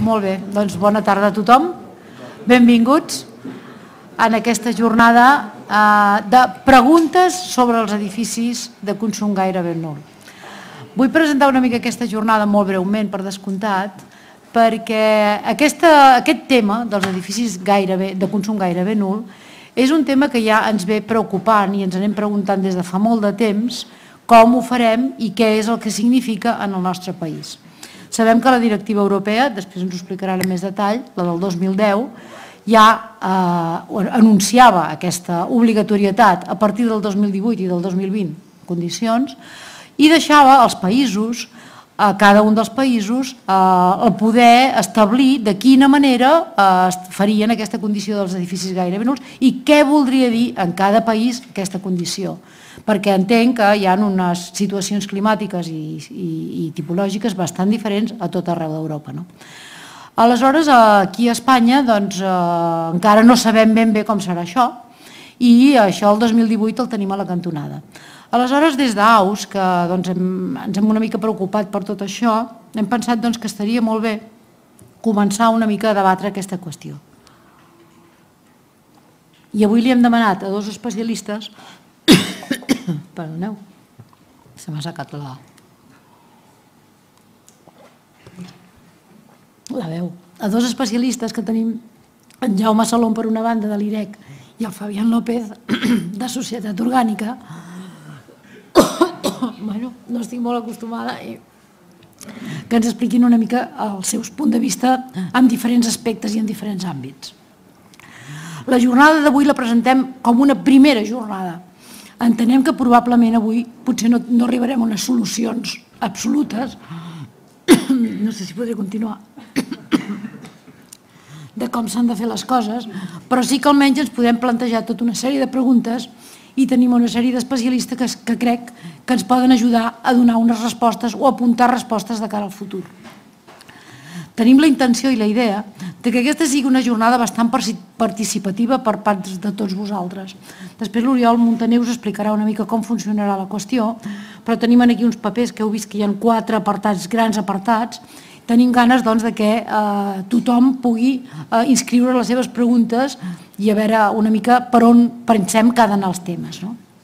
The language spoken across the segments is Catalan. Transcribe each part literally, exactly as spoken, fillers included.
Molt bé, doncs bona tarda a tothom. Benvinguts en aquesta jornada de preguntes sobre els edificis de consum gairebé nul. Vull presentar una mica aquesta jornada molt breument, per descomptat, perquè aquest tema dels edificis de consum gairebé nul és un tema que ja ens ve preocupant i ens anem preguntant des de fa molt de temps com ho farem i què és el que significa en el nostre país. Sabem que la directiva europea, després ens ho explicarà en més detall, la del dos mil deu, ja anunciava aquesta obligatorietat a partir del dos mil divuit i del dos mil vint condicions i deixava als països, a cada un dels països, el poder establir de quina manera farien aquesta condició dels edificis gairebé nuls i què voldria dir en cada país aquesta condició. Perquè entenc que hi ha unes situacions climàtiques i tipològiques bastant diferents a tot arreu d'Europa. Aleshores, aquí a Espanya encara no sabem ben bé com serà això i això el dos mil divuit el tenim a la cantonada. Aleshores, des d'Aus, que ens hem una mica preocupat per tot això, hem pensat que estaria molt bé començar una mica a debatre aquesta qüestió. I avui li hem demanat a dos especialistes, perdoneu, se m'ha assecat la... la veu, a dos especialistes que tenim en Jaume Salom per una banda de l'I R E C i el Fabián López de Societat Orgànica. Bueno, no estic molt acostumada i que ens expliquin una mica els seus punts de vista en diferents aspectes i en diferents àmbits. La jornada d'avui la presentem com una primera jornada. Entenem que probablement avui potser no arribarem a unes solucions absolutes, no sé si podré continuar, de com s'han de fer les coses, però sí que almenys ens podem plantejar tota una sèrie de preguntes i tenim una sèrie d'especialistes que crec que ens poden ajudar a donar unes respostes o apuntar respostes de cara al futur. Tenim la intenció i la idea que aquesta sigui una jornada bastant participativa per part de tots vosaltres. Després l'Oriol Montaner us explicarà una mica com funcionarà la qüestió, però tenim aquí uns papers que heu vist que hi ha quatre apartats, grans apartats. Tenim ganes que tothom pugui inscriure les seves preguntes i a veure una mica per on pensem que ha d'anar els temes.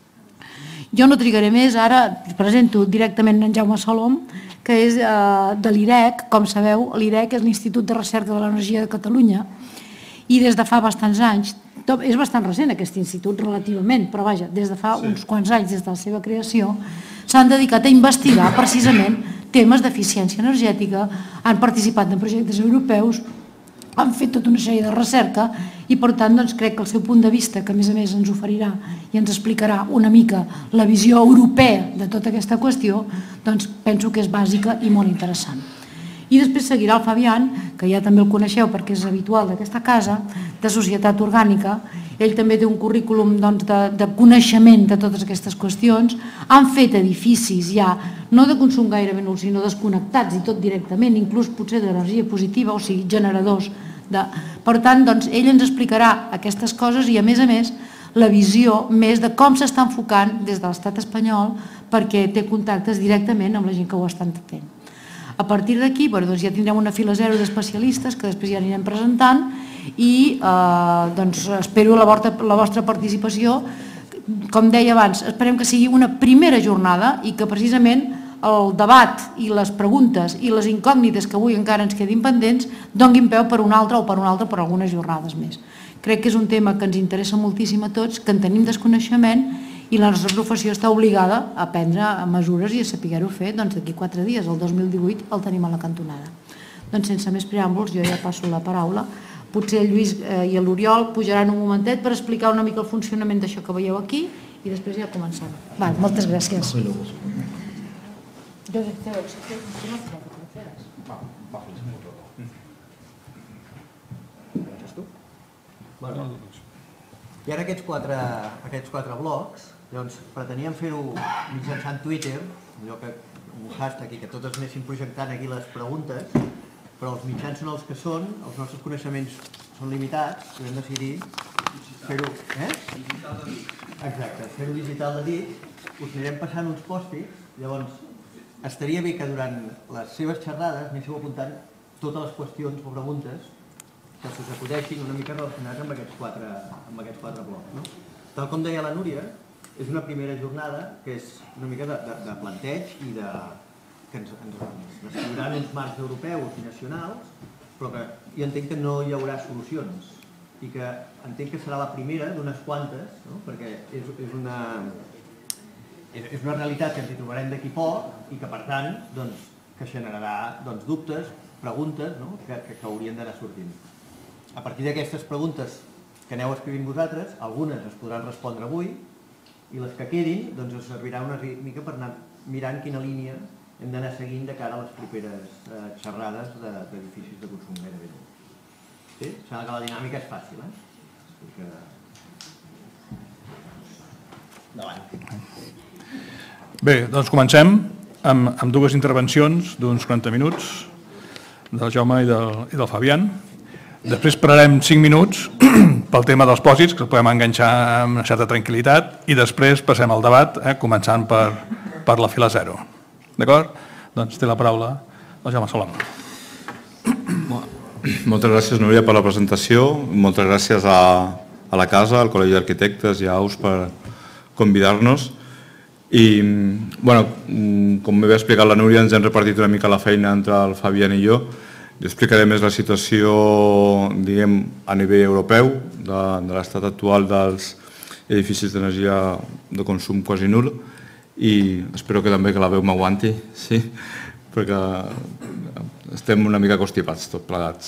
Jo no trigaré més, ara presento directament en Jaume Salom, que és de l'I R E C. Com sabeu, l'I R E C és l'Institut de Recerca de l'Energia de Catalunya i des de fa bastants anys, és bastant recent aquest institut relativament, però vaja, des de fa uns quants anys, des de la seva creació, s'han dedicat a investigar precisament temes d'eficiència energètica, han participat en projectes europeus, han fet tota una sèrie de recerca i per tant crec que el seu punt de vista, que a més a més ens oferirà i ens explicarà una mica la visió europea de tota aquesta qüestió, doncs penso que és bàsica i molt interessant. I després seguirà el Fabián, que ja també el coneixeu perquè és habitual d'aquesta casa, de Societat Orgànica. Ell també té un currículum de coneixement de totes aquestes qüestions. Han fet edificis ja, no de consum gairebé nul, sinó desconnectats i tot directament, inclús potser d'energia positiva, o sigui, generadors. Per tant, ell ens explicarà aquestes coses i, a més a més, la visió més de com s'està enfocant des de l'estat espanyol perquè té contactes directament amb la gent que ho estan fent. A partir d'aquí ja tindrem una fila zero d'especialistes que després ja anirem presentant i espero la vostra participació. Com deia abans, esperem que sigui una primera jornada i que precisament el debat i les preguntes i les incògnites que avui encara ens quedin pendents donguin peu per una altra o per una altra per algunes jornades més. Crec que és un tema que ens interessa moltíssim a tots, que en tenim desconeixement i la nostra professió està obligada a prendre mesures i a saber-ho fer d'aquí quatre dies, el dos mil divuit, el tenim a la cantonada. Doncs sense més preàmbuls, jo ja passo la paraula. Potser el Lluís i l'Oriol pujaran un momentet per explicar una mica el funcionament d'això que veieu aquí i després ja comencem. Moltes gràcies. I ara aquests quatre blocs preteníem fer-ho mitjançant Twitter, un hashtag i que tots es anessin projectant aquí les preguntes, però els mitjans són els que són, els nostres coneixements són limitats i vam decidir fer-ho fer-ho digital de dit, us anirem passant uns pòstits, llavors estaria bé que durant les seves xerrades anéssim apuntant totes les qüestions o preguntes que s'us acudeixin una mica relacionades amb aquests quatre, amb aquests quatre blocs. No? Tal com deia la Núria, és una primera jornada que és una mica de, de, de planteig i de, que ens, ens descriuran uns marcs europeus i nacionals, però que jo entenc que no hi haurà solucions i que entenc que serà la primera d'unes quantes, no? Perquè és, és, una, és, és una realitat que ens hi trobarem d'aquí poc i que, per tant, doncs, que generarà doncs, dubtes, preguntes, no? que, que, que haurien d'anar sortint. A partir d'aquestes preguntes que aneu escrivint vosaltres, algunes es podran respondre avui i les que quedin doncs, us servirà una mica per anar mirant quina línia hem d'anar seguint de cara a les properes eh, xerrades d'edificis de, de consum gairebé nul. Sí? Sembla que la dinàmica és fàcil, eh? Que... Endavant. Bé, doncs comencem amb, amb dues intervencions d'uns quaranta minuts del Jaume i del, i del Fabián. Després pararem cinc minuts pel tema dels pòsits, que els podem enganxar amb una certa tranquil·litat, i després passem al debat, eh, començant per, per la fila zero. D'acord? Doncs té la paraula el Jaume Solà. Moltes gràcies, Núria, per la presentació. Moltes gràcies a, a la casa, al Col·legi d'Arquitectes i a Aus per convidar-nos. I, bueno, com m'havia explicat la Núria, ens hem repartit una mica la feina entre el Fabián i jo. Jo explicaré més la situació, diguem, a nivell europeu, de, de l'estat actual dels edificis d'energia de consum quasi nul, i espero que també que la veu m'aguanti, sí, perquè estem una mica constipats tots plegats.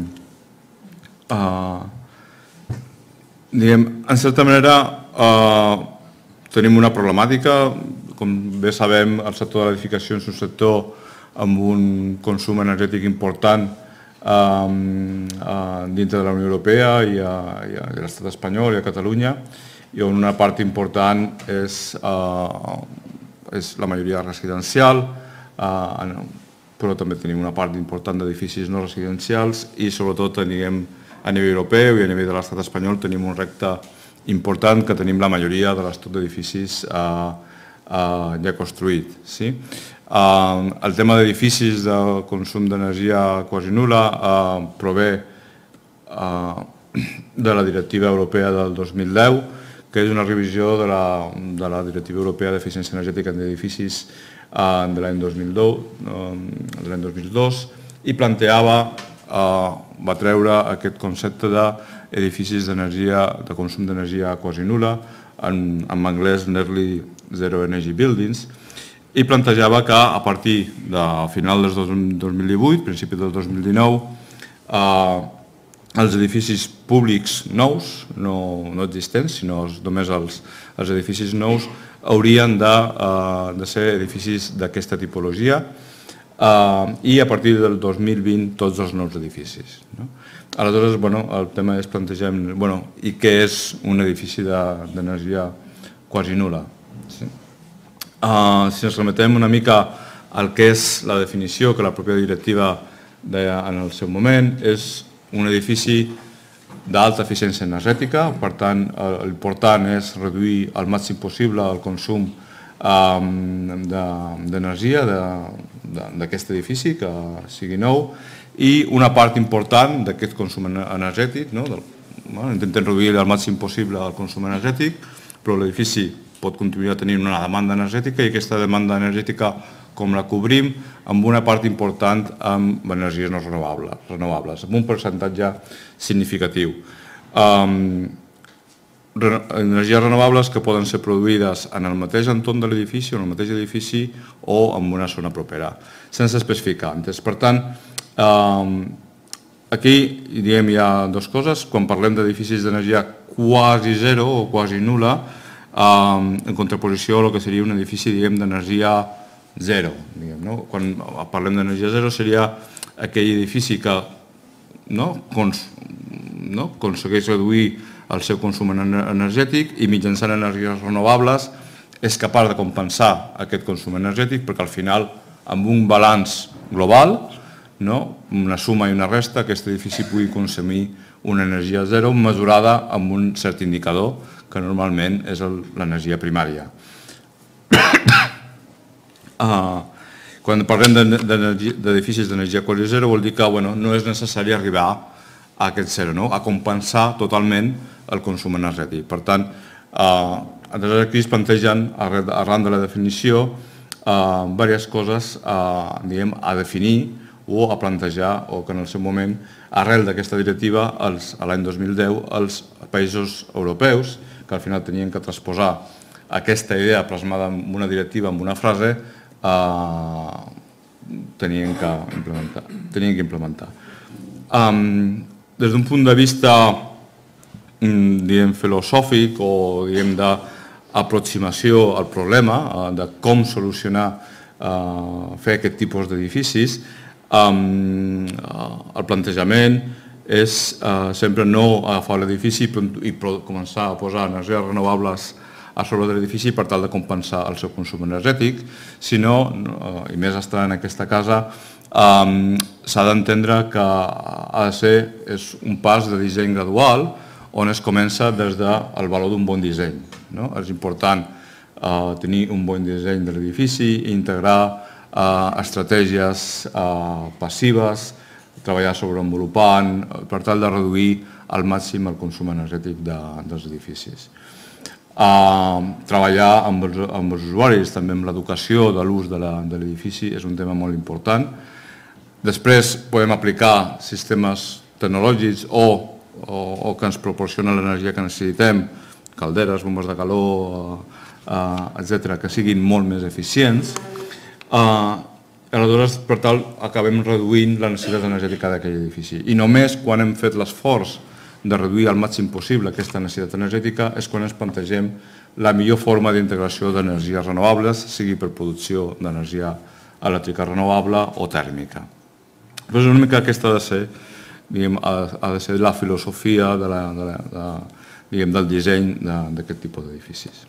Uh, diguem, en certa manera uh, tenim una problemàtica. Com bé sabem, el sector de l'edificació és un sector amb un consum energètic important uh, uh, dintre de la Unió Europea i a, i a l'estat espanyol i a Catalunya, i on una part important és, uh, és la majoria residencial, uh, però també tenim una part important d'edificis no residencials i sobretot tenim, a nivell europeu i a nivell de l'estat espanyol tenim un repte important que tenim la majoria de l'estoc d'edificis eh, eh, ja construït. Sí? Eh, el tema d'edificis de consum d'energia quasi nul·la eh, prové eh, de la directiva europea del dos mil deu, que és una revisió de la, de la directiva europea d'eficiència energètica en edificis de l'any dos mil dos, i planteava, va treure aquest concepte d'edificis d'energia, de consum d'energia quasi nul·la, en, en anglès Nearly Zero Energy Buildings, i plantejava que a partir de final del dos mil divuit, principi del dos mil dinou, eh, els edificis públics nous, no, no existents, sinó només els, els edificis nous, haurien de, uh, de ser edificis d'aquesta tipologia uh, i a partir del dos mil vint tots els nous edificis. No? Aleshores, bueno, el tema és plantejar bueno, i què és un edifici d'energia de, quasi nul·la. Sí? Uh, si ens remetem una mica al que és la definició que la pròpia directiva deia en el seu moment, és un edifici d'alta eficiència energètica, per tant, l'important és reduir al màxim possible el consum d'energia d'aquest edifici, que sigui nou, i una part important d'aquest consum energètic, no? Bueno, intentem reduir al màxim possible el consum energètic, però l'edifici pot continuar tenint una demanda energètica i aquesta demanda energètica com la cobrim amb una part important amb energies no renovables, renovables amb un percentatge significatiu. Um, energies renovables que poden ser produïdes en el mateix entorn de l'edifici, en el mateix edifici o en una zona propera, sense especificar antes. Per tant, um, aquí diguem, hi ha dues coses. Quan parlem d'edificis d'energia quasi zero o quasi nul·la, um, en contraposició a el que seria un edifici d'energia zero. Diguem, no? Quan parlem d'energia zero seria aquell edifici que no, cons, no, aconsegueix reduir el seu consum energètic i mitjançant energies renovables és capaç de compensar aquest consum energètic perquè al final, amb un balanç global, no, una suma i una resta, aquest edifici pugui consumir una energia zero mesurada amb un cert indicador que normalment és l'energia primària. Uh, quan parlem d'edificis d'energia quasi zero vol dir que no és necessari arribar a aquest zero, a compensar totalment el consum energètic. Per tant, aquí es plantegen, arran de la definició, diverses coses a definir o a plantejar, o que en el seu moment, arrel d'aquesta directiva, l'any dos mil deu, els països europeus, que al final tenien que transposar aquesta idea plasmada en una directiva, en una frase, tenien que implementar. Des d'un punt de vista filosòfic o d'aproximació al problema, de com solucionar, fer aquest tipus d'edificis, el plantejament és sempre no agafar l'edifici i començar a posar energies renovables a sobre de l'edifici per tal de compensar el seu consum energètic, sinó, i més estar en aquesta casa, s'ha d'entendre que ha de ser un pas de disseny gradual on es comença des del valor d'un bon disseny. És important tenir un bon disseny de l'edifici, integrar estratègies passives, treballar sobreenvolupant, per tal de reduir al màxim el consum energètic dels edificis. Treballar amb els usuaris, també amb l'educació de l'ús de l'edifici, és un tema molt important. Després podem aplicar sistemes tecnològics o que ens proporcionen l'energia que necessitem, calderes, bombes de calor, etcètera, que siguin molt més eficients. Aleshores, per tal, acabem reduint la necessitat energètica d'aquell edifici. I només quan hem fet l'esforç de reduir al màxim possible aquesta necessitat energètica és quan ens plantegem la millor forma d'integració d'energies renovables, sigui per producció d'energia elèctrica renovable o tèrmica. Però una mica aquesta ha de ser, ha de ser la filosofia del disseny d'aquest tipus d'edificis.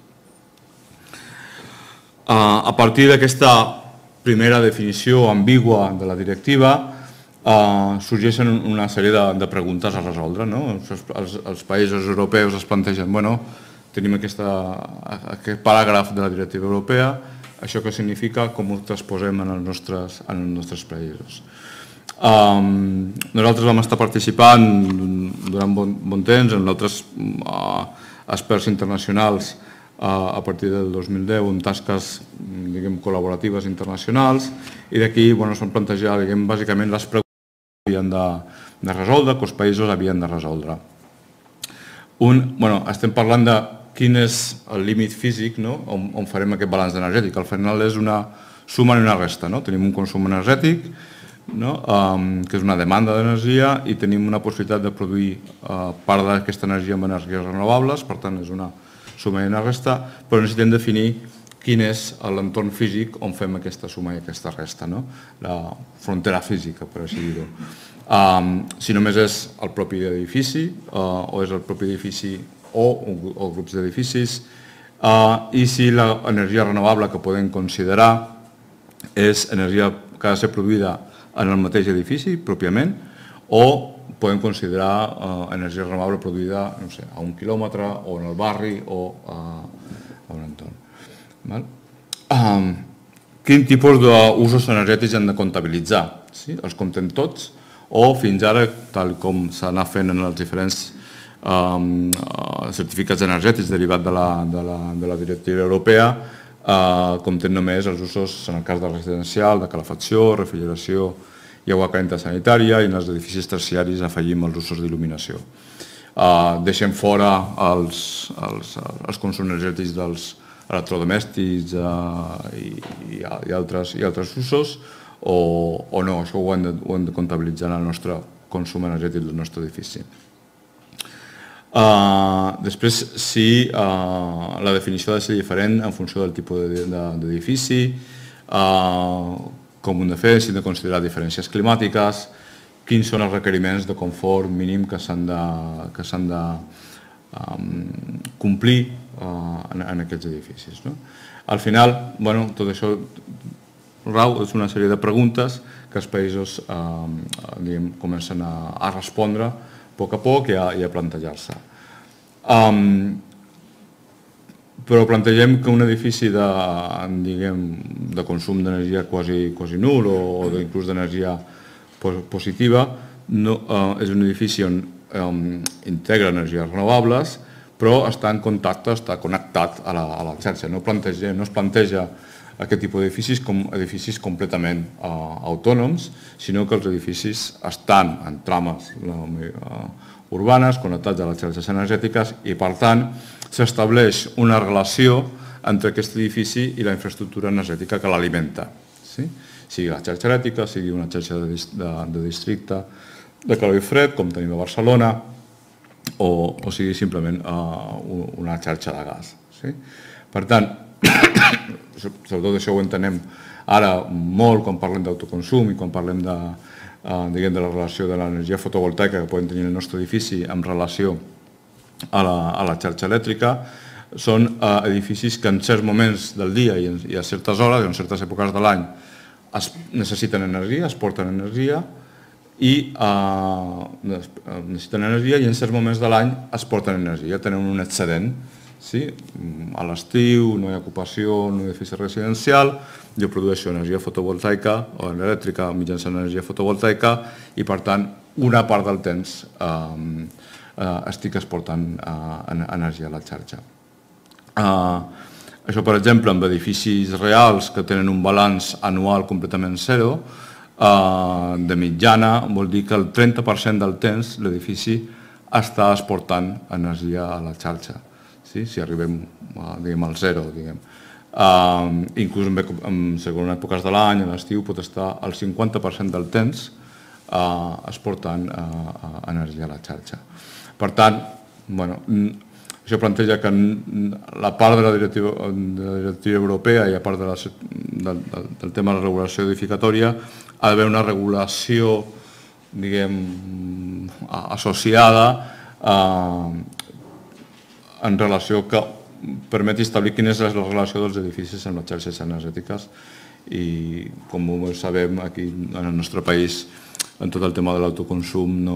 A partir d'aquesta primera definició ambigua de la directiva, sorgeixen una sèrie de preguntes a resoldre. Els països europeus es plantegen, bueno, tenim aquest paràgraf de la directiva europea, això què significa, com ho transposem en els nostres països. Nosaltres vam estar participant durant bon temps en altres experts internacionals a partir del dos mil deu en tasques col·laboratives internacionals i d'aquí s'han plantejat bàsicament les preguntes que havien de resoldre, que els països havien de resoldre. Estem parlant de quin és el límit físic on farem aquest balanç energètic. Al final és una suma i una resta. Tenim un consum energètic, que és una demanda d'energia, i tenim una possibilitat de produir part d'aquesta energia amb energies renovables, per tant és una suma i una resta, però necessitem definir quin és l'entorn físic on fem aquesta suma i aquesta resta, la frontera física, per així dir-ho. Si només és el propi edifici, o és el propi edifici o grups d'edificis, i si l'energia renovable que podem considerar és energia que ha de ser produïda en el mateix edifici, pròpiament, o podem considerar energia renovable produïda a un quilòmetre, o en el barri, o a un entorn. Quin tipus d'usos energètics hem de comptabilitzar? Els comptem tots? O fins ara, tal com s'ha anat fent en els diferents certificats energètics derivats de la directiva europea, comptem només els usos, en el cas de residencial, de calefacció, refrigeració i aigua calenta sanitària, i en els edificis terciaris afegim els usos d'il·luminació. Deixem fora els consums energètics dels electrodomèstics i altres usos, o no, això ho hem de comptabilitzar en el nostre consum energètic del nostre edifici. Després, si la definició ha de ser diferent en funció del tipus d'edifici, com ho hem de fer, si hem de considerar diferències climàtiques, quins són els requeriments de confort mínim que s'han de complir en aquests edificis. Al final, tot això és una sèrie de preguntes que els països comencen a respondre a poc a poc i a plantejar-se. però plantegem que un edifici de, diguem, de consum d'energia quasi, quasi nul o, o inclús d'energia positiva no, eh, és un edifici on eh, integra energies renovables, però està en contacte, està connectat a la, a la xarxa. No, planteja, no es planteja aquest tipus d'edificis com edificis completament eh, autònoms, sinó que els edificis estan en trames eh, urbanes, connectats a les xarxes energètiques i, per tant, s'estableix una relació entre aquest edifici i la infraestructura energètica que l'alimenta. Sí? Sigui la xarxa elèctrica, sigui una xarxa de, de, de districte de calor i fred, com tenim a Barcelona, o, o sigui simplement uh, una xarxa de gas. Sí? Per tant, sobretot això ho entenem ara molt quan parlem d'autoconsum i quan parlem de, uh, diguem, de la relació de l'energia fotovoltaica que podem tenir el nostre edifici en relació a la, a la xarxa elèctrica. Són uh, edificis que en certs moments del dia i, en, i a certes hores, en certes èpoques de l'any, es necessiten energia, es porten energia i uh, necessiten energia i en certs moments de l'any es porten energia, tenen un excedent. Sí? A l'estiu no hi ha ocupació, no hi ha edifici residencial, jo produeixo energia fotovoltaica o elèctrica mitjançant energia fotovoltaica i, per tant, una part del temps uh, uh, estic exportant uh, energia a la xarxa. Uh, això, per exemple, amb edificis reals que tenen un balanç anual completament zero, uh, de mitjana, vol dir que el trenta per cent del temps l'edifici està exportant energia a la xarxa. Sí? Si arribem uh, diguem, al zero, diguem. Uh, inclús en, en segons èpoques de l'any, a l'estiu, pot estar el cinquanta per cent del temps uh, exportant uh, energia a la xarxa. Per tant, bueno, això planteja que la part de la directiva, de la directiva europea i a part de la, del, del tema de la regulació edificatòria ha d'haver una regulació, diguem, associada eh, en relació que permeti establir quina és la relació dels edificis amb les xarxes energètiques i, com ho sabem, aquí en el nostre país, en tot el tema de l'autoconsum no...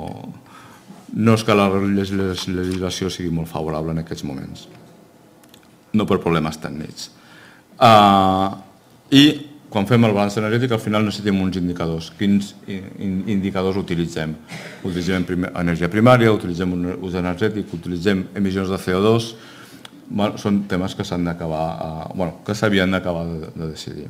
no és que la legislació sigui molt favorable en aquests moments, no per problemes tècnics. Uh, I quan fem el balanç energètic, al final necessitem uns indicadors. Quins indicadors utilitzem? Utilitzem energia primària, utilitzem un ús energètic, utilitzem emissions de C O dos, bueno, són temes que s'han d'acabar, uh, bueno, que s'havien d'acabar de, de decidir.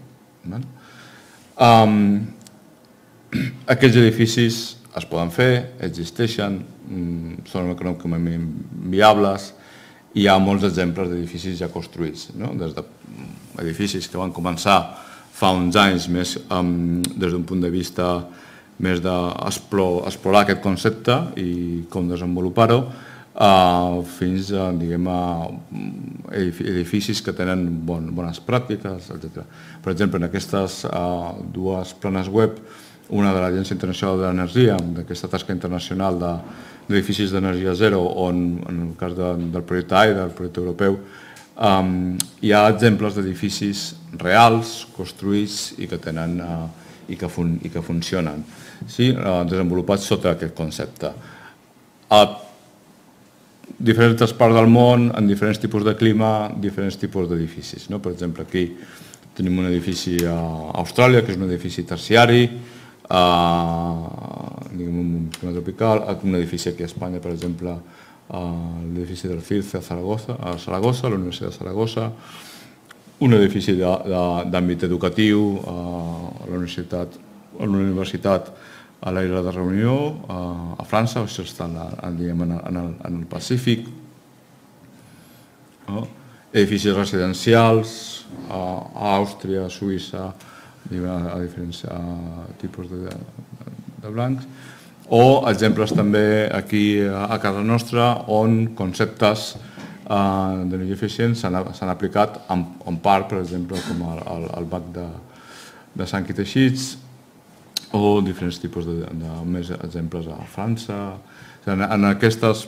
Um, aquests edificis es poden fer, existeixen, són econòmicament viables i hi ha molts exemples d'edificis ja construïts, no? Des d'edificis que van començar fa uns anys més um, des d'un punt de vista més d'explorar aquest concepte i com desenvolupar-ho, uh, fins a, diguem, a edificis que tenen bon, bones pràctiques, etcètera. Per exemple, en aquestes uh, dues planes web, una de l'Agència Internacional de l'Energia, d'aquesta tasca internacional d'edificis d'energia zero, on en el cas de, del projecte A I D A, del projecte europeu, um, hi ha exemples d'edificis reals, construïts i que tenen uh, i, que fun, i que funcionen, sí? uh, desenvolupats sota aquest concepte. A diferents parts del món, en diferents tipus de clima, diferents tipus d'edificis. No? Per exemple, aquí tenim un edifici a Austràlia, que és un edifici terciari, Uh, un clima tropical, un edifici aquí a Espanya, per exemple, uh, l'edifici del CIRCE a Saragossa, a Saragossa, a la Universitat de Saragossa, un edifici d'àmbit educatiu uh, a la universitat, a la universitat a l'Illa de Reunió, uh, a França, això està en, diguem, en, el, en el Pacífic, uh, edificis residencials uh, a Àustria, a Suïssa, a diferents tipus de, de blancs, o exemples també aquí a casa nostra on conceptes d'energia eficient s'han aplicat en part, per exemple, com el B A C de, de Sant Quir Teixits, o diferents tipus de, de més exemples a França. En, en aquestes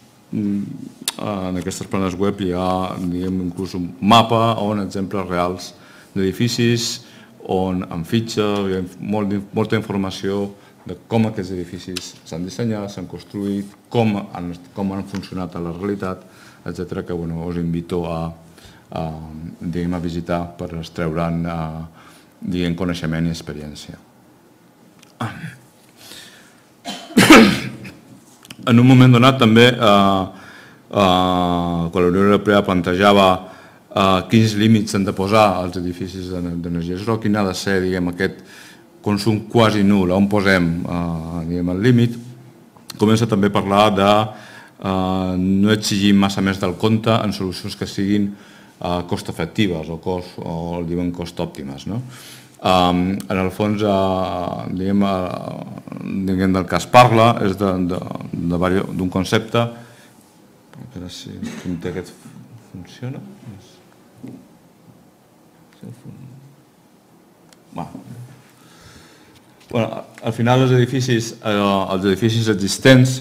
en aquestes planes web hi ha, diguem, inclús un mapa on exemples reals d'edificis on amb fitxa hi ha molt, molta informació de com aquests edificis s'han dissenyat, s'han construït, com han, com han funcionat a la realitat, etcètera, que bueno, us invito a, a visitar per extreure'n coneixement i experiència. En un moment donat també, quan la Unió Europea plantejava quins límits s'han de posar als edificis d'energia zero, quin ha de ser aquest consum quasi nul, on posem el límit, comença també a parlar de no exigir massa més del compte en solucions que siguin cost efectives o el diuen cost òptimes. En el fons, del que es parla és d'un concepte, a veure si aquest funciona. Al final els edificis existents,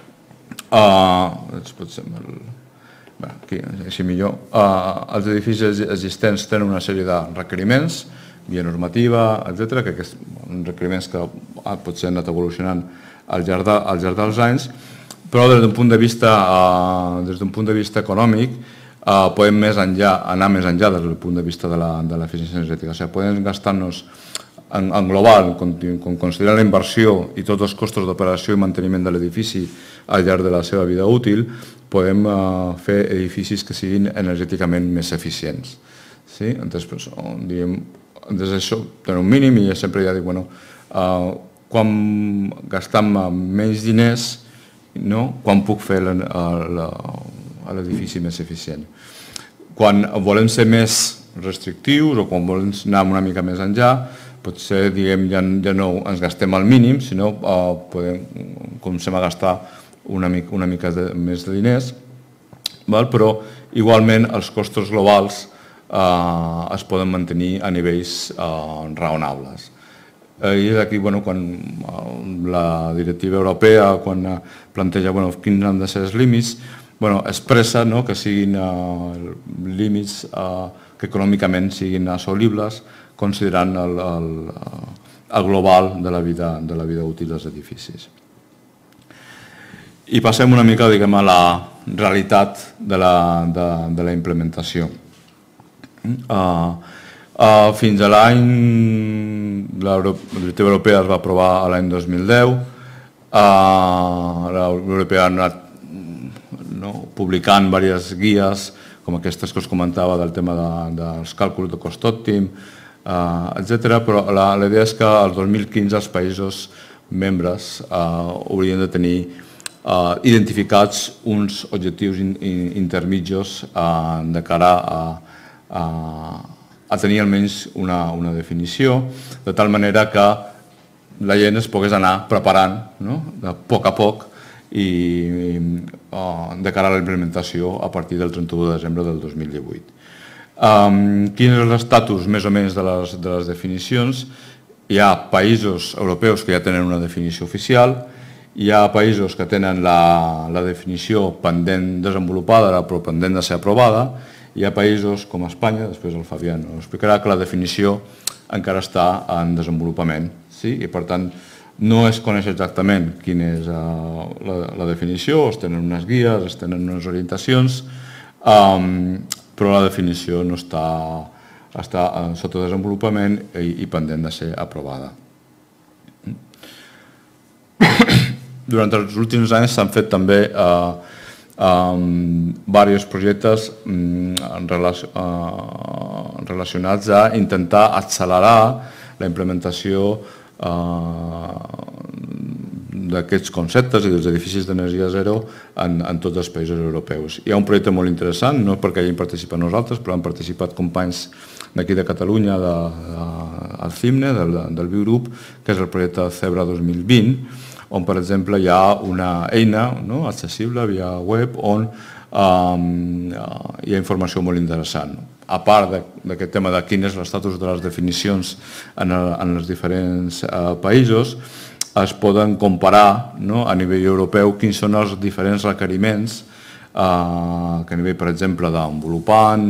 així millor, els edificis existents tenen una sèrie de requeriments, via normativa, etcètera, que són requeriments que potser han anat evolucionant al llarg dels anys, però des d'un punt de vista econòmic podem anar més enllà des del punt de vista de l'eficiència energètica. O sigui, podem gastar-nos en global, considerant la inversió i tots els costos d'operació i manteniment de l'edifici al llarg de la seva vida útil, podem fer edificis que siguin energèticament més eficients. Des d'això tenim un mínim i sempre ja dic, bueno, quan gastam menys diners, quan puc fer l'edifici més eficient. Quan volem ser més restrictius o quan volem anar una mica més enllà, potser ja no ens gastem al mínim, sinó comencem a gastar una mica més de diners, però igualment els costos globals es poden mantenir a nivells raonables. I és aquí quan la directiva europea planteja quins han de ser els límits, expressa que siguin límits que econòmicament siguin assolibles considerant el global de la vida útil dels edificis. I passem una mica a la realitat de la implementació. Fins a l'any, la directiva europea es va aprovar l'any dos mil deu, la Unió Europea ha anat publicant diverses guies, com aquestes que us comentava del tema dels càlculs de cost òptim, etcètera, però la idea és que el dos mil quinze els països membres haurien de tenir identificats uns objectius intermitjos de cara a tenir almenys una definició, de tal manera que la gent es pogués anar preparant a poc a poc i de cara a la implementació a partir del trenta-u de desembre del dos mil divuit. Quin és l'estatus més o menys de les definicions? Hi ha països europeus que ja tenen una definició oficial, hi ha països que tenen la definició pendent desenvolupada però pendent de ser aprovada, hi ha països com Espanya, després el Fabián explicarà, que la definició encara està en desenvolupament i per tant no es coneix exactament quina és la definició, es tenen unes guies, es tenen unes orientacions, però la definició no està sota desenvolupament i pendent de ser aprovada. Durant els últims anys s'han fet també diversos projectes relacionats a intentar accelerar la implementació d'aquests conceptes i dels edificis d'energia zero en tots els països europeus. Hi ha un projecte molt interessant, no perquè hi hem participat nosaltres, però han participat companys d'aquí de Catalunya, del CIMNE, del Biogrup, que és el projecte Zebra dos mil vint, on, per exemple, hi ha una eina accessible via web on hi ha informació molt interessant. A part d'aquest tema de quin és l'estatus de les definicions en els diferents països, es poden comparar a nivell europeu quins són els diferents requeriments que a nivell, per exemple, d'envolupant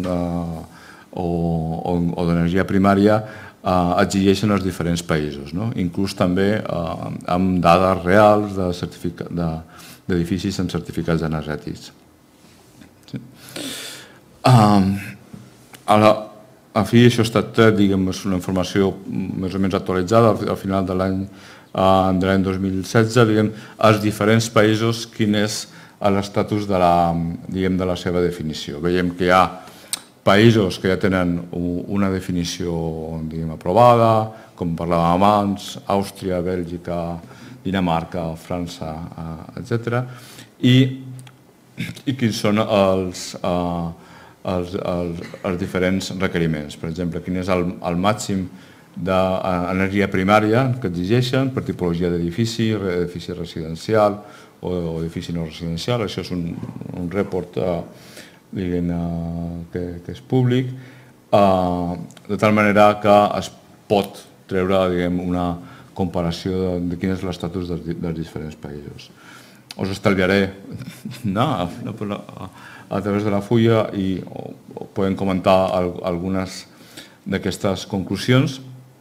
o d'energia primària exigeixen els diferents països, inclús també amb dades reals d'edificis amb certificats energètics. A la a fi, això ha estat, diguem, és una informació més o menys actualitzada al final de l'any de l'any dos mil setze, diguem, als diferents països quin és l'estatus de la, diguem, de la seva definició. Veiem que hi ha països que ja tenen una definició, diguem, aprovada, com parlàvem abans, Àustria, Bèlgica, Dinamarca, França, etcètera. I, i quins són els, els, els, els diferents requeriments. Per exemple, quin és el, el màxim d'energia primària que exigeixen per tipologia d'edifici, edifici residencial o, o edifici no residencial. Això és un, un report eh, diguem, eh, que, que és públic, eh, de tal manera que es pot treure, diguem, una comparació de, de quin és l'estatus dels, dels diferents països. Us estalviaré no, a, a través de la fulla i o, o podem comentar al, algunes d'aquestes conclusions.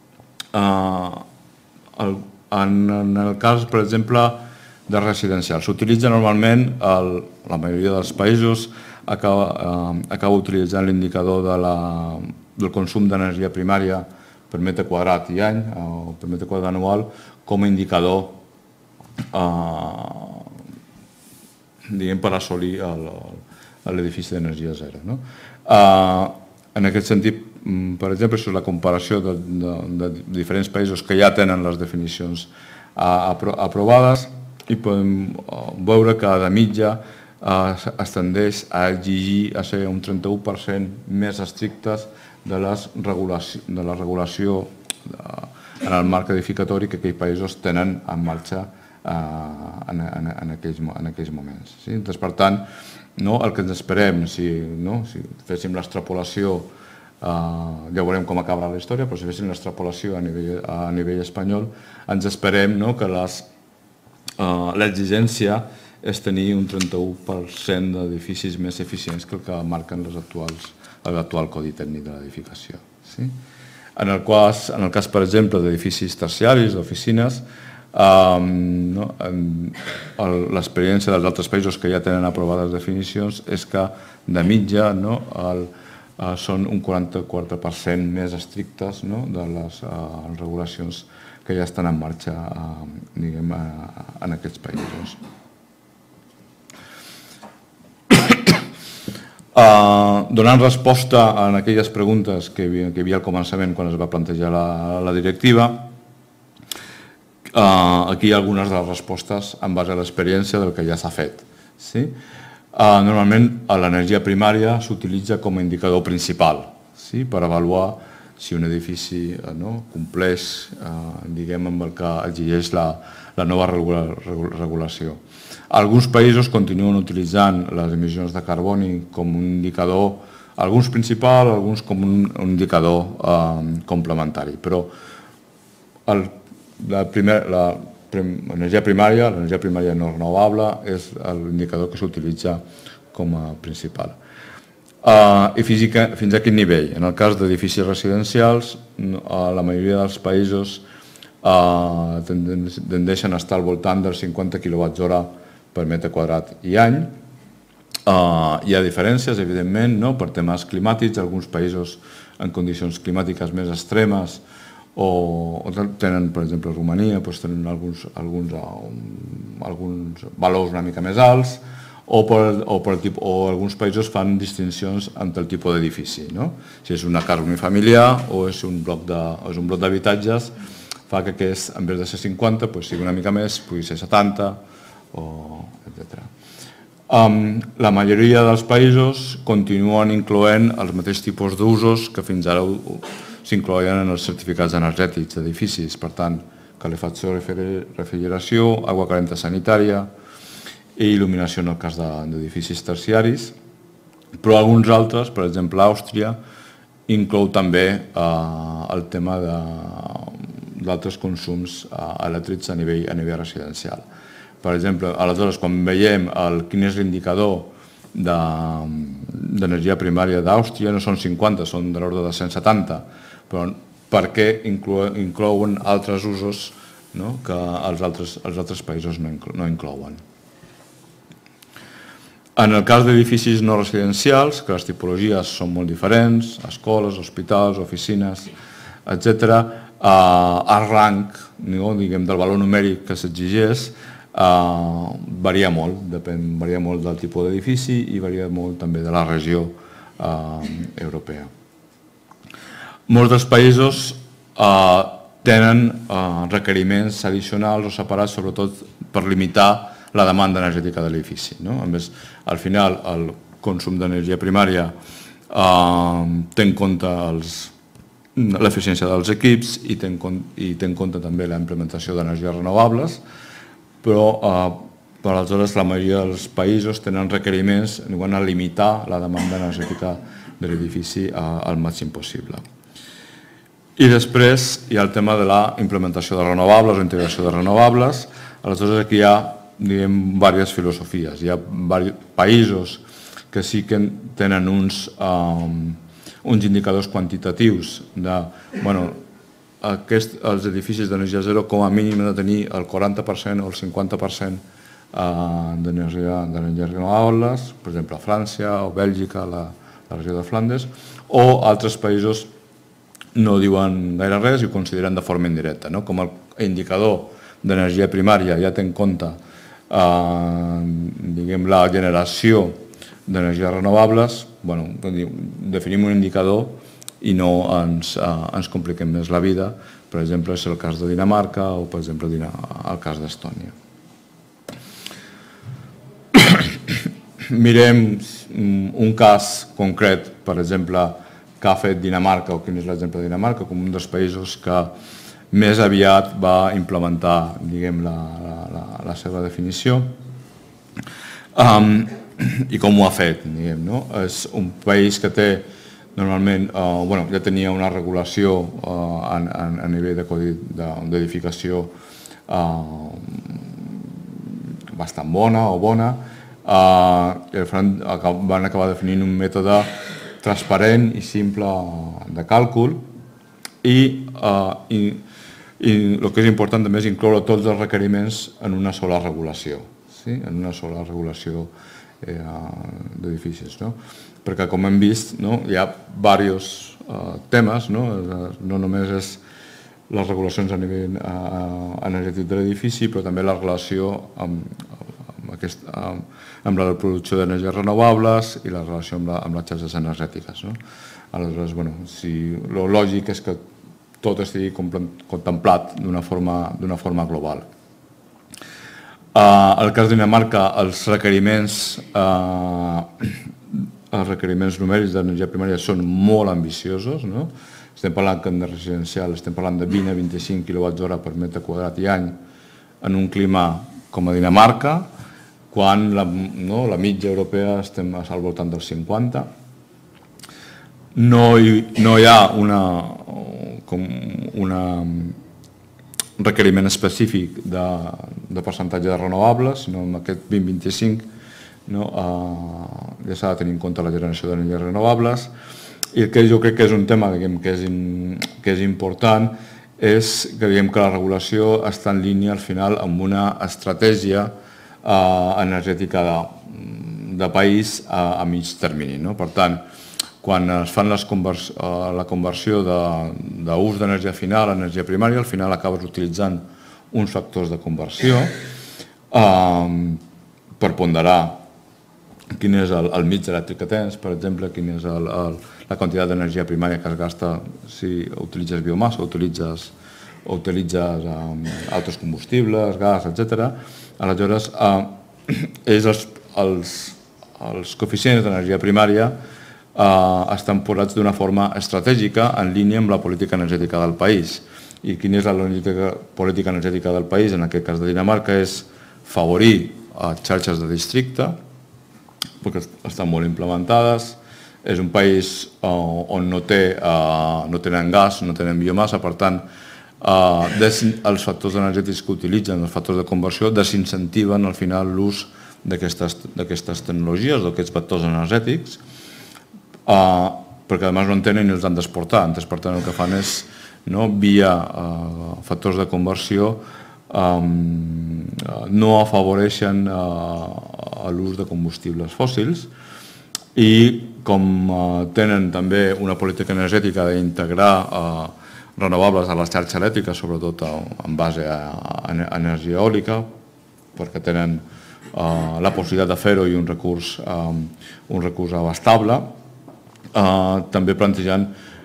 Uh, el, en, en el cas, per exemple, de residencial, s'utilitza normalment, el, la majoria dels països acaba, uh, acaba utilitzant l'indicador de la, del consum d'energia primària per metre quadrat i any, o per metre quadrat anual, com a indicador uh, diguem, per assolir l'edifici d'energia zero. No? Uh, en aquest sentit, per exemple, això és la comparació de, de, de diferents països que ja tenen les definicions uh, apro aprovades i podem veure que de mitja uh, es tendeix a exigir a ser un trenta-u per cent més estrictes de, les regulació, de la regulació uh, en el marc edificatori que aquells països tenen en marxa Uh, en, en, en, aquells, en aquells moments. Sí? Doncs, per tant, no, el que ens esperem, si, no, si féssim l'extrapolació, uh, ja veurem com acabarà la història, però si féssim l'extrapolació a, nivell, a nivell espanyol, ens esperem no, que uh, l'exigència és tenir un trenta-u per cent d'edificis més eficients que el que marquen l'actual Codi Tècnic de l'Edificació. Sí? En, el cas, en el cas, per exemple, d'edificis terciaris, d'oficines, Um, no, l'experiència dels altres països que ja tenen aprovades definicions és que de mitja no, el, uh, són un quaranta-quatre per cent més estrictes no, de les uh, regulacions que ja estan en marxa uh, diguem, uh, en aquests països. Uh, donant resposta a aquelles preguntes que hi havia, que hi havia al començament quan es va plantejar la, la directiva, Uh, aquí hi ha algunes de les respostes en base a l'experiència del que ja s'ha fet. Sí? Uh, normalment l'energia primària s'utilitza com a indicador principal, sí? Per avaluar si un edifici uh, no, compleix uh, diguem, amb el que exigeix la, la nova regula, regulació. Alguns països continuen utilitzant les emissions de carboni com un indicador, alguns principal, alguns com un, un indicador uh, complementari, però el La primer, la energia primària, l'energia primària no renovable, és l'indicador que s'utilitza com a principal. Uh, I física, fins a quin nivell? En el cas d'edificis residencials, a la majoria dels països uh, tendeixen a estar al voltant dels cinquanta quilowatts hora per metre quadrat i any. Uh, hi ha diferències, evidentment, no? Per temes climàtics, alguns països en condicions climàtiques més extremes o, o tenen, per exemple, a Romania, doncs tenen alguns, alguns, alguns valors una mica més alts, o, per, o, per, o alguns països fan distincions entre el tipus d'edifici, no? Si és una casa unifamiliar o és un bloc d'habitatges, fa que aquest, en vez de ser cinquanta, doncs sigui una mica més, pugui ser setanta, o etcètera. Um, la majoria dels països continuen incloent els mateixos tipus d'usos que fins ara s'incloïen en els certificats energètics d'edificis, per tant, calefacció, refrigeració, aigua calenta sanitària i il·luminació en el cas d'edificis terciaris, però alguns altres, per exemple Àustria, inclou també eh, el tema d'altres consums eh, elèctrics a nivell, a nivell residencial. Per exemple, aleshores, quan veiem el, quin és l'indicador d'energia primària d'Àustria, no són cinquanta, són de l'ordre de cent setanta, però perquè inclouen altres usos, no?, que els altres, els altres països no, inclo, no inclouen. En el cas d'edificis no residencials, que les tipologies són molt diferents, escoles, hospitals, oficines, etcètera, el rang, diguem, del valor numèric que s'exigeix varia molt, depèn, varia molt del tipus d'edifici i varia molt també de la regió europea. Molts dels països tenen requeriments addicionals o separats, sobretot per limitar la demanda energètica de l'edifici. A més, al final, el consum d'energia primària té en compte l'eficiència dels equips i té en compte també la implementació d'energies renovables, però per aleshores la majoria dels països tenen requeriments que van a limitar la demanda energètica de l'edifici al màxim possible. I després hi ha el tema de la implementació de renovables o integració de renovables. Aleshores aquí hi ha diguem, diverses filosofies. Hi ha països que sí que tenen uns, um, uns indicadors quantitatius de, bueno, aquest, els edificis d'energia zero com a mínim han de tenir el quaranta per cent o el cinquanta per cent uh, d'energies renovables, per exemple a França o Bèlgica, la, la regió de Flandes, o altres països no diuen gaire res i ho consideren de forma indirecta. No? Com el indicador d'energia primària ja té en compte diguem, la generació d'energies renovables, bueno, definim un indicador i no ens, ens compliquem més la vida. Per exemple, és el cas de Dinamarca o, per exemple, el cas d'Estònia. Mirem un cas concret, per exemple, que ha fet Dinamarca, o quin és l'exemple de Dinamarca, com un dels països que més aviat va implementar diguem, la, la, la seva definició um, i com ho ha fet. Diguem, no? És un país que té normalment, uh, bueno, ja tenia una regulació uh, a, a nivell de codi d'edificació uh, bastant bona o bona uh, i van acabar definint un mètode transparent i simple de càlcul i, uh, i i el que és important també és incloure tots els requeriments en una sola regulació, sí? En una sola regulació eh, d'edificis. No? Perquè, com hem vist, no? Hi ha diversos eh, temes, no? No només és les regulacions a nivell eh, energètic de l'edifici, però també la relació amb, amb, aquest, amb, amb la producció d'energies renovables i la relació amb, la, amb les xarxes energètiques. No? Aleshores, bueno, si, lo lògic és que tot estigui contemplat d'una forma, d'una forma global. En el cas de Dinamarca, els requeriments, eh, els requeriments numèrics d'energia primària són molt ambiciosos. No? Estem parlant que en residencial estem parlant de vint a vint-i-cinc quilowatts hora per metre quadrat i any en un clima com a Dinamarca, quan la, no, la mitja europea estem al voltant dels cinquanta. No hi, no hi ha una, com una, un requeriment específic de, de percentatge de renovables, sinó amb aquest vint a vint-i-cinc no, eh, ja s'ha de tenir en compte la generació d'energies renovables. I el que jo crec que és un tema diguem, que, és in, que és important és que, diguem, que la regulació està en línia al final amb una estratègia eh, energètica de, de país a, a mig termini. No? Per tant, quan es fan les convers, la conversió d'ús d'energia final a energia primària, al final acabes utilitzant uns factors de conversió eh, per ponderar quin és el, el mix elèctric que tens, per exemple, quina és el, el, la quantitat d'energia primària que es gasta si utilitzes biomassa o utilitzes, o utilitzes eh, altres combustibles, gas, etcètera. Aleshores, eh, és els, els, els coeficients d'energia primària Uh, estan posats d'una forma estratègica en línia amb la política energètica del país. I quina és la política energètica del país? En aquest cas de Dinamarca és favorir uh, xarxes de districte, perquè estan molt implementades. És un país uh, on no, té, uh, no tenen gas, no tenen biomassa, per tant, uh, des, els factors energètics que utilitzen, els factors de conversió, desincentiven al final l'ús d'aquestes tecnologies, d'aquests factors energètics, Uh, perquè a més no en tenen ni els han d'exportar. Per tant, el que fan és, no, via uh, factors de conversió, um, no afavoreixen uh, l'ús de combustibles fòssils i com tenen també una política energètica d'integrar renovables a la xarxa elèctrica, sobretot en base a energia eòlica, perquè tenen la possibilitat de fer-ho i un recurs, un recurs abastable, també plantejant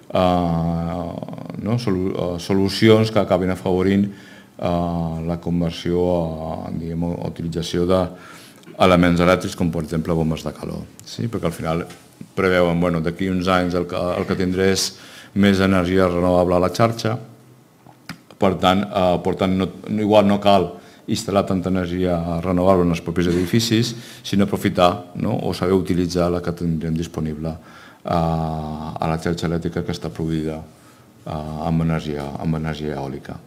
no, solucions que acabin afavorint la conversió a utilització d'elements elèctrics com per exemple bombes de calor, sí? Perquè al final preveuen bueno, d'aquí uns anys el que, el que tindré és més energia renovable a la xarxa, per tant, eh, per tant no, igual no cal instal·lar tanta energia renovable en els propis edificis, sinó aprofitar no? o saber utilitzar la que tindrem disponible eh, a la xarxa elèctrica que està produïda eh, amb, energia, amb energia eòlica.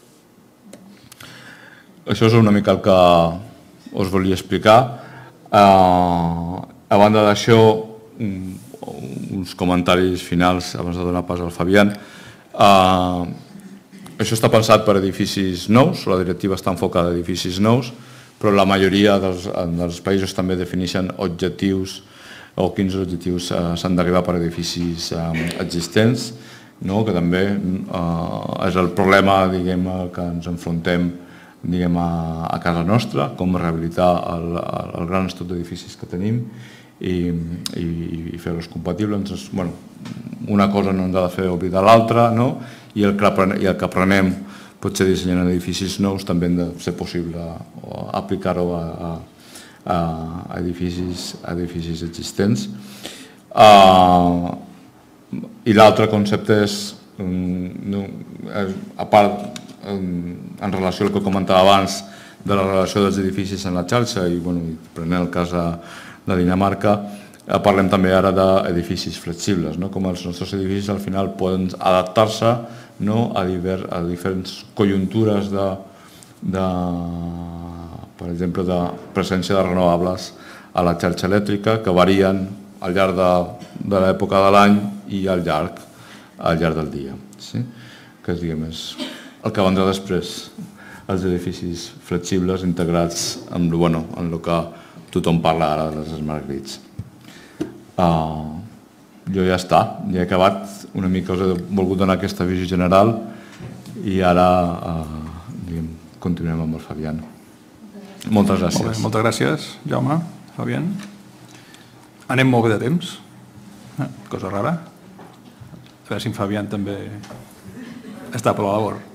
Això és una mica el que us volia explicar. Eh, a banda d'això, uns comentaris finals abans de donar pas al Fabián. Uh, això està pensat per edificis nous, la directiva està enfocada a edificis nous, però la majoria dels, dels països també defineixen objectius o quins objectius uh, s'han d'arribar per edificis um, existents, no? Que també uh, és el problema diguem, que ens enfrontem diguem, a, a casa nostra, com rehabilitar el, el gran estoc d'edificis que tenim i, i, i fer-los compatibles. Entonces, bueno, una cosa no ens ha de fer oblidar l'altra, no? I, el que, i el que aprenem potser dissenyant edificis nous també hem de ser possible aplicar-ho a, a, a, edificis, a edificis existents. Uh, I l'altre concepte és, um, a part, um, en relació al que comentava abans de la relació dels edificis en la xarxa i, bueno, prenent el cas a de Dinamarca, parlem també ara d'edificis flexibles, no? Com els nostres edificis al final poden adaptar-se no? a, diver, a diferents conjuntures de, de, per exemple, de presència de renovables a la xarxa elèctrica que varien al llarg de, de l'època de l'any i al llarg, al llarg del dia. Sí? Que diguem, és el que vendrà després, els edificis flexibles integrats en, bueno, en el que tothom parla ara de les smart grids. Uh, jo ja està, ja he acabat. Una mica us he volgut donar aquesta visió general i ara uh, diguem, continuem amb el Fabián. Moltes gràcies. Molt bé, moltes gràcies, Jaume, Fabián. Anem molt bé de temps, eh? Cosa rara. A veure si en Fabián també està per la labor.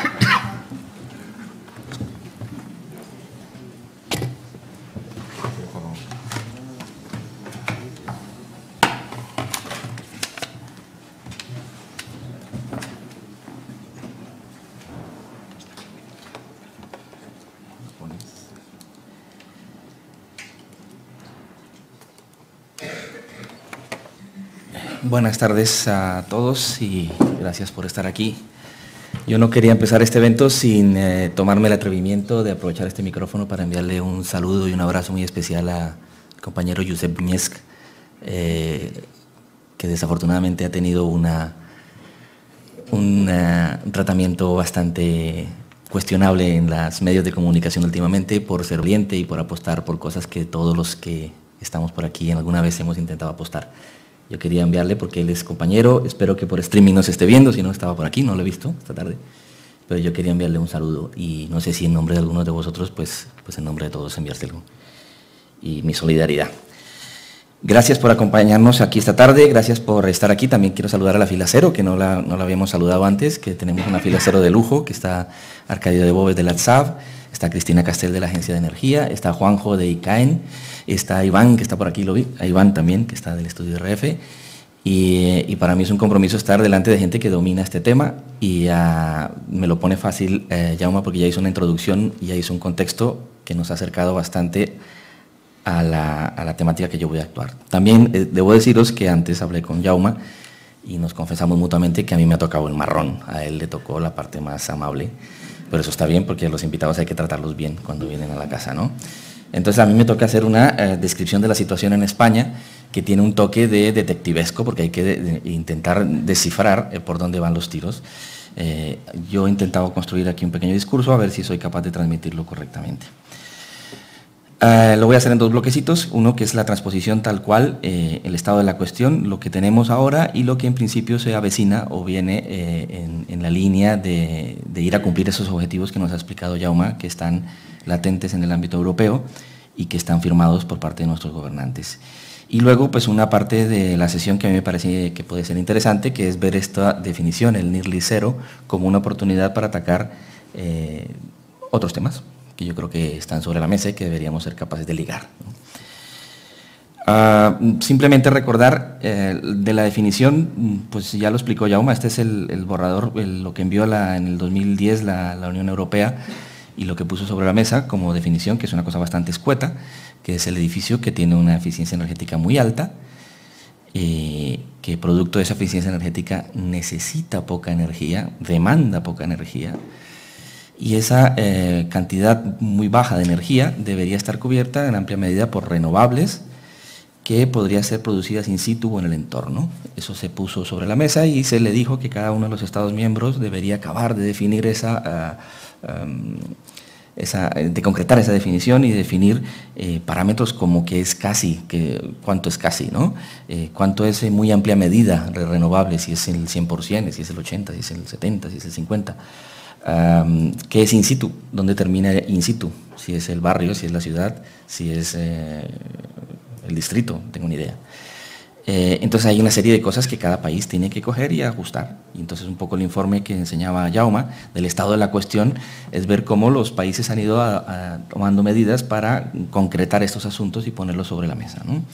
Buenas tardes a todos y gracias por estar aquí. Yo no quería empezar este evento sin eh, tomarme el atrevimiento de aprovechar este micrófono para enviarle un saludo y un abrazo muy especial al compañero Josep Buñesc, eh, que desafortunadamente ha tenido una, un uh, tratamiento bastante cuestionable en los medios de comunicación últimamente por ser valiente y por apostar por cosas que todos los que estamos por aquí en alguna vez hemos intentado apostar. Yo quería enviarle porque él es compañero, espero que por streaming no se esté viendo, si no estaba por aquí, no lo he visto esta tarde, pero yo quería enviarle un saludo y no sé si en nombre de algunos de vosotros, pues, pues en nombre de todos enviárselo y mi solidaridad. Gracias por acompañarnos aquí esta tarde, gracias por estar aquí. También quiero saludar a la fila cero, que no la, no la habíamos saludado antes, que tenemos una fila cero de lujo, que está Arcadio de Boves de la T S A V, está Cristina Castel de la Agencia de Energía, está Juanjo de I C A E N, está Iván, que está por aquí, lo vi, a Iván también, que está del estudio R F, y, y para mí es un compromiso estar delante de gente que domina este tema y uh, me lo pone fácil eh, Jaume, porque ya hizo una introducción y ya hizo un contexto que nos ha acercado bastante a la, a la temática que yo voy a actuar. También eh, debo deciros que antes hablé con Jaume y nos confesamos mutuamente que a mí me ha tocado el marrón, a él le tocó la parte más amable, pero eso está bien porque a los invitados hay que tratarlos bien cuando vienen a la casa, ¿no? Entonces a mí me toca hacer una eh, descripción de la situación en España que tiene un toque de detectivesco porque hay que de, de, intentar descifrar eh, por dónde van los tiros. Eh, yo he intentado construir aquí un pequeño discurso a ver si soy capaz de transmitirlo correctamente. Uh, lo voy a hacer en dos bloquecitos, uno que es la transposición tal cual, eh, el estado de la cuestión, lo que tenemos ahora y lo que en principio se avecina o viene eh, en, en la línea de, de ir a cumplir esos objetivos que nos ha explicado Jaume, que están latentes en el ámbito europeo y que están firmados por parte de nuestros gobernantes. Y luego pues una parte de la sesión que a mí me parece que puede ser interesante, que es ver esta definición, el Nearly Zero, como una oportunidad para atacar eh, otros temas que yo creo que están sobre la mesa y que deberíamos ser capaces de ligar, ¿no? Uh, simplemente recordar eh, de la definición, pues ya lo explicó Jaume, este es el, el borrador, el, lo que envió la, en el dos mil diez la, la Unión Europea y lo que puso sobre la mesa como definición, que es una cosa bastante escueta, que es el edificio que tiene una eficiencia energética muy alta, eh, que producto de esa eficiencia energética necesita poca energía, demanda poca energía, y esa eh, cantidad muy baja de energía debería estar cubierta en amplia medida por renovables que podrían ser producidas in situ o en el entorno. Eso se puso sobre la mesa y se le dijo que cada uno de los Estados miembros debería acabar de definir esa, uh, um, esa de concretar esa definición y definir eh, parámetros como que es casi, que, cuánto es casi, ¿no? Eh, cuánto es en muy amplia medida de renovables, si es el cien por ciento, si es el ochenta por ciento, si es el setenta por ciento, si es el cincuenta por ciento. Um, ¿Qué es in situ? ¿Dónde termina in situ? Si es el barrio, si es la ciudad, si es eh, el distrito, no tengo ni idea. Eh, entonces hay una serie de cosas que cada país tiene que coger y ajustar. Y entonces un poco el informe que enseñaba Jaume del estado de la cuestión es ver cómo los países han ido a, a, tomando medidas para concretar estos asuntos y ponerlos sobre la mesa, ¿no?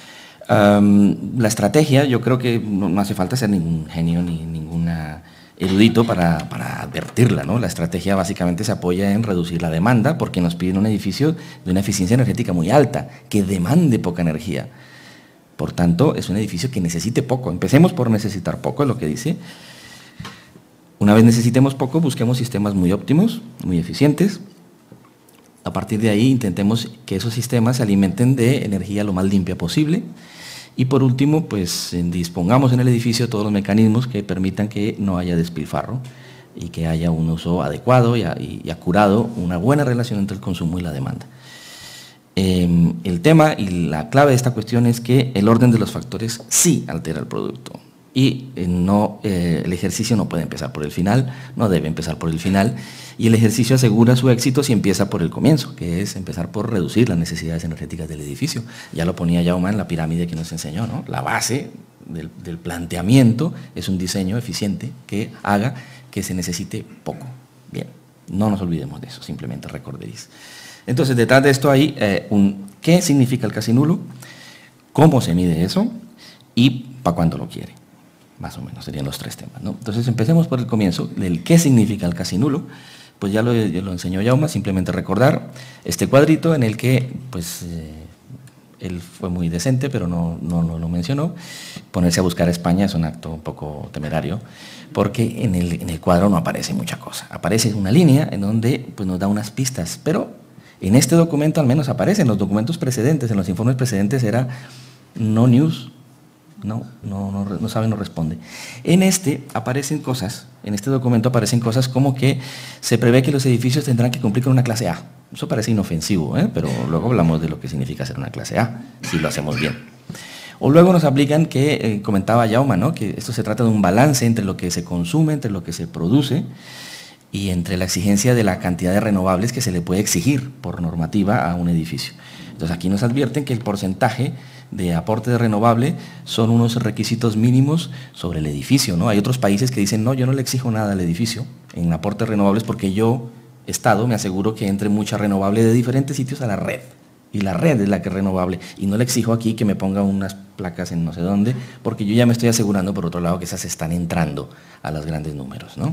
Um, la estrategia, yo creo que no, no hace falta ser ningún genio ni ninguna erudito para, para advertirla, ¿no? La estrategia básicamente se apoya en reducir la demanda porque nos piden un edificio de una eficiencia energética muy alta, que demande poca energía. Por tanto, es un edificio que necesite poco. Empecemos por necesitar poco, es lo que dice. Una vez necesitemos poco, busquemos sistemas muy óptimos, muy eficientes. A partir de ahí intentemos que esos sistemas se alimenten de energía lo más limpia posible. Y por último, pues dispongamos en el edificio todos los mecanismos que permitan que no haya despilfarro y que haya un uso adecuado y, y, y acurado, una buena relación entre el consumo y la demanda. Eh, el tema y la clave de esta cuestión es que el orden de los factores sí altera el producto y eh, no, eh, el ejercicio no puede empezar por el final, no debe empezar por el final, y el ejercicio asegura su éxito si empieza por el comienzo, que es empezar por reducir las necesidades energéticas del edificio. Ya lo ponía Jaume en la pirámide que nos enseñó, ¿no? La base del, del planteamiento es un diseño eficiente que haga que se necesite poco. Bien, no nos olvidemos de eso, simplemente recordéis. Entonces, detrás de esto hay eh, un qué significa el casi nulo, cómo se mide eso y para cuándo lo quiere. Más o menos serían los tres temas, ¿no? Entonces empecemos por el comienzo, del qué significa el casi nulo. Pues ya lo, ya lo enseñó Jaume, simplemente recordar este cuadrito en el que, pues, eh, él fue muy decente, pero no, no, no lo mencionó. Ponerse a buscar a España es un acto un poco temerario, porque en el, en el cuadro no aparece mucha cosa. Aparece una línea en donde pues, nos da unas pistas, pero en este documento al menos aparece. En los documentos precedentes, en los informes precedentes era no news. No, no, no, no sabe, no responde. En este aparecen cosas, en este documento aparecen cosas como que se prevé que los edificios tendrán que cumplir con una clase A. Eso parece inofensivo, ¿eh? Pero luego hablamos de lo que significa ser una clase A, si lo hacemos bien. O luego nos aplican que, eh, comentaba Jaume, ¿no? Que esto se trata de un balance entre lo que se consume, entre lo que se produce y entre la exigencia de la cantidad de renovables que se le puede exigir por normativa a un edificio. Entonces aquí nos advierten que el porcentaje de aporte de renovable son unos requisitos mínimos sobre el edificio, ¿no? Hay otros países que dicen, no, yo no le exijo nada al edificio en aportes renovables porque yo, Estado, me aseguro que entre mucha renovable de diferentes sitios a la red. Y la red es la que es renovable. Y no le exijo aquí que me ponga unas placas en no sé dónde, porque yo ya me estoy asegurando, por otro lado, que esas están entrando a los grandes números, ¿no?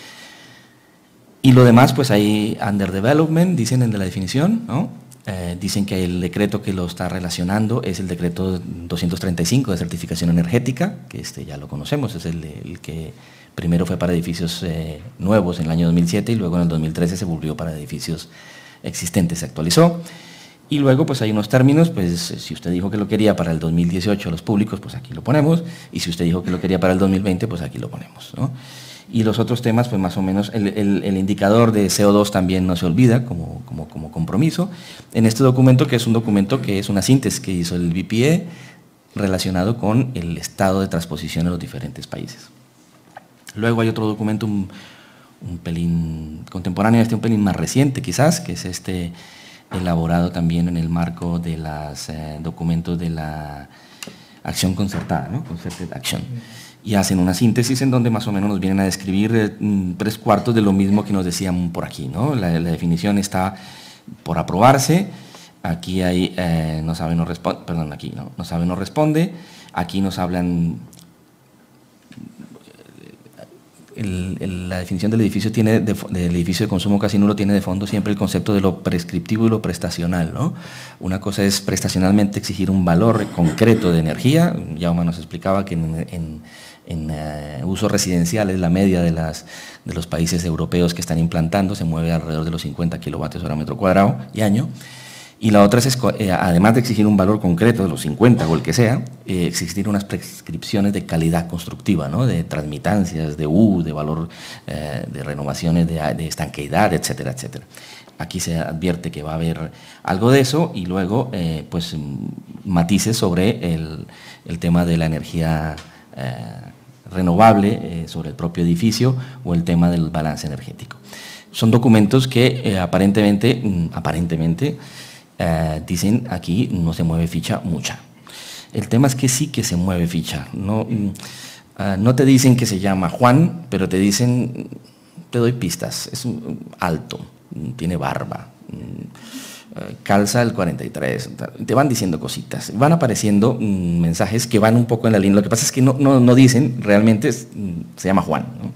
Y lo demás, pues hay under development, dicen en de la definición, ¿no? Eh, dicen que el decreto que lo está relacionando es el decreto doscientos treinta y cinco de certificación energética, que este ya lo conocemos, es el, el que primero fue para edificios eh, nuevos en el año dos mil siete y luego en el dos mil trece se volvió para edificios existentes, se actualizó. Y luego pues hay unos términos, pues si usted dijo que lo quería para el dos mil dieciocho los públicos, pues aquí lo ponemos, y si usted dijo que lo quería para el dos mil veinte, pues aquí lo ponemos, ¿no? Y los otros temas, pues más o menos, el, el, el indicador de C O dos también no se olvida como, como, como compromiso. En este documento, que es un documento que es una síntesis que hizo el B P E relacionado con el estado de transposición en los diferentes países. Luego hay otro documento un, un pelín contemporáneo, este un pelín más reciente quizás, que es este elaborado también en el marco de los eh, documentos de la acción concertada, ¿no? Concerted Action. Y hacen una síntesis en donde más o menos nos vienen a describir eh, tres cuartos de lo mismo que nos decían por aquí, ¿no? La, la definición está por aprobarse, aquí hay, eh, no sabe, no responde, perdón, aquí no, no sabe, no responde, aquí nos hablan, el, el, la definición del edificio tiene, de, del edificio de consumo casi nulo tiene de fondo siempre el concepto de lo prescriptivo y lo prestacional, ¿no? Una cosa es prestacionalmente exigir un valor concreto de energía, Jaume nos explicaba que en, en En uh, usos residenciales, la media de, las, de los países europeos que están implantando se mueve alrededor de los cincuenta kilovatios hora metro cuadrado y año. Y la otra es, eh, además de exigir un valor concreto de los cincuenta o el que sea, eh, exigir unas prescripciones de calidad constructiva, ¿no? De transmitancias, de U, de valor, eh, de renovaciones, de, de estanqueidad, etcétera, etcétera. Aquí se advierte que va a haber algo de eso y luego eh, pues, matices sobre el, el tema de la energía eh, renovable eh, sobre el propio edificio o el tema del balance energético. Son documentos que eh, aparentemente, mm, aparentemente eh, dicen aquí no se mueve ficha mucha. El tema es que sí que se mueve ficha. No, mm, uh, no te dicen que se llama Juan, pero te dicen, te doy pistas, es un, alto, tiene barba, calza el cuarenta y tres, te van diciendo cositas, van apareciendo mmm, mensajes que van un poco en la línea, lo que pasa es que no, no, no dicen, realmente es, se llama Juan, ¿no?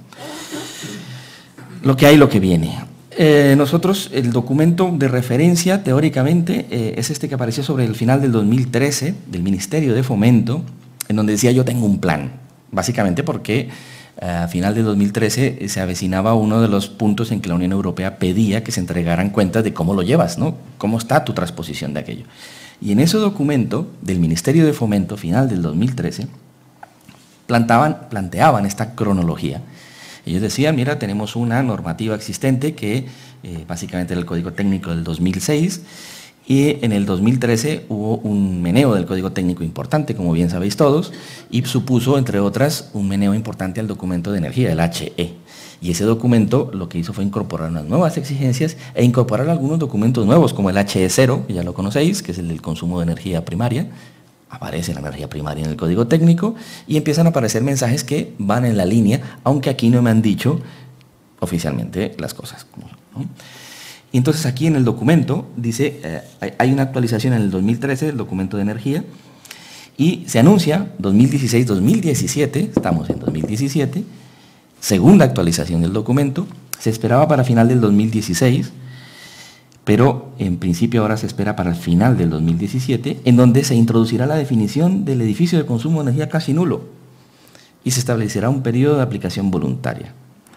Lo que hay, lo que viene. Eh, nosotros, el documento de referencia, teóricamente, eh, es este que apareció sobre el final del dos mil trece, del Ministerio de Fomento, en donde decía yo tengo un plan, básicamente porque a final de dos mil trece se avecinaba uno de los puntos en que la Unión Europea pedía que se entregaran cuentas de cómo lo llevas, ¿no? Cómo está tu transposición de aquello. Y en ese documento del Ministerio de Fomento, final del dos mil trece, plantaban, planteaban esta cronología. Ellos decían, mira, tenemos una normativa existente que eh, básicamente era el Código Técnico del dos mil seis, y en el dos mil trece hubo un meneo del Código Técnico importante, como bien sabéis todos, y supuso, entre otras, un meneo importante al documento de energía, el H E. Y ese documento lo que hizo fue incorporar unas nuevas exigencias e incorporar algunos documentos nuevos, como el H E cero, que ya lo conocéis, que es el del consumo de energía primaria. Aparece la energía primaria en el Código Técnico y empiezan a aparecer mensajes que van en la línea, aunque aquí no me han dicho oficialmente las cosas, ¿no? Y entonces aquí en el documento dice, eh, hay una actualización en el dos mil trece del documento de energía y se anuncia dos mil dieciséis dos mil diecisiete, estamos en dos mil diecisiete, según la actualización del documento, se esperaba para final del dos mil dieciséis, pero en principio ahora se espera para el final del dos mil diecisiete, en donde se introducirá la definición del edificio de consumo de energía casi nulo y se establecerá un periodo de aplicación voluntaria.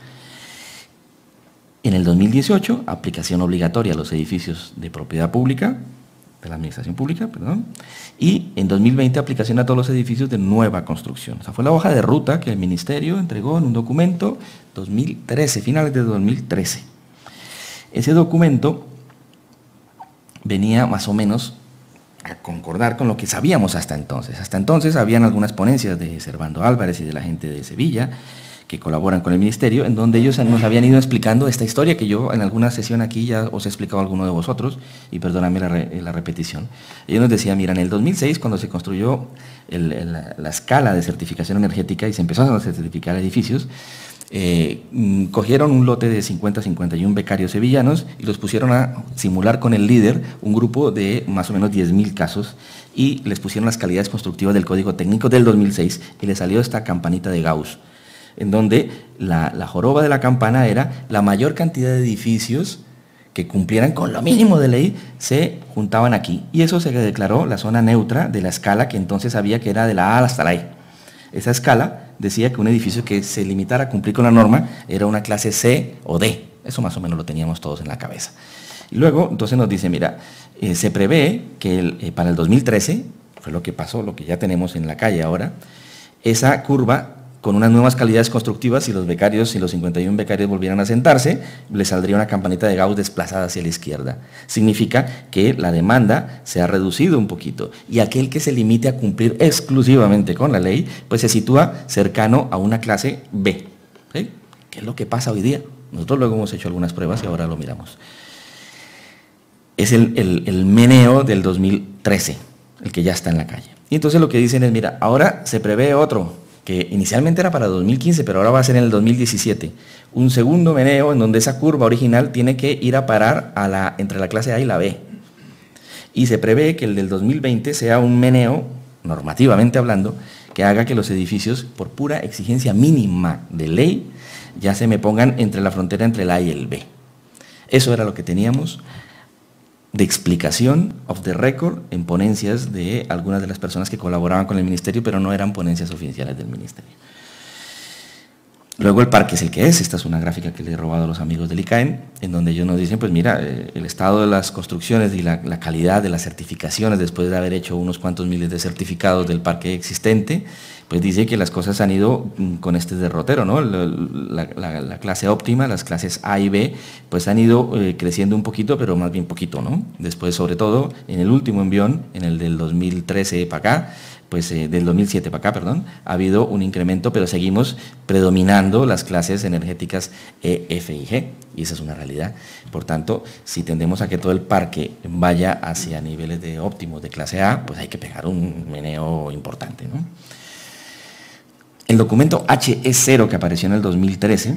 En el dos mil dieciocho, aplicación obligatoria a los edificios de propiedad pública, de la administración pública, perdón, y en dos mil veinte aplicación a todos los edificios de nueva construcción. Esa fue la hoja de ruta que el Ministerio entregó en un documento dos mil trece, finales de dos mil trece. Ese documento venía más o menos a concordar con lo que sabíamos hasta entonces. Hasta entonces habían algunas ponencias de Servando Álvarez y de la gente de Sevilla, que colaboran con el Ministerio, en donde ellos nos habían ido explicando esta historia que yo en alguna sesión aquí ya os he explicado a alguno de vosotros, y perdóname la, re, la repetición. Ellos nos decían, mira, en el dos mil seis, cuando se construyó el, el, la escala de certificación energética y se empezó a certificar edificios, eh, cogieron un lote de cincuenta a cincuenta y uno becarios sevillanos y los pusieron a simular con el líder un grupo de más o menos diez mil casos y les pusieron las calidades constructivas del Código Técnico del dos mil seis y les salió esta campanita de Gauss, en donde la, la joroba de la campana era la mayor cantidad de edificios que cumplieran con lo mínimo de ley se juntaban aquí. Y eso se declaró la zona neutra de la escala que entonces había que era de la A hasta la E. Esa escala decía que un edificio que se limitara a cumplir con la norma era una clase C o D. Eso más o menos lo teníamos todos en la cabeza. Y luego, entonces nos dice, mira, eh, se prevé que el, eh, para el dos mil trece, fue lo que pasó, lo que ya tenemos en la calle ahora, esa curva con unas nuevas calidades constructivas, si los becarios, si los cincuenta y uno becarios volvieran a sentarse, les saldría una campanita de Gauss desplazada hacia la izquierda. Significa que la demanda se ha reducido un poquito y aquel que se limite a cumplir exclusivamente con la ley, pues se sitúa cercano a una clase B. ¿Sí? ¿Qué es lo que pasa hoy día? Nosotros luego hemos hecho algunas pruebas y ahora lo miramos. Es el, el, el meneo del dos mil trece, el que ya está en la calle. Y entonces lo que dicen es, mira, ahora se prevé otro, que inicialmente era para dos mil quince, pero ahora va a ser en el dos mil diecisiete. Un segundo meneo en donde esa curva original tiene que ir a parar a la, entre la clase A y la B. Y se prevé que el del dos mil veinte sea un meneo, normativamente hablando, que haga que los edificios, por pura exigencia mínima de ley, ya se me pongan entre la frontera entre el A y el B. Eso era lo que teníamos de explicación off the record en ponencias de algunas de las personas que colaboraban con el ministerio, pero no eran ponencias oficiales del ministerio. Luego el parque es el que es. Esta es una gráfica que le he robado a los amigos del I C A E N, en donde ellos nos dicen, pues mira, el estado de las construcciones y la, la calidad de las certificaciones, después de haber hecho unos cuantos miles de certificados del parque existente, pues dice que las cosas han ido con este derrotero, ¿no? La, la, la, la clase óptima, las clases A y B, pues han ido eh, creciendo un poquito, pero más bien poquito, ¿no? Después, sobre todo, en el último envión, en el del dos mil trece para acá, pues eh, del dos mil siete para acá, perdón, ha habido un incremento, pero seguimos predominando las clases energéticas E, F y G, y esa es una realidad. Por tanto, si tendemos a que todo el parque vaya hacia niveles de óptimos de clase A, pues hay que pegar un meneo importante, ¿no? El documento H E cero que apareció en el dos mil trece,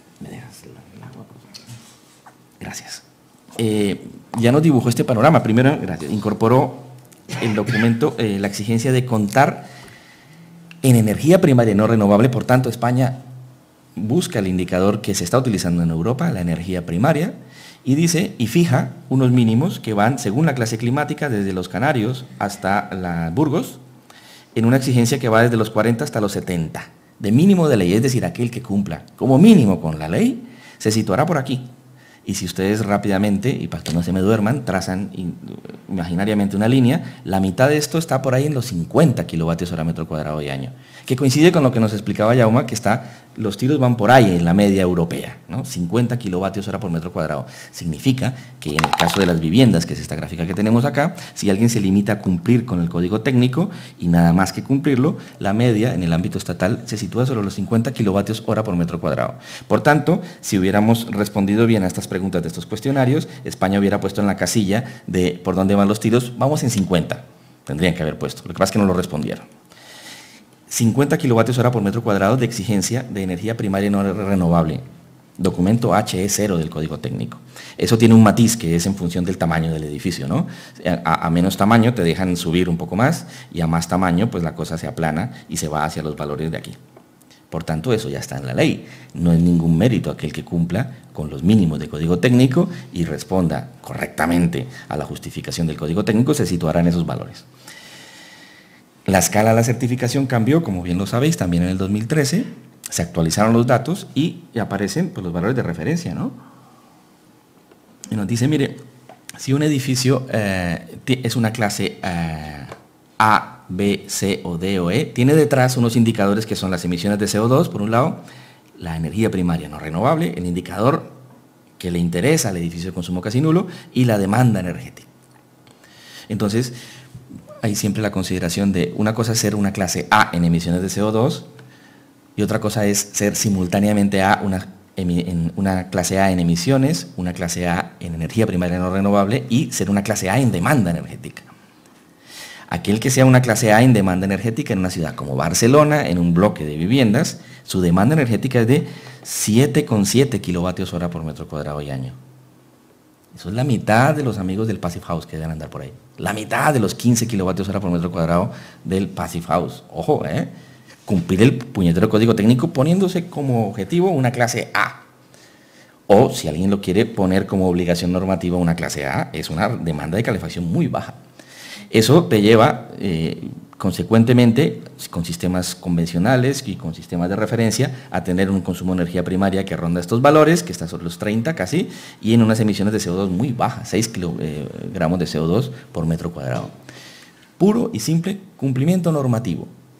gracias, eh, ya nos dibujó este panorama. Primero, gracias, incorporó el documento eh, la exigencia de contar en energía primaria no renovable. Por tanto, España busca el indicador que se está utilizando en Europa, la energía primaria, y dice y fija unos mínimos que van según la clase climática desde los Canarios hasta la Burgos, en una exigencia que va desde los cuarenta hasta los setenta, de mínimo de ley, es decir, aquel que cumpla como mínimo con la ley, se situará por aquí. Y si ustedes rápidamente, y para que no se me duerman, trazan imaginariamente una línea, la mitad de esto está por ahí en los cincuenta kilovatios hora metro cuadrado y año, que coincide con lo que nos explicaba Jaume, que está, los tiros van por ahí en la media europea, ¿no? cincuenta kilovatios hora por metro cuadrado. Significa que en el caso de las viviendas, que es esta gráfica que tenemos acá, si alguien se limita a cumplir con el código técnico y nada más que cumplirlo, la media en el ámbito estatal se sitúa sobre los cincuenta kilovatios hora por metro cuadrado. Por tanto, si hubiéramos respondido bien a estas preguntas de estos cuestionarios, España hubiera puesto en la casilla de por dónde van los tiros, vamos en cincuenta, tendrían que haber puesto, lo que pasa es que no lo respondieron. cincuenta kilovatios hora por metro cuadrado de exigencia de energía primaria no renovable, documento H E cero del código técnico. Eso tiene un matiz que es en función del tamaño del edificio, ¿no? A, a menos tamaño te dejan subir un poco más y a más tamaño pues la cosa se aplana y se va hacia los valores de aquí. Por tanto, eso ya está en la ley. No es ningún mérito aquel que cumpla con los mínimos de código técnico y responda correctamente a la justificación del código técnico, se situará en esos valores. La escala de la certificación cambió, como bien lo sabéis, también en el dos mil trece, se actualizaron los datos y aparecen pues, los valores de referencia, ¿no? Y nos dice, mire, si un edificio eh, es una clase eh, A, B, C o D o E, tiene detrás unos indicadores que son las emisiones de C O dos, por un lado, la energía primaria no renovable, el indicador que le interesa al edificio de consumo casi nulo, y la demanda energética. Entonces, hay siempre la consideración de una cosa es ser una clase A en emisiones de C O dos y otra cosa es ser simultáneamente A una, en una clase A en emisiones, una clase A en energía primaria no renovable y ser una clase A en demanda energética. Aquel que sea una clase A en demanda energética en una ciudad como Barcelona, en un bloque de viviendas, su demanda energética es de siete coma siete kilovatios hora por metro cuadrado y año. Eso es la mitad de los amigos del Passive House que deben andar por ahí. La mitad de los quince kilovatios hora por metro cuadrado del Passive House. Ojo, ¿eh? Cumplir el puñetero código técnico poniéndose como objetivo una clase A. O, si alguien lo quiere poner como obligación normativa una clase A, es una demanda de calefacción muy baja. Eso te lleva, eh, consecuentemente, con sistemas convencionales y con sistemas de referencia, a tener un consumo de energía primaria que ronda estos valores, que está sobre los treinta casi, y en unas emisiones de C O dos muy bajas, seis kilogramos de C O dos por metro cuadrado. Puro y simple cumplimiento normativo.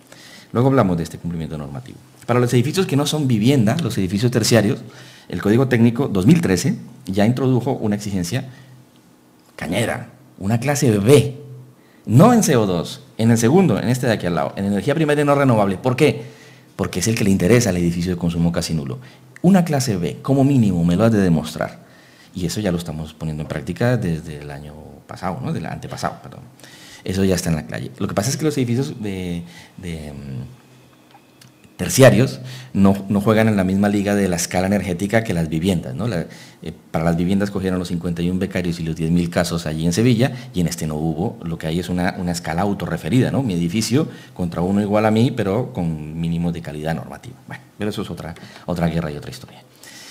Luego hablamos de este cumplimiento normativo. Para los edificios que no son vivienda, los edificios terciarios, el Código Técnico dos mil trece ya introdujo una exigencia cañera, una clase B, no en C O dos, en el segundo, en este de aquí al lado, en energía primaria no renovable. ¿Por qué? Porque es el que le interesa al edificio de consumo casi nulo. Una clase B, como mínimo, me lo has de demostrar. Y eso ya lo estamos poniendo en práctica desde el año pasado, ¿no? Del antepasado, perdón. Eso ya está en la calle. Lo que pasa es que los edificios de, de um, terciarios no, no juegan en la misma liga de la escala energética que las viviendas, ¿no? La, eh, para las viviendas cogieron los cincuenta y un becarios y los diez mil casos allí en Sevilla, y en este no hubo. Lo que hay es una, una escala autorreferida, ¿no? Mi edificio contra uno igual a mí, pero con mínimos de calidad normativa. Bueno, pero eso es otra, otra guerra y otra historia.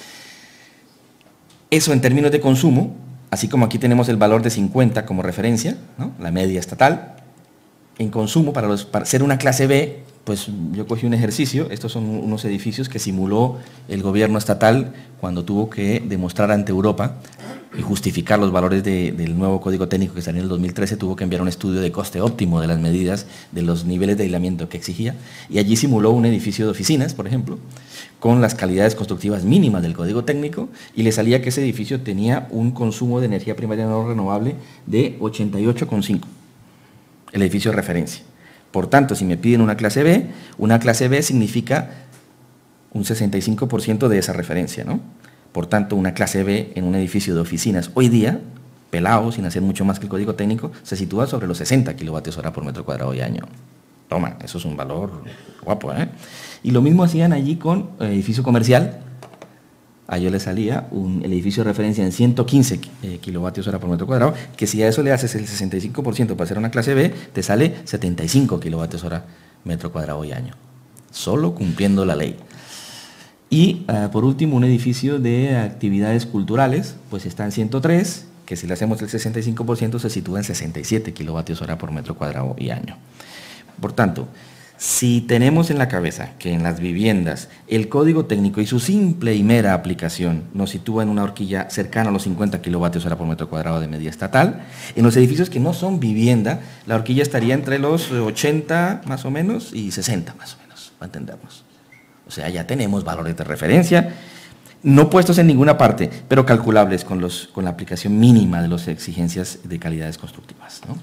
Eso en términos de consumo, así como aquí tenemos el valor de cincuenta como referencia, ¿no? La media estatal, en consumo, para, los, para ser una clase B, pues yo cogí un ejercicio, estos son unos edificios que simuló el gobierno estatal cuando tuvo que demostrar ante Europa y justificar los valores de, del nuevo Código Técnico que salió en el dos mil trece, tuvo que enviar un estudio de coste óptimo de las medidas, de los niveles de aislamiento que exigía, y allí simuló un edificio de oficinas, por ejemplo, con las calidades constructivas mínimas del Código Técnico, y le salía que ese edificio tenía un consumo de energía primaria no renovable de ochenta y ocho coma cinco, el edificio de referencia. Por tanto, si me piden una clase B, una clase B significa un sesenta y cinco por ciento de esa referencia, ¿no? Por tanto, una clase B en un edificio de oficinas hoy día, pelado, sin hacer mucho más que el Código Técnico, se sitúa sobre los sesenta kilovatios hora por metro cuadrado y año. Toma, eso es un valor guapo, ¿eh? Y lo mismo hacían allí con el edificio comercial. A ellos les salía un, el edificio de referencia en ciento quince eh, kilovatios hora por metro cuadrado, que si a eso le haces el sesenta y cinco por ciento para hacer una clase B, te sale setenta y cinco kilovatios hora metro cuadrado y año. Solo cumpliendo la ley. Y uh, por último, un edificio de actividades culturales, pues está en ciento tres, que si le hacemos el sesenta y cinco por ciento se sitúa en sesenta y siete kilovatios hora por metro cuadrado y año. Por tanto, si tenemos en la cabeza que en las viviendas el Código Técnico y su simple y mera aplicación nos sitúa en una horquilla cercana a los cincuenta kilovatios hora por metro cuadrado de media estatal, en los edificios que no son vivienda, la horquilla estaría entre los ochenta más o menos y sesenta más o menos, para entendernos. O sea, ya tenemos valores de referencia, no puestos en ninguna parte, pero calculables con, los, con la aplicación mínima de las exigencias de calidades constructivas, ¿no?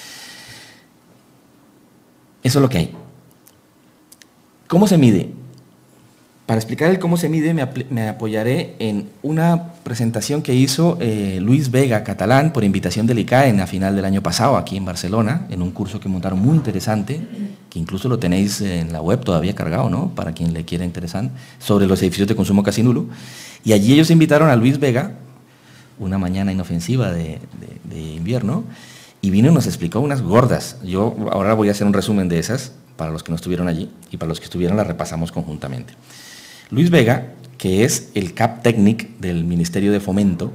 Eso es lo que hay. ¿Cómo se mide? Para explicar el cómo se mide me, me apoyaré en una presentación que hizo eh, Luis Vega Catalán por invitación del I C A E N a final del año pasado aquí en Barcelona, en un curso que montaron muy interesante, que incluso lo tenéis en la web todavía cargado, ¿no? Para quien le quiera interesar, sobre los edificios de consumo casi nulo. Y allí ellos invitaron a Luis Vega, una mañana inofensiva de, de, de invierno, y vino y nos explicó unas gordas. Yo ahora voy a hacer un resumen de esas, para los que no estuvieron allí, y para los que estuvieron las repasamos conjuntamente. Luis Vega, que es el Cap Técnic del Ministerio de Fomento,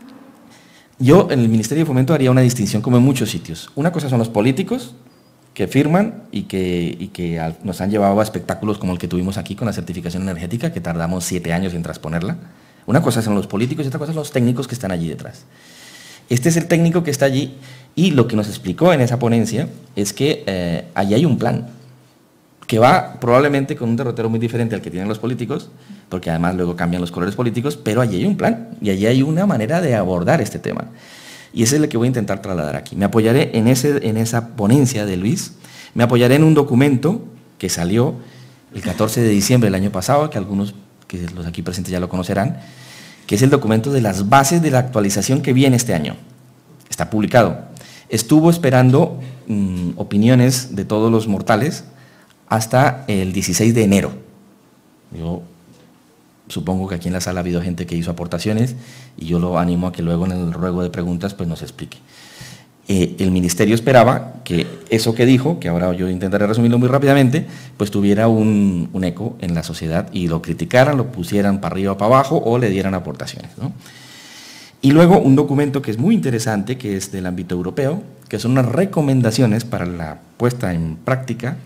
yo en el Ministerio de Fomento haría una distinción como en muchos sitios. Una cosa son los políticos que firman y que, y que nos han llevado a espectáculos como el que tuvimos aquí con la certificación energética, que tardamos siete años en transponerla. Una cosa son los políticos y otra cosa son los técnicos que están allí detrás. Este es el técnico que está allí, y lo que nos explicó en esa ponencia es que eh, allí hay un plan que va probablemente con un derrotero muy diferente al que tienen los políticos, porque además luego cambian los colores políticos, pero allí hay un plan y allí hay una manera de abordar este tema. Y ese es el que voy a intentar trasladar aquí. Me apoyaré en, ese, en esa ponencia de Luis, me apoyaré en un documento que salió el catorce de diciembre del año pasado, que algunos que los aquí presentes ya lo conocerán, que es el documento de las bases de la actualización que viene este año. Está publicado. Estuvo esperando mmm, opiniones de todos los mortales hasta el dieciséis de enero. Yo supongo que aquí en la sala ha habido gente que hizo aportaciones y yo lo animo a que luego en el ruego de preguntas pues nos explique. Eh, el ministerio esperaba que eso que dijo, que ahora yo intentaré resumirlo muy rápidamente, pues tuviera un, un eco en la sociedad y lo criticaran, lo pusieran para arriba o para abajo o le dieran aportaciones, ¿no? Y luego un documento que es muy interesante, que es del ámbito europeo, que son unas recomendaciones para la puesta en práctica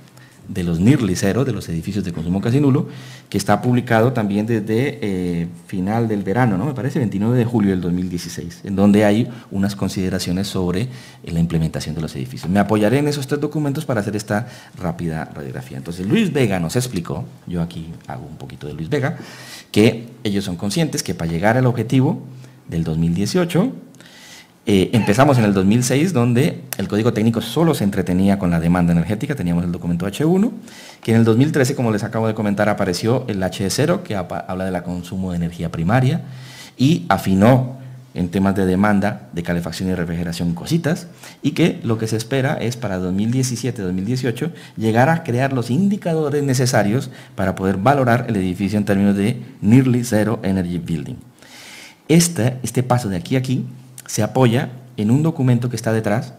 de los NIRLI cero, de los edificios de consumo casi nulo, que está publicado también desde eh, final del verano, ¿no? Me parece veintinueve de julio del dos mil dieciséis, en donde hay unas consideraciones sobre eh, la implementación de los edificios. Me apoyaré en esos tres documentos para hacer esta rápida radiografía. Entonces, Luis Vega nos explicó, yo aquí hago un poquito de Luis Vega, que ellos son conscientes que para llegar al objetivo del dos mil dieciocho, Eh, empezamos en el dos mil seis, donde el código técnico solo se entretenía con la demanda energética, teníamos el documento H uno, que en el dos mil trece, como les acabo de comentar, apareció el H cero, que habla de la consumo de energía primaria, y afinó en temas de demanda, de calefacción y refrigeración cositas, y que lo que se espera es para dos mil diecisiete dos mil dieciocho llegar a crear los indicadores necesarios para poder valorar el edificio en términos de Nearly Zero Energy Building. Este, este paso de aquí a aquí se apoya en un documento que está detrás,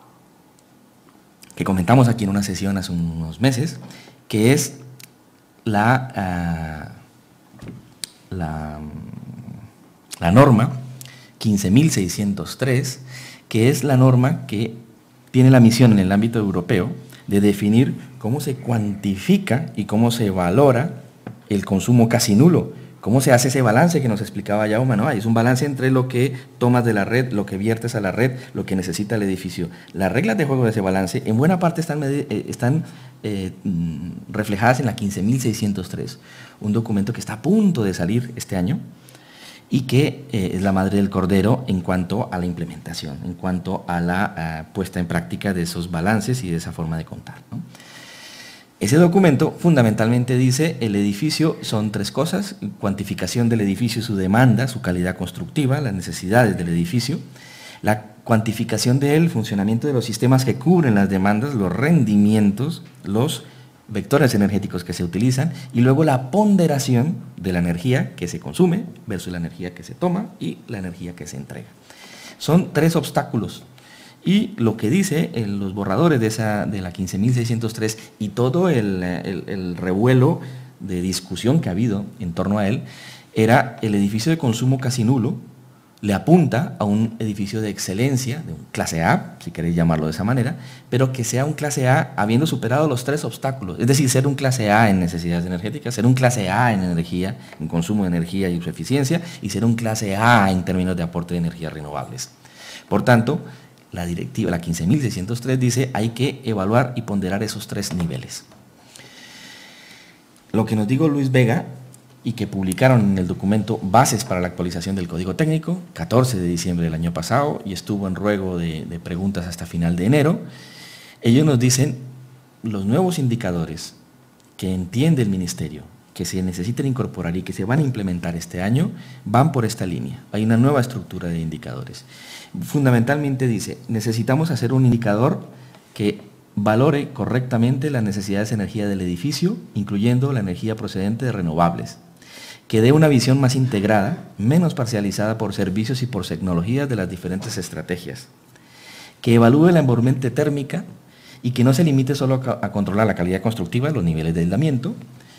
que comentamos aquí en una sesión hace unos meses, que es la, uh, la, la norma quince mil seiscientos tres, que es la norma que tiene la misión en el ámbito europeo de definir cómo se cuantifica y cómo se valora el consumo casi nulo. ¿Cómo se hace ese balance que nos explicaba Jaume, ¿no? Es un balance entre lo que tomas de la red, lo que viertes a la red, lo que necesita el edificio. Las reglas de juego de ese balance en buena parte están, eh, están eh, reflejadas en la quince mil seiscientos tres, un documento que está a punto de salir este año y que eh, es la madre del cordero en cuanto a la implementación, en cuanto a la uh, puesta en práctica de esos balances y de esa forma de contar, ¿no? Ese documento fundamentalmente dice el edificio son tres cosas: cuantificación del edificio, su demanda, su calidad constructiva, las necesidades del edificio, la cuantificación del funcionamiento de los sistemas que cubren las demandas, los rendimientos, los vectores energéticos que se utilizan, y luego la ponderación de la energía que se consume versus la energía que se toma y la energía que se entrega. Son tres obstáculos. Y lo que dice en los borradores de, esa, de la quince mil seiscientos tres y todo el, el, el revuelo de discusión que ha habido en torno a él, era el edificio de consumo casi nulo, le apunta a un edificio de excelencia, de un clase A, si queréis llamarlo de esa manera, pero que sea un clase A habiendo superado los tres obstáculos, es decir, ser un clase A en necesidades energéticas, ser un clase A en energía, en consumo de energía y su eficiencia, y ser un clase A en términos de aporte de energías renovables. Por tanto, la directiva, la quince mil seiscientos tres, dice hay que evaluar y ponderar esos tres niveles. Lo que nos dijo Luis Vega, y que publicaron en el documento Bases para la actualización del Código Técnico, catorce de diciembre del año pasado, y estuvo en ruego de, de preguntas hasta final de enero, ellos nos dicen los nuevos indicadores que entiende el Ministerio, que se necesitan incorporar y que se van a implementar este año, van por esta línea. Hay una nueva estructura de indicadores. Fundamentalmente dice, necesitamos hacer un indicador que valore correctamente las necesidades de energía del edificio, incluyendo la energía procedente de renovables, que dé una visión más integrada, menos parcializada por servicios y por tecnologías de las diferentes estrategias, que evalúe la envolvente térmica y que no se limite solo a, a controlar la calidad constructiva, los niveles de aislamiento,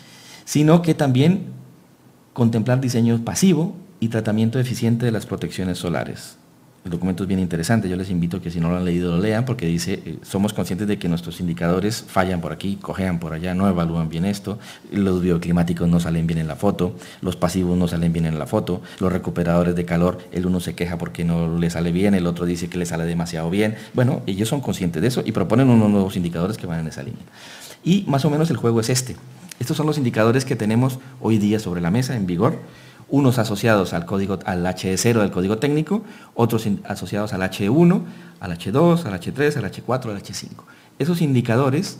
sino que también contemplar diseño pasivo y tratamiento eficiente de las protecciones solares. El documento es bien interesante, yo les invito a que si no lo han leído lo lean, porque dice, eh, somos conscientes de que nuestros indicadores fallan por aquí, cojean por allá, no evalúan bien esto, los bioclimáticos no salen bien en la foto, los pasivos no salen bien en la foto, los recuperadores de calor, el uno se queja porque no le sale bien, el otro dice que le sale demasiado bien. Bueno, ellos son conscientes de eso y proponen unos nuevos indicadores que van en esa línea. Y más o menos el juego es este. Estos son los indicadores que tenemos hoy día sobre la mesa en vigor, unos asociados al, código, al H cero del Código Técnico, otros asociados al H uno, al H dos, al H tres, al H cuatro, al H cinco. Esos indicadores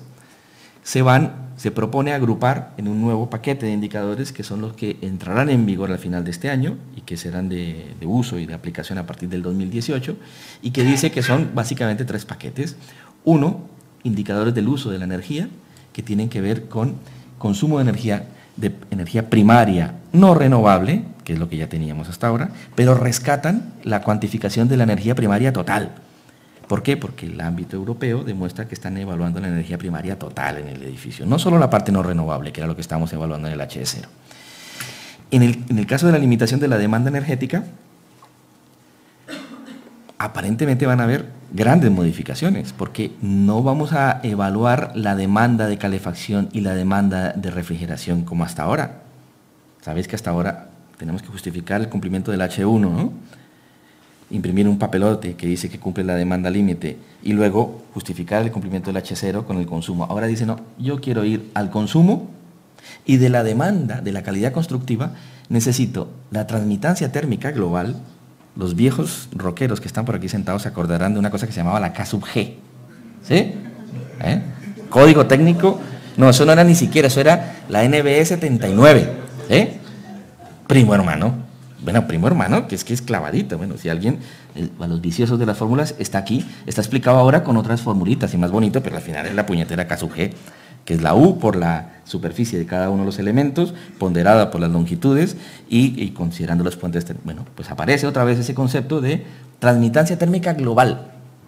se van, se propone agrupar en un nuevo paquete de indicadores que son los que entrarán en vigor al final de este año y que serán de, de uso y de aplicación a partir del dos mil dieciocho, y que dice que son básicamente tres paquetes. Uno, indicadores del uso de la energía, que tienen que ver con consumo de energía, de energía primaria no renovable, que es lo que ya teníamos hasta ahora, pero rescatan la cuantificación de la energía primaria total. ¿Por qué? Porque el ámbito europeo demuestra que están evaluando la energía primaria total en el edificio, no solo la parte no renovable, que era lo que estábamos evaluando en el H cero. En el, en el caso de la limitación de la demanda energética, aparentemente van a haber grandes modificaciones, porque no vamos a evaluar la demanda de calefacción y la demanda de refrigeración como hasta ahora. Sabéis que hasta ahora tenemos que justificar el cumplimiento del H uno, ¿no? Imprimir un papelote que dice que cumple la demanda límite y luego justificar el cumplimiento del H cero con el consumo. Ahora dice, no, yo quiero ir al consumo y de la demanda, de la calidad constructiva, necesito la transmitancia térmica global. Los viejos rockeros que están por aquí sentados se acordarán de una cosa que se llamaba la K sub G. ¿Sí? ¿Eh? Código técnico. No, eso no era ni siquiera, eso era la N B E setenta y nueve. ¿Eh? Primo hermano. Bueno, primo hermano, que es que es clavadito. Bueno, si alguien, eh, a los viciosos de las fórmulas, está aquí, está explicado ahora con otras formulitas y más bonito, pero al final es la puñetera K sub G, que es la U por la superficie de cada uno de los elementos, ponderada por las longitudes y, y considerando los puentes. Bueno, pues aparece otra vez ese concepto de transmitancia térmica global.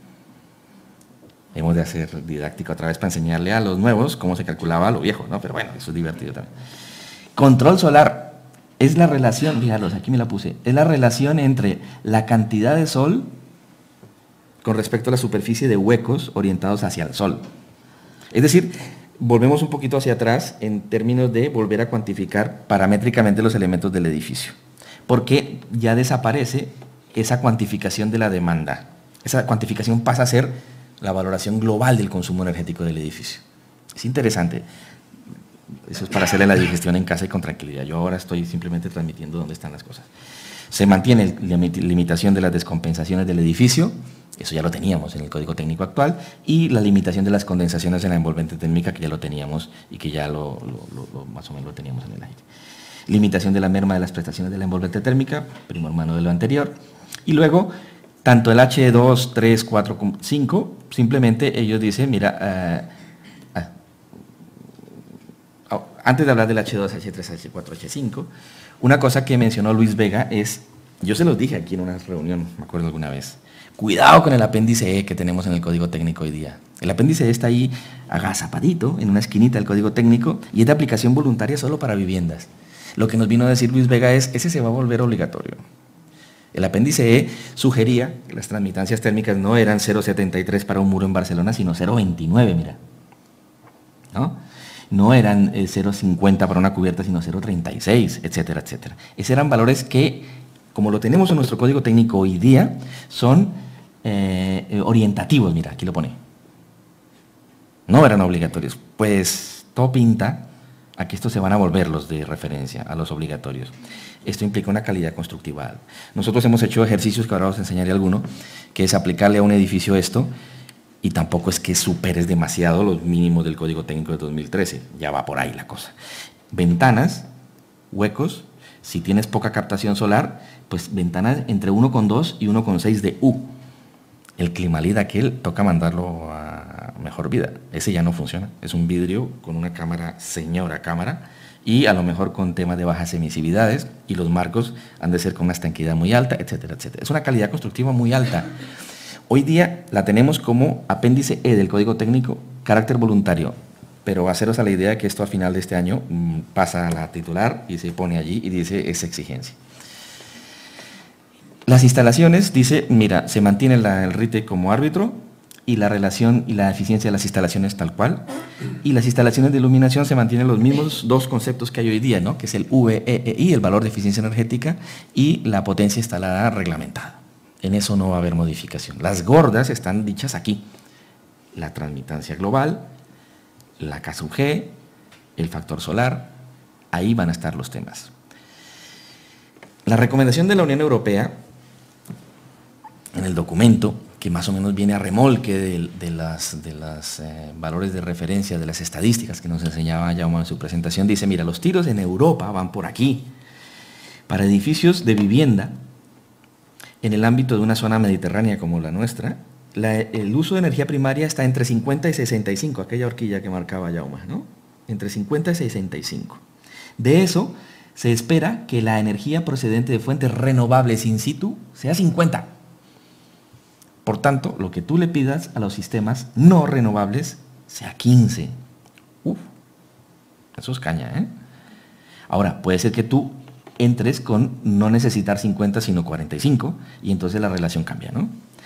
Hemos de hacer didáctica otra vez para enseñarle a los nuevos cómo se calculaba lo viejo, ¿no? Pero bueno, eso es divertido también. Control solar. Es la relación, fijaros, aquí me la puse, es la relación entre la cantidad de sol con respecto a la superficie de huecos orientados hacia el sol. Es decir, volvemos un poquito hacia atrás en términos de volver a cuantificar paramétricamente los elementos del edificio, porque ya desaparece esa cuantificación de la demanda. Esa cuantificación pasa a ser la valoración global del consumo energético del edificio. Es interesante. Eso es para hacerle la digestión en casa y con tranquilidad. Yo ahora estoy simplemente transmitiendo dónde están las cosas. Se mantiene la limitación de las descompensaciones del edificio, eso ya lo teníamos en el Código Técnico actual, y la limitación de las condensaciones en la envolvente térmica, que ya lo teníamos y que ya lo, lo, lo, más o menos lo teníamos en el aire. Limitación de la merma de las prestaciones de la envolvente térmica, primo hermano de lo anterior, y luego tanto el H dos, tres, cuatro, cinco, simplemente ellos dicen, mira, uh, antes de hablar del H dos, H tres, H cuatro, H cinco, una cosa que mencionó Luis Vega es, yo se los dije aquí en una reunión, me acuerdo alguna vez, cuidado con el apéndice E que tenemos en el Código Técnico hoy día. El apéndice E está ahí agazapadito en una esquinita del Código Técnico y es de aplicación voluntaria solo para viviendas. Lo que nos vino a decir Luis Vega es, ese se va a volver obligatorio. El apéndice E sugería que las transmitancias térmicas no eran cero coma setenta y tres para un muro en Barcelona, sino cero coma veintinueve, mira. ¿No? No eran cero coma cincuenta para una cubierta, sino cero coma treinta y seis, etcétera, etcétera. Esos eran valores que, como lo tenemos en nuestro Código Técnico hoy día, son eh, orientativos, mira, aquí lo pone. No eran obligatorios. Pues todo pinta a que estos se van a volver los de referencia, a los obligatorios. Esto implica una calidad constructiva. Nosotros hemos hecho ejercicios, que ahora os enseñaré alguno, que es aplicarle a un edificio esto, y tampoco es que superes demasiado los mínimos del Código Técnico de dos mil trece, ya va por ahí la cosa. Ventanas, huecos, si tienes poca captación solar, pues ventanas entre uno coma dos y uno coma seis de U. El Climalid aquel toca mandarlo a mejor vida, ese ya no funciona, es un vidrio con una cámara, señora cámara, y a lo mejor con temas de bajas emisividades, y los marcos han de ser con una estanquidad muy alta, etcétera, etcétera. Es una calidad constructiva muy alta. Hoy día la tenemos como apéndice E del Código Técnico, carácter voluntario, pero haceros a la idea que esto a final de este año mmm, pasa a la titular y se pone allí y dice es exigencia. Las instalaciones, dice, mira, se mantiene la, el R I T E como árbitro y la relación y la eficiencia de las instalaciones tal cual, y las instalaciones de iluminación se mantienen los mismos dos conceptos que hay hoy día, ¿no? Que es el V E E I, el valor de eficiencia energética, y la potencia instalada reglamentada. En eso no va a haber modificación. Las gordas están dichas aquí. La transmitancia global, la K sub G, el factor solar, ahí van a estar los temas. La recomendación de la Unión Europea, en el documento, que más o menos viene a remolque de, de los de las, eh, valores de referencia, de las estadísticas que nos enseñaba Jaume en su presentación, dice, mira, los tiros en Europa van por aquí. Para edificios de vivienda, en el ámbito de una zona mediterránea como la nuestra, la, el uso de energía primaria está entre cincuenta y sesenta y cinco, aquella horquilla que marcaba Jaume, ¿no? Entre cincuenta y sesenta y cinco. De eso, se espera que la energía procedente de fuentes renovables in situ sea cincuenta. Por tanto, lo que tú le pidas a los sistemas no renovables sea quince. Uf, eso es caña, ¿eh? Ahora, puede ser que tú entres con no necesitar cincuenta sino cuarenta y cinco y entonces la relación cambia, ¿no?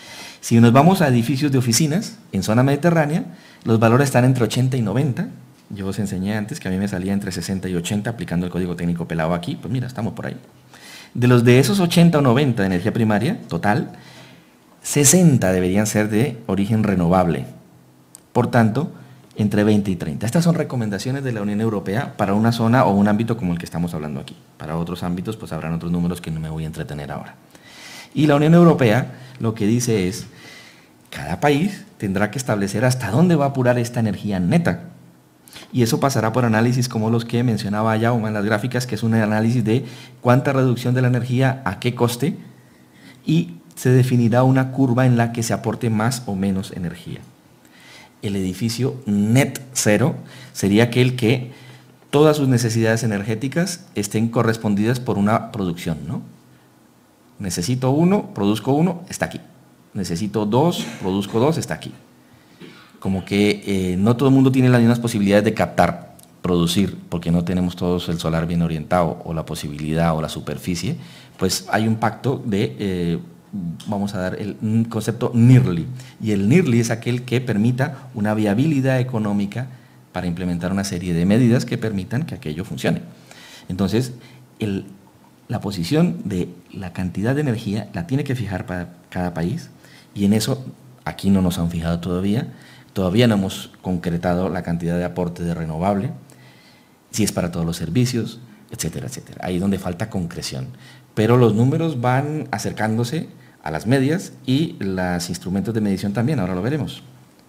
Si nos vamos a edificios de oficinas en zona mediterránea, los valores están entre ochenta y noventa. Yo os enseñé antes que a mí me salía entre sesenta y ochenta aplicando el código técnico pelado aquí. Pues mira, estamos por ahí. De los de esos ochenta o noventa de energía primaria total, sesenta deberían ser de origen renovable. Por tanto, entre veinte y treinta. Estas son recomendaciones de la Unión Europea para una zona o un ámbito como el que estamos hablando aquí. Para otros ámbitos, pues habrán otros números que no me voy a entretener ahora. Y la Unión Europea lo que dice es, cada país tendrá que establecer hasta dónde va a apurar esta energía neta. Y eso pasará por análisis como los que mencionaba Jaume en las gráficas, que es un análisis de cuánta reducción de la energía, a qué coste, y se definirá una curva en la que se aporte más o menos energía. El edificio net cero sería aquel que todas sus necesidades energéticas estén correspondidas por una producción, ¿no? Necesito uno, produzco uno, está aquí. Necesito dos, produzco dos, está aquí. Como que eh, no todo el mundo tiene las mismas posibilidades de captar, producir, porque no tenemos todos el solar bien orientado, o la posibilidad, o la superficie, pues hay un pacto de, eh, vamos a dar el concepto NIRLI, y el NIRLI es aquel que permita una viabilidad económica para implementar una serie de medidas que permitan que aquello funcione. Entonces, el, la posición de la cantidad de energía la tiene que fijar para cada país, y en eso aquí no nos han fijado todavía. Todavía no hemos concretado la cantidad de aporte de renovable, si es para todos los servicios, etcétera, etcétera. Ahí es donde falta concreción. Pero los números van acercándose a las medias y los instrumentos de medición también, ahora lo veremos.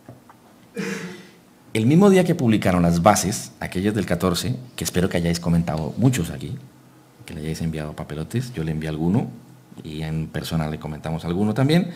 El mismo día que publicaron las bases, aquellas del catorce, que espero que hayáis comentado muchos aquí, que le hayáis enviado papelotes, yo le envié alguno y en persona le comentamos alguno también,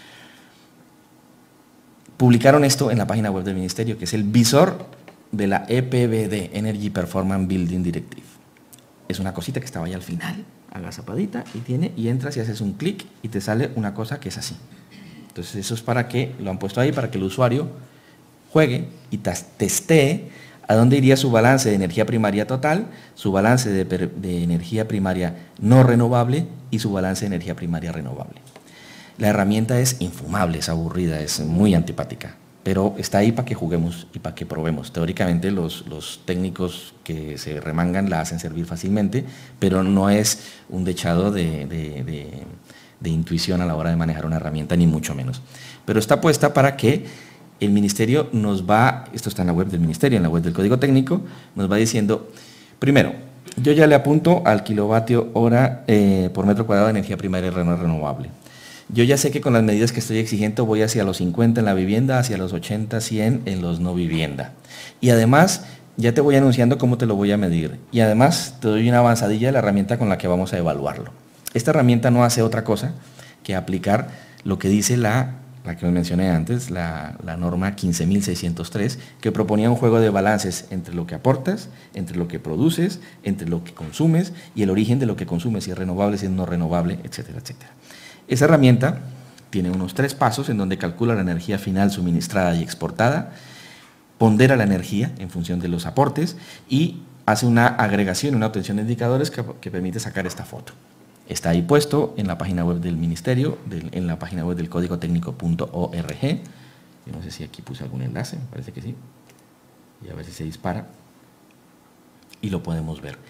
publicaron esto en la página web del Ministerio, que es el visor de la E P B D, Energy Performance Building Directive. Es una cosita que estaba ahí al final, agazapadita, y tiene, y entras y haces un clic y te sale una cosa que es así. Entonces eso es para que, lo han puesto ahí, para que el usuario juegue y testee a dónde iría su balance de energía primaria total, su balance de, de energía primaria no renovable y su balance de energía primaria renovable. La herramienta es infumable, es aburrida, es muy antipática, pero está ahí para que juguemos y para que probemos. Teóricamente los, los técnicos que se remangan la hacen servir fácilmente, pero no es un dechado de, de, de, de intuición a la hora de manejar una herramienta, ni mucho menos. Pero está puesta para que el Ministerio nos va, esto está en la web del Ministerio, en la web del Código Técnico, nos va diciendo, primero, yo ya le apunto al kilovatio hora eh, por metro cuadrado de energía primaria renovable. Yo ya sé que con las medidas que estoy exigiendo voy hacia los cincuenta en la vivienda, hacia los ochenta, cien en los no vivienda. Y además, ya te voy anunciando cómo te lo voy a medir. Y además, te doy una avanzadilla de la herramienta con la que vamos a evaluarlo. Esta herramienta no hace otra cosa que aplicar lo que dice la, la que os mencioné antes, la, la norma quince mil seiscientos tres, que proponía un juego de balances entre lo que aportas, entre lo que produces, entre lo que consumes y el origen de lo que consumes, si es renovable, si es no renovable, etcétera, etcétera. Esa herramienta tiene unos tres pasos en donde calcula la energía final suministrada y exportada, pondera la energía en función de los aportes y hace una agregación, una obtención de indicadores que, que permite sacar esta foto. Está ahí puesto en la página web del Ministerio, del, en la página web del código técnico punto org. Yo no sé si aquí puse algún enlace, me parece que sí. Y a ver si se dispara. Y lo podemos ver.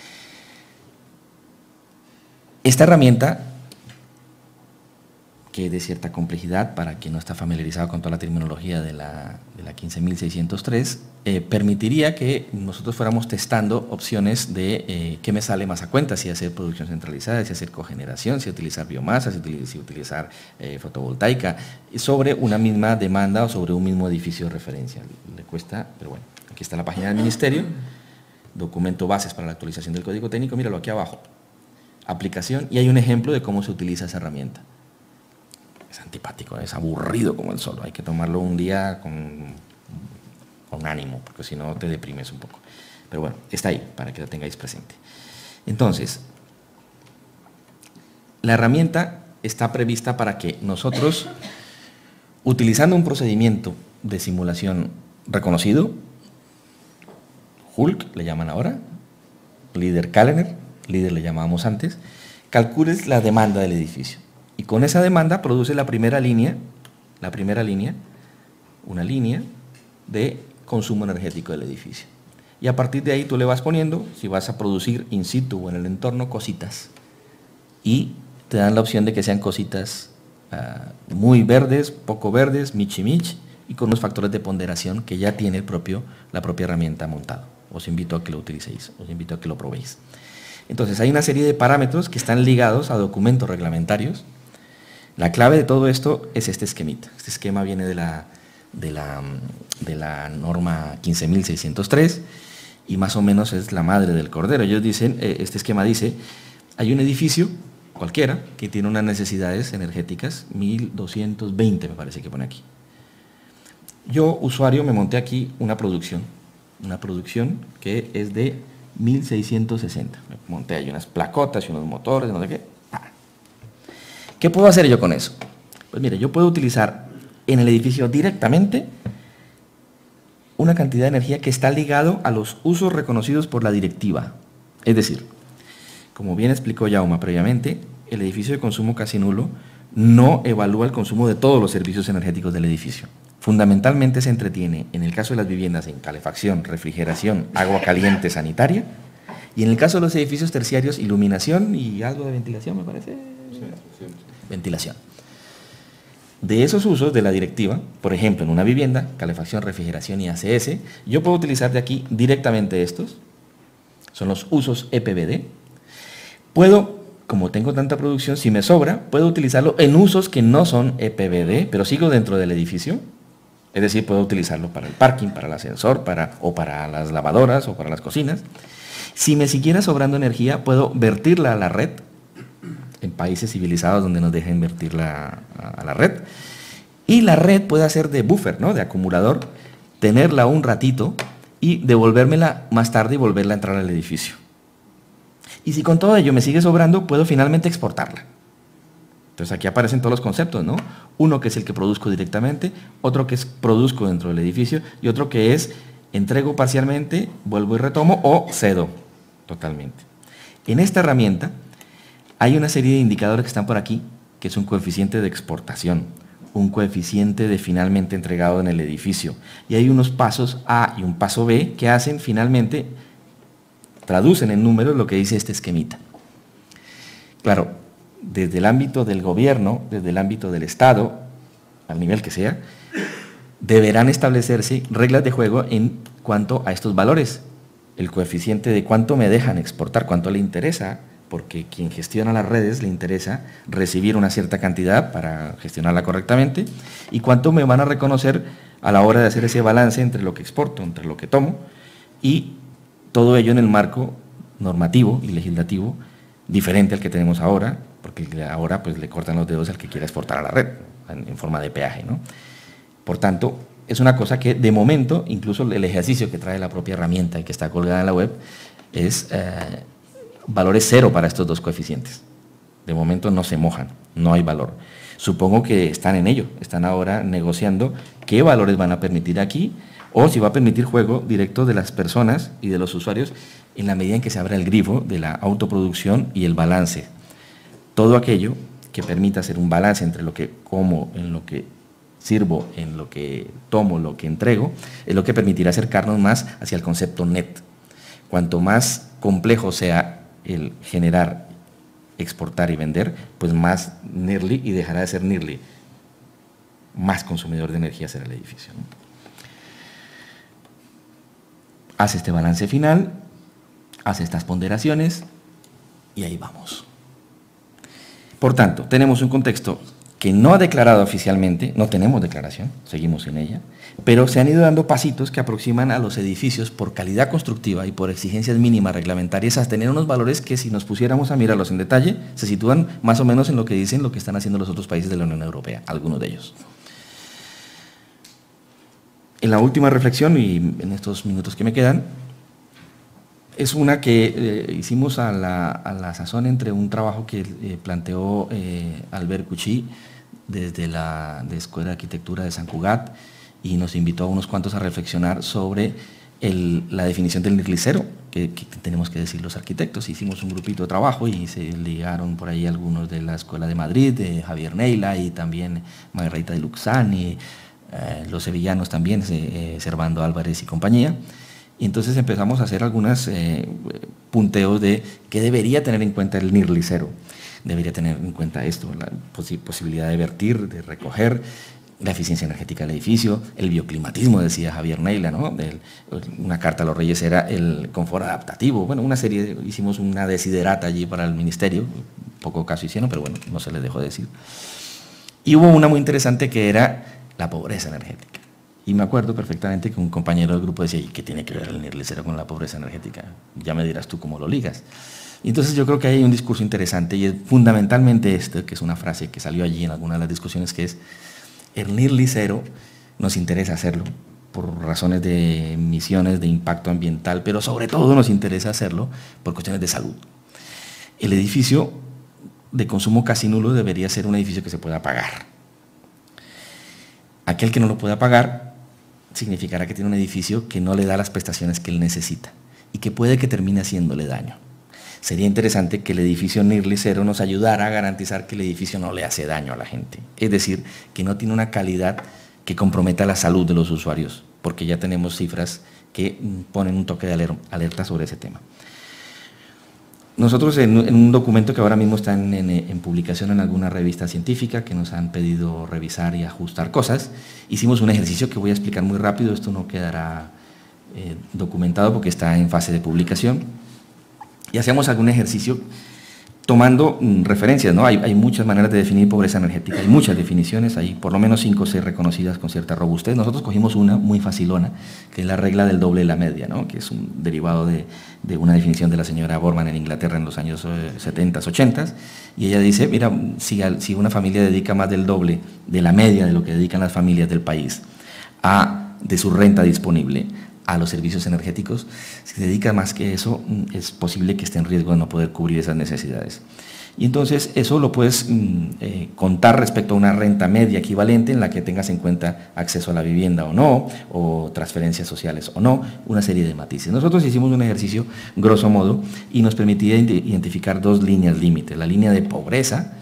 Esta herramienta, que es de cierta complejidad para quien no está familiarizado con toda la terminología de la, de la quince mil seiscientos tres, eh, permitiría que nosotros fuéramos testando opciones de eh, qué me sale más a cuenta, si hacer producción centralizada, si hacer cogeneración, si utilizar biomasa, si utilizar, si utilizar eh, fotovoltaica, sobre una misma demanda o sobre un mismo edificio de referencia. Le cuesta, pero bueno, aquí está la página del Ministerio, documento bases para la actualización del Código Técnico, míralo aquí abajo, aplicación, y hay un ejemplo de cómo se utiliza esa herramienta. Es antipático, es aburrido como el solo, hay que tomarlo un día con, con ánimo, porque si no te deprimes un poco. Pero bueno, está ahí, para que lo tengáis presente. Entonces, la herramienta está prevista para que nosotros, utilizando un procedimiento de simulación reconocido, Hulk le llaman ahora, líder Kallener, líder le llamábamos antes, calcules la demanda del edificio. Y con esa demanda produce la primera línea la primera línea, una línea de consumo energético del edificio. Y a partir de ahí tú le vas poniendo, si vas a producir in situ o en el entorno, cositas. Y te dan la opción de que sean cositas uh, muy verdes, poco verdes, michi mich, y con unos factores de ponderación que ya tiene el propio, la propia herramienta montado. Os invito a que lo utilicéis, os invito a que lo probéis. Entonces hay una serie de parámetros que están ligados a documentos reglamentarios. La clave de todo esto es este esquemita. Este esquema viene de la, de la, de la norma quince mil seiscientos tres y más o menos es la madre del cordero. Ellos dicen, este esquema dice, hay un edificio cualquiera que tiene unas necesidades energéticas, mil doscientos veinte me parece que pone aquí. Yo, usuario, me monté aquí una producción, una producción que es de mil seiscientos sesenta. Me monté ahí unas placotas y unos motores, no sé qué. ¿Qué puedo hacer yo con eso? Pues mire, yo puedo utilizar en el edificio directamente una cantidad de energía que está ligado a los usos reconocidos por la directiva. Es decir, como bien explicó Jaume previamente, el edificio de consumo casi nulo no evalúa el consumo de todos los servicios energéticos del edificio. Fundamentalmente se entretiene, en el caso de las viviendas, en calefacción, refrigeración, agua caliente, sanitaria, y en el caso de los edificios terciarios, iluminación y algo de ventilación, me parece. Sí, sí, sí. Ventilación. De esos usos de la directiva, por ejemplo, en una vivienda, calefacción, refrigeración y A C S, yo puedo utilizar de aquí directamente estos, son los usos E P B D. Puedo, como tengo tanta producción, si me sobra, puedo utilizarlo en usos que no son E P B D, pero sigo dentro del edificio. Es decir, puedo utilizarlo para el parking, para el ascensor, para, o para las lavadoras o para las cocinas. Si me siguiera sobrando energía, puedo vertirla a la red, en países civilizados donde nos dejen vertirla a, a la red. Y la red puede hacer de buffer, ¿no? De acumulador, tenerla un ratito y devolvérmela más tarde y volverla a entrar al edificio. Y si con todo ello me sigue sobrando, puedo finalmente exportarla. Entonces aquí aparecen todos los conceptos, ¿no? Uno que es el que produzco directamente, otro que es produzco dentro del edificio y otro que es entrego parcialmente, vuelvo y retomo o cedo totalmente. En esta herramienta hay una serie de indicadores que están por aquí, que es un coeficiente de exportación, un coeficiente de finalmente entregado en el edificio. Y hay unos pasos A y un paso B que hacen finalmente, traducen en números lo que dice este esquemita. Claro, desde el ámbito del gobierno, desde el ámbito del Estado, al nivel que sea, deberán establecerse reglas de juego en cuanto a estos valores. El coeficiente de cuánto me dejan exportar, cuánto le interesa, porque quien gestiona las redes le interesa recibir una cierta cantidad para gestionarla correctamente, y cuánto me van a reconocer a la hora de hacer ese balance entre lo que exporto, entre lo que tomo, y todo ello en el marco normativo y legislativo diferente al que tenemos ahora, porque ahora pues le cortan los dedos al que quiera exportar a la red en, en forma de peaje, ¿no? Por tanto, es una cosa que de momento, incluso el ejercicio que trae la propia herramienta y que está colgada en la web, es eh, valores cero para estos dos coeficientes. De momento no se mojan, no hay valor. Supongo que están en ello, están ahora negociando qué valores van a permitir aquí o si va a permitir juego directo de las personas y de los usuarios en la medida en que se abra el grifo de la autoproducción y el balance. Todo aquello que permita hacer un balance entre lo que como, en lo que sirvo, en lo que tomo, lo que entrego, es lo que permitirá acercarnos más hacia el concepto net. Cuanto más complejo sea el generar, exportar y vender, pues más nearly y dejará de ser nearly, más consumidor de energía será el edificio, ¿no? Hace este balance final, hace estas ponderaciones y ahí vamos. Por tanto, tenemos un contexto que no ha declarado oficialmente, no tenemos declaración, seguimos sin ella, pero se han ido dando pasitos que aproximan a los edificios por calidad constructiva y por exigencias mínimas reglamentarias a tener unos valores que si nos pusiéramos a mirarlos en detalle, se sitúan más o menos en lo que dicen lo que están haciendo los otros países de la Unión Europea, algunos de ellos. En la última reflexión, y en estos minutos que me quedan, es una que eh, hicimos a la, a la sazón entre un trabajo que eh, planteó eh, Albert Cuchy desde la de Escuela de Arquitectura de San Cugat y nos invitó a unos cuantos a reflexionar sobre el, la definición del NIRLI-cero, que, que tenemos que decir los arquitectos. Hicimos un grupito de trabajo y se ligaron por ahí algunos de la Escuela de Madrid, de Javier Neila y también Margarita de Luxán y eh, los sevillanos también, eh, Servando Álvarez y compañía. Y entonces empezamos a hacer algunos eh, punteos de qué debería tener en cuenta el NIRLI-cero. Debería tener en cuenta esto, la posi posibilidad de vertir, de recoger, la eficiencia energética del edificio, el bioclimatismo, decía Javier Neila, ¿no? El, una carta a los Reyes era el confort adaptativo. Bueno, una serie, hicimos una desiderata allí para el ministerio, poco caso hicieron, pero bueno, no se les dejó decir. Y hubo una muy interesante que era la pobreza energética. Y me acuerdo perfectamente que un compañero del grupo decía, ¿y qué tiene que ver el NIRLI-cero con la pobreza energética? Ya me dirás tú cómo lo ligas. Y entonces yo creo que hay un discurso interesante y es fundamentalmente esto, que es una frase que salió allí en alguna de las discusiones, que es el NIRLI-cero nos interesa hacerlo por razones de emisiones, de impacto ambiental, pero sobre todo nos interesa hacerlo por cuestiones de salud. El edificio de consumo casi nulo debería ser un edificio que se pueda pagar. Aquel que no lo pueda pagar significará que tiene un edificio que no le da las prestaciones que él necesita y que puede que termine haciéndole daño. Sería interesante que el edificio NIRLI-cero nos ayudara a garantizar que el edificio no le hace daño a la gente. Es decir, que no tiene una calidad que comprometa la salud de los usuarios, porque ya tenemos cifras que ponen un toque de alerta sobre ese tema. Nosotros en, en un documento que ahora mismo está en, en, en publicación en alguna revista científica, que nos han pedido revisar y ajustar cosas, hicimos un ejercicio que voy a explicar muy rápido, esto no quedará eh, documentado porque está en fase de publicación. Y hacíamos algún ejercicio tomando mm, referencias, ¿no? Hay, hay muchas maneras de definir pobreza energética, hay muchas definiciones, hay por lo menos cinco o seis reconocidas con cierta robustez. Nosotros cogimos una muy facilona, que es la regla del doble de la media, ¿no? Que es un derivado de, de una definición de la señora Borman en Inglaterra en los años eh, setenta, ochenta, y ella dice, mira, si, al, si una familia dedica más del doble de la media de lo que dedican las familias del país a, de su renta disponible, a los servicios energéticos, si se dedica más que eso, es posible que esté en riesgo de no poder cubrir esas necesidades. Y entonces eso lo puedes eh, contar respecto a una renta media equivalente en la que tengas en cuenta acceso a la vivienda o no, o transferencias sociales o no, una serie de matices. Nosotros hicimos un ejercicio grosso modo y nos permitía identificar dos líneas límite, la línea de pobreza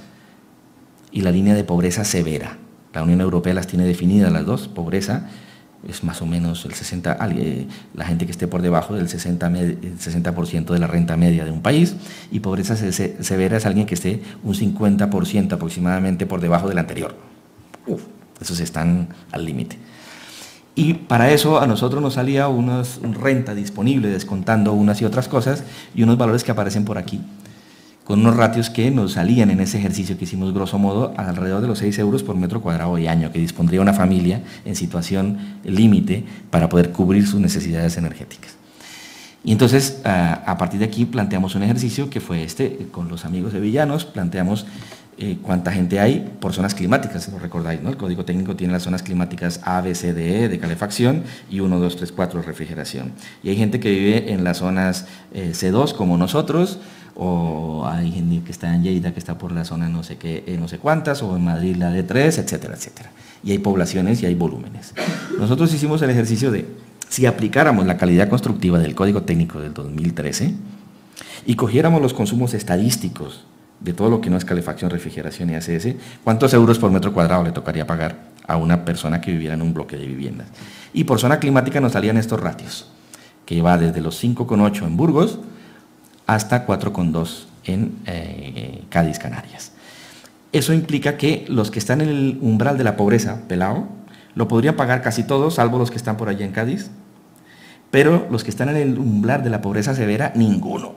y la línea de pobreza severa. La Unión Europea las tiene definidas las dos, pobreza es más o menos el sesenta, la gente que esté por debajo del sesenta por ciento de la renta media de un país, y pobreza severa es alguien que esté un cincuenta por ciento aproximadamente por debajo del anterior. Uf, esos están al límite. Y para eso a nosotros nos salía una renta disponible descontando unas y otras cosas y unos valores que aparecen por aquí, con unos ratios que nos salían en ese ejercicio que hicimos grosso modo alrededor de los seis euros por metro cuadrado y año, que dispondría una familia en situación límite para poder cubrir sus necesidades energéticas. Y entonces, a, a partir de aquí planteamos un ejercicio que fue este, con los amigos sevillanos, planteamos eh, cuánta gente hay por zonas climáticas, si lo recordáis, ¿no? El código técnico tiene las zonas climáticas A, B, C, D, E de calefacción y uno, dos, tres, cuatro de refrigeración. Y hay gente que vive en las zonas eh, C dos como nosotros, o hay gente que está en Lleida, que está por la zona no sé qué, eh, no sé cuántas, o en Madrid la D tres, etcétera, etcétera. Y hay poblaciones y hay volúmenes. Nosotros hicimos el ejercicio de, si aplicáramos la calidad constructiva del Código Técnico del dos mil trece y cogiéramos los consumos estadísticos de todo lo que no es calefacción, refrigeración y A C S, ¿cuántos euros por metro cuadrado le tocaría pagar a una persona que viviera en un bloque de viviendas? Y por zona climática nos salían estos ratios, que va desde los cinco coma ocho en Burgos hasta cuatro coma dos en eh, Cádiz, Canarias. Eso implica que los que están en el umbral de la pobreza, pelao, lo podrían pagar casi todos, salvo los que están por allá en Cádiz, pero los que están en el umbral de la pobreza severa, ninguno.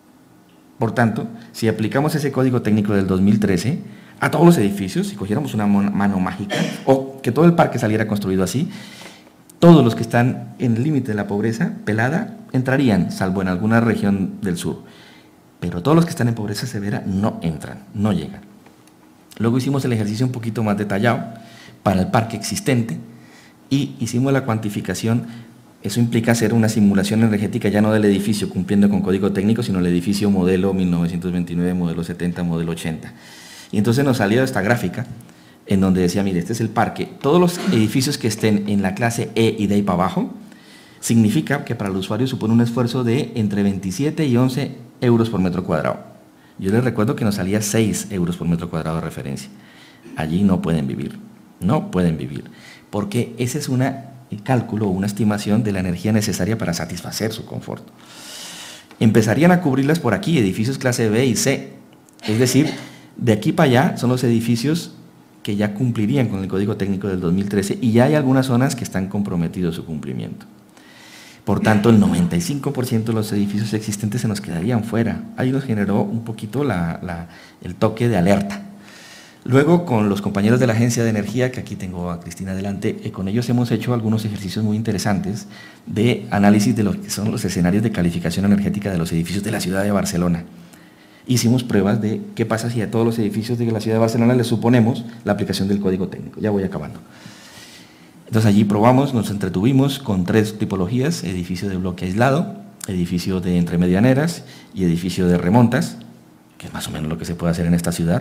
Por tanto, si aplicamos ese código técnico del dos mil trece a todos los edificios, si cogiéramos una mano mágica, o que todo el parque saliera construido así, todos los que están en el límite de la pobreza pelada entrarían, salvo en alguna región del sur. Pero todos los que están en pobreza severa no entran, no llegan. Luego hicimos el ejercicio un poquito más detallado para el parque existente y hicimos la cuantificación. Eso implica hacer una simulación energética ya no del edificio cumpliendo con código técnico, sino el edificio modelo mil novecientos veintinueve, modelo setenta, modelo ochenta. Y entonces nos salió esta gráfica en donde decía, mire, este es el parque. Todos los edificios que estén en la clase E y de ahí para abajo significa que para el usuario supone un esfuerzo de entre veintisiete y once euros por metro cuadrado. Yo les recuerdo que nos salía seis euros por metro cuadrado de referencia. Allí no pueden vivir, no pueden vivir, porque ese es un cálculo o una estimación de la energía necesaria para satisfacer su confort. Empezarían a cubrirlas por aquí, edificios clase B y C, es decir, de aquí para allá son los edificios que ya cumplirían con el Código Técnico del dos mil trece y ya hay algunas zonas que están comprometidos su cumplimiento. Por tanto, el noventa y cinco por ciento de los edificios existentes se nos quedarían fuera. Ahí nos generó un poquito la, la, el toque de alerta. Luego, con los compañeros de la Agencia de Energía, que aquí tengo a Cristina delante, eh, con ellos hemos hecho algunos ejercicios muy interesantes de análisis de lo que son los escenarios de calificación energética de los edificios de la ciudad de Barcelona. Hicimos pruebas de qué pasa si a todos los edificios de la ciudad de Barcelona les suponemos la aplicación del Código Técnico. Ya voy acabando. Entonces allí probamos, nos entretuvimos con tres tipologías: edificio de bloque aislado, edificio de entremedianeras y edificio de remontas, que es más o menos lo que se puede hacer en esta ciudad.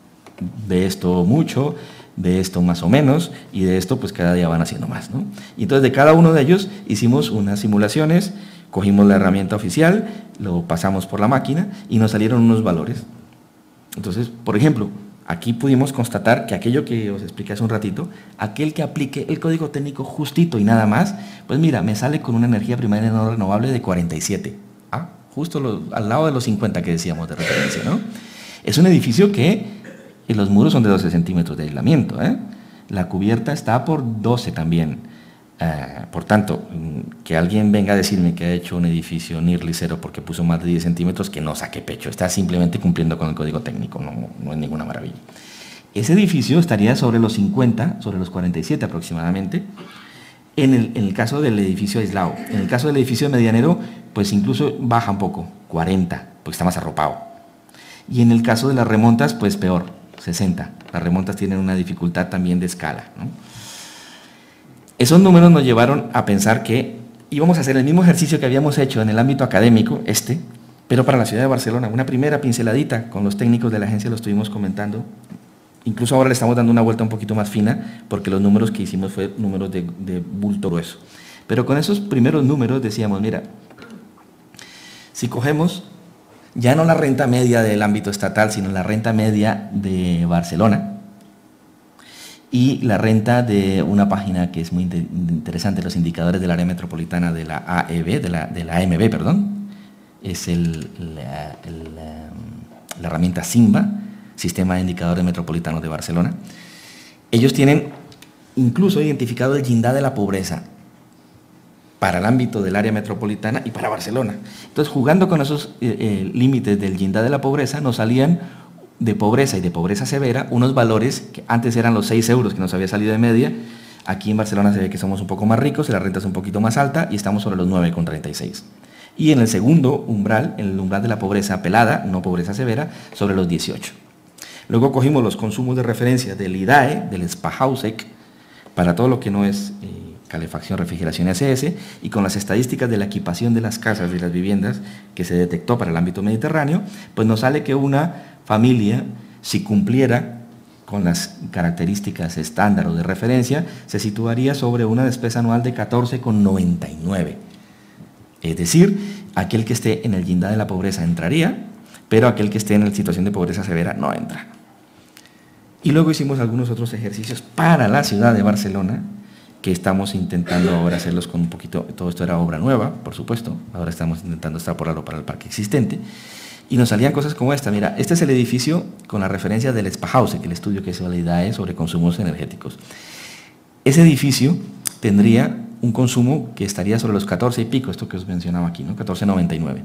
De esto mucho, de esto más o menos, y de esto pues cada día van haciendo más, ¿no? Y entonces de cada uno de ellos hicimos unas simulaciones, cogimos la herramienta oficial, lo pasamos por la máquina y nos salieron unos valores. Entonces, por ejemplo, aquí pudimos constatar que aquello que os expliqué hace un ratito, aquel que aplique el Código Técnico justito y nada más, pues mira, me sale con una energía primaria no renovable de cuarenta y siete, ¿ah? Justo lo, al lado de los cincuenta que decíamos de referencia, ¿no? Es un edificio que y los muros son de doce centímetros de aislamiento, ¿eh? La cubierta está por doce también. Eh, por tanto, que alguien venga a decirme que ha hecho un edificio nearly cero porque puso más de diez centímetros, que no saque pecho, está simplemente cumpliendo con el Código Técnico, no, no es ninguna maravilla. Ese edificio estaría sobre los cincuenta, sobre los cuarenta y siete aproximadamente, en el, en el caso del edificio aislado. En el caso del edificio medianero, pues incluso baja un poco, cuarenta, porque está más arropado. Y en el caso de las remontas, pues peor, sesenta. Las remontas tienen una dificultad también de escala, ¿no? Esos números nos llevaron a pensar que íbamos a hacer el mismo ejercicio que habíamos hecho en el ámbito académico, este, pero para la ciudad de Barcelona. Una primera pinceladita con los técnicos de la agencia lo estuvimos comentando. Incluso ahora le estamos dando una vuelta un poquito más fina, porque los números que hicimos fue números de, de bulto grueso. Pero con esos primeros números decíamos, mira, si cogemos ya no la renta media del ámbito estatal, sino la renta media de Barcelona y la renta de una página que es muy interesante, los indicadores del área metropolitana de la A E B, de la, de la A M B, perdón, es el, la, el, la herramienta SIMBA, Sistema de Indicadores Metropolitanos de Barcelona. Ellos tienen incluso identificado el Llindar de la pobreza para el ámbito del área metropolitana y para Barcelona. Entonces, jugando con esos eh, eh, límites del Llindar de la pobreza, nos salían de pobreza y de pobreza severa unos valores que antes eran los seis euros que nos había salido de media. Aquí en Barcelona se ve que somos un poco más ricos, la renta es un poquito más alta y estamos sobre los nueve con treinta y seis. Y en el segundo umbral, en el umbral de la pobreza pelada, no pobreza severa, sobre los dieciocho. Luego cogimos los consumos de referencia del I D A E, del Spa-Hausec, para todo lo que no es eh, calefacción, refrigeración y A C S, y con las estadísticas de la equipación de las casas y las viviendas que se detectó para el ámbito mediterráneo, pues nos sale que una familia, si cumpliera con las características estándar o de referencia, se situaría sobre una despesa anual de catorce con noventa y nueve. Es decir, aquel que esté en el llindar de la pobreza entraría, pero aquel que esté en la situación de pobreza severa no entra. Y luego hicimos algunos otros ejercicios para la ciudad de Barcelona, que estamos intentando ahora hacerlos con un poquito, todo esto era obra nueva, por supuesto, ahora estamos intentando extrapolarlo para el parque existente, y nos salían cosas como esta. Mira, este es el edificio con la referencia del Spa-Hausec, el estudio que hizo la I D A E sobre consumos energéticos. Ese edificio tendría un consumo que estaría sobre los catorce y pico, esto que os mencionaba aquí, ¿no? catorce noventa y nueve.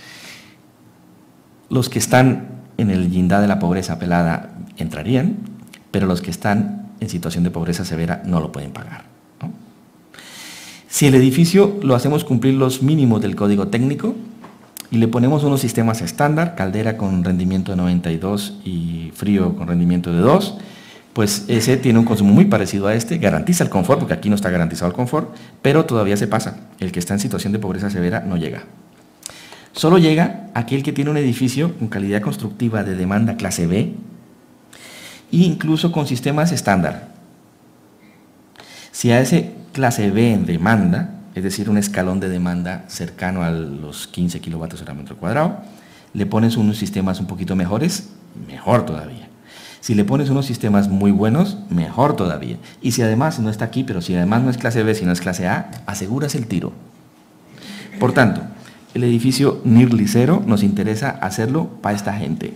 Los que están en el llindar de la pobreza pelada entrarían, pero los que están en situación de pobreza severa no lo pueden pagar, ¿no? Si el edificio lo hacemos cumplir los mínimos del Código Técnico y le ponemos unos sistemas estándar, caldera con rendimiento de noventa y dos y frío con rendimiento de dos, pues ese tiene un consumo muy parecido a este, garantiza el confort, porque aquí no está garantizado el confort, pero todavía se pasa. El que está en situación de pobreza severa no llega. Solo llega aquel que tiene un edificio con calidad constructiva de demanda clase B e incluso con sistemas estándar. Si a ese clase B en demanda es decir, un escalón de demanda cercano a los quince kilovatios hora metro cuadrado. Le pones unos sistemas un poquito mejores, mejor todavía. Si le pones unos sistemas muy buenos, mejor todavía. Y si además no está aquí, pero si además no es clase B, sino es clase A, aseguras el tiro. Por tanto, el edificio Nearly Zero nos interesa hacerlo para esta gente.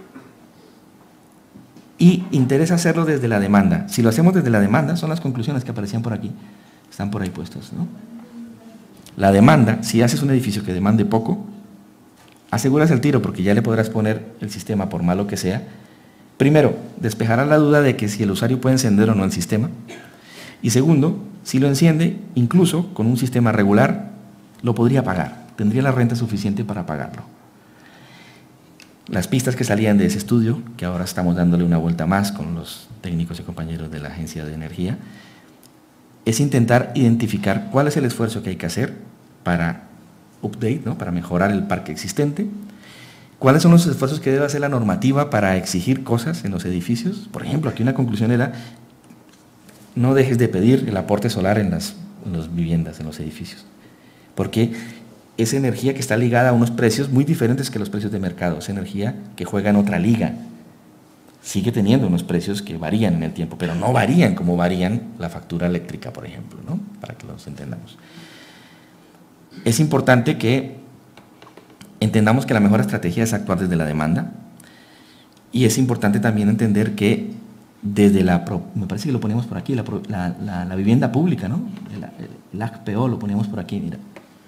Y interesa hacerlo desde la demanda. Si lo hacemos desde la demanda, son las conclusiones que aparecían por aquí. Están por ahí puestos, ¿no? La demanda, si haces un edificio que demande poco, aseguras el tiro porque ya le podrás poner el sistema por malo que sea. Primero, despejará la duda de que si el usuario puede encender o no el sistema. Y segundo, si lo enciende, incluso con un sistema regular, lo podría pagar. Tendría la renta suficiente para pagarlo. Las pistas que salían de ese estudio, que ahora estamos dándole una vuelta más con los técnicos y compañeros de la Agencia de Energía, es intentar identificar cuál es el esfuerzo que hay que hacer para update, ¿no? Para mejorar el parque existente, cuáles son los esfuerzos que debe hacer la normativa para exigir cosas en los edificios. Por ejemplo, aquí una conclusión era, no dejes de pedir el aporte solar en las, en las viviendas, en los edificios, porque es energía que está ligada a unos precios muy diferentes que los precios de mercado, es energía que juega en otra liga. Sigue teniendo unos precios que varían en el tiempo, pero no varían como varían la factura eléctrica, por ejemplo, ¿no? Para que los entendamos. Es importante que entendamos que la mejor estrategia es actuar desde la demanda, y es importante también entender que desde la, me parece que lo poníamos por aquí, la, la, la, la vivienda pública, ¿no? El, el A C P O lo poníamos por aquí, mira.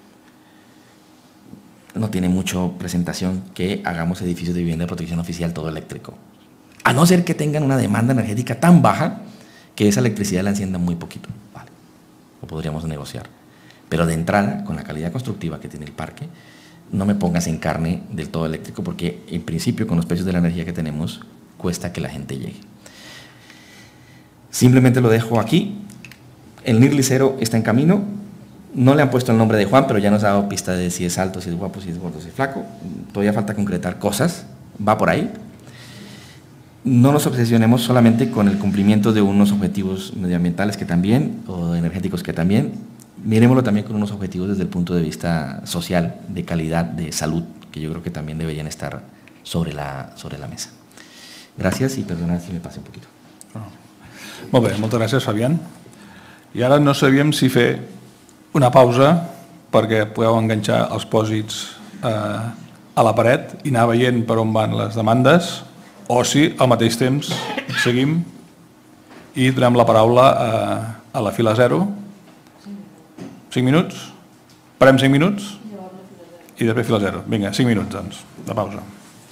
No tiene mucho presentación que hagamos edificios de vivienda de protección oficial todo eléctrico. A no ser que tengan una demanda energética tan baja que esa electricidad la encienda muy poquito. Vale, lo podríamos negociar. Pero de entrada, con la calidad constructiva que tiene el parque, no me pongas en carne del todo eléctrico porque en principio con los precios de la energía que tenemos cuesta que la gente llegue. Simplemente lo dejo aquí. El Nearly Zero está en camino. No le han puesto el nombre de Juan, pero ya nos ha dado pista de si es alto, si es guapo, si es gordo, si es flaco. Todavía falta concretar cosas, va por ahí. No nos obsesionemos solamente con el cumplimiento de unos objetivos medioambientales que también, o energéticos que también. Miremoslo también con unos objetivos desde el punto de vista social, de calidad, de salud, que yo creo que también deberían estar sobre la, sobre la mesa. Gràcies i perdonad si me passe un poquito. Oh. Molt bé, moltes gràcies, Fabián. I ara no sabíem si fer una pausa perquè podeu enganxar els pòsits eh, a la paret i anar veient per on van les demandes, o si al mateix temps seguim i donem la paraula a, a la fila zero. cinc minuts? Parem cinc minuts? I després fila zero. Vinga, cinc minuts, doncs, de pausa.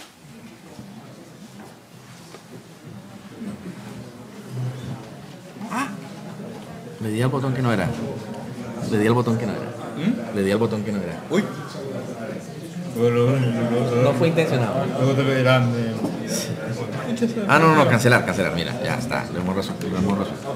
Ah, le di al botón que no era. Le di al botón que no era. ¿Mm? Le di al botón que no era. Uy. No fue intencionado. Luego te pedirán de... Ah, no, no, no, cancelar, cancelar. Mira, ya está. Lo hemos resuelto. Lo hemos resuelto.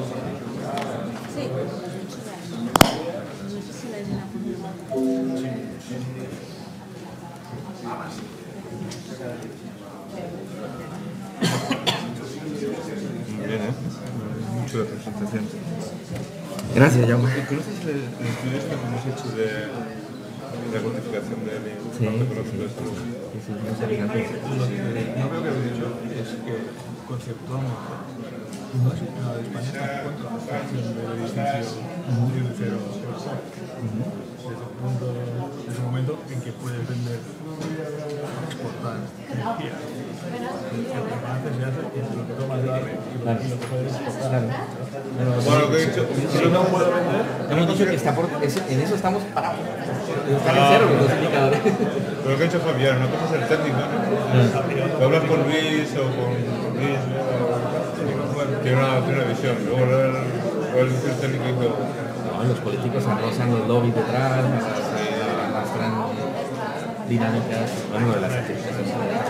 Muy bien, ¿eh? Mucho de presentación. Gracias, Jaume. ¿Conoces el estudio este que hemos hecho de la cuantificación de Sí, ecológico de salud? Sí, sí, muy interesante. No creo que lo que he dicho es que conceptualmente no es nada de España está en contra de la creación del edificio Nearly Zero desde el punto desde el momento en que puedes vender exportar energía. Lo que haces se hace es lo que tomas de la red y lo que puedes exportar. Bueno, lo que he dicho, Si no puedo vender, Hemos dicho que está por, es- en eso estamos parados. Están en cero los indicadores. Pero lo que ha dicho Fabián, una cosa es el técnico, ¿no? Tú hablas con Luis o con Luis, ¿no? tiene, una, tiene una visión. Luego el, el, el técnico dice, No, los políticos arrozan los lobbies detrás, arrastran dinámicas, bueno, de las actividades.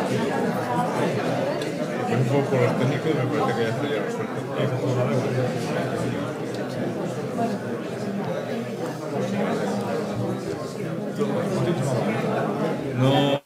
por un poco por los técnicos me parece que ya estaría resuelto. No.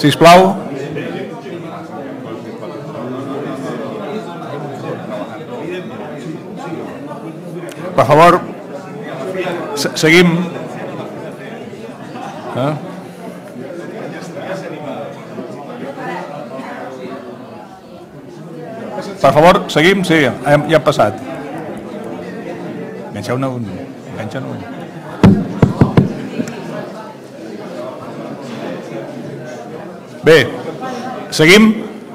sisplau. Per favor, seguim. Eh? Per favor, seguim? Sí, ja hem passat. Enganxeu-ne un. Enganxeu-ne un. Bé, seguim?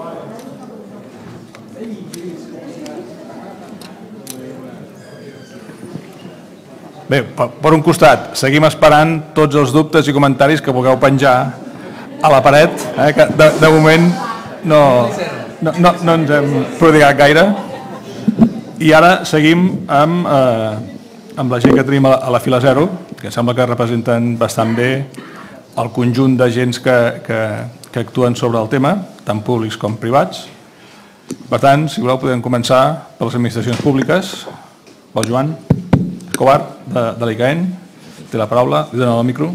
Bé, per un costat, seguim esperant tots els dubtes i comentaris que vulgueu penjar a la paret, eh, que de, de moment no, no, no, no ens hem prodigat gaire. I ara seguim amb, eh, amb la gent que tenim a la, a la fila zero, que sembla que representen bastant bé el conjunt d'agents que, que, que actuen sobre el tema, tant públics com privats. Per tant, si voleu, podem començar per les administracions públiques. Vol Joan Escobar, de, de l'I C A E N, té la paraula, li dono el micro.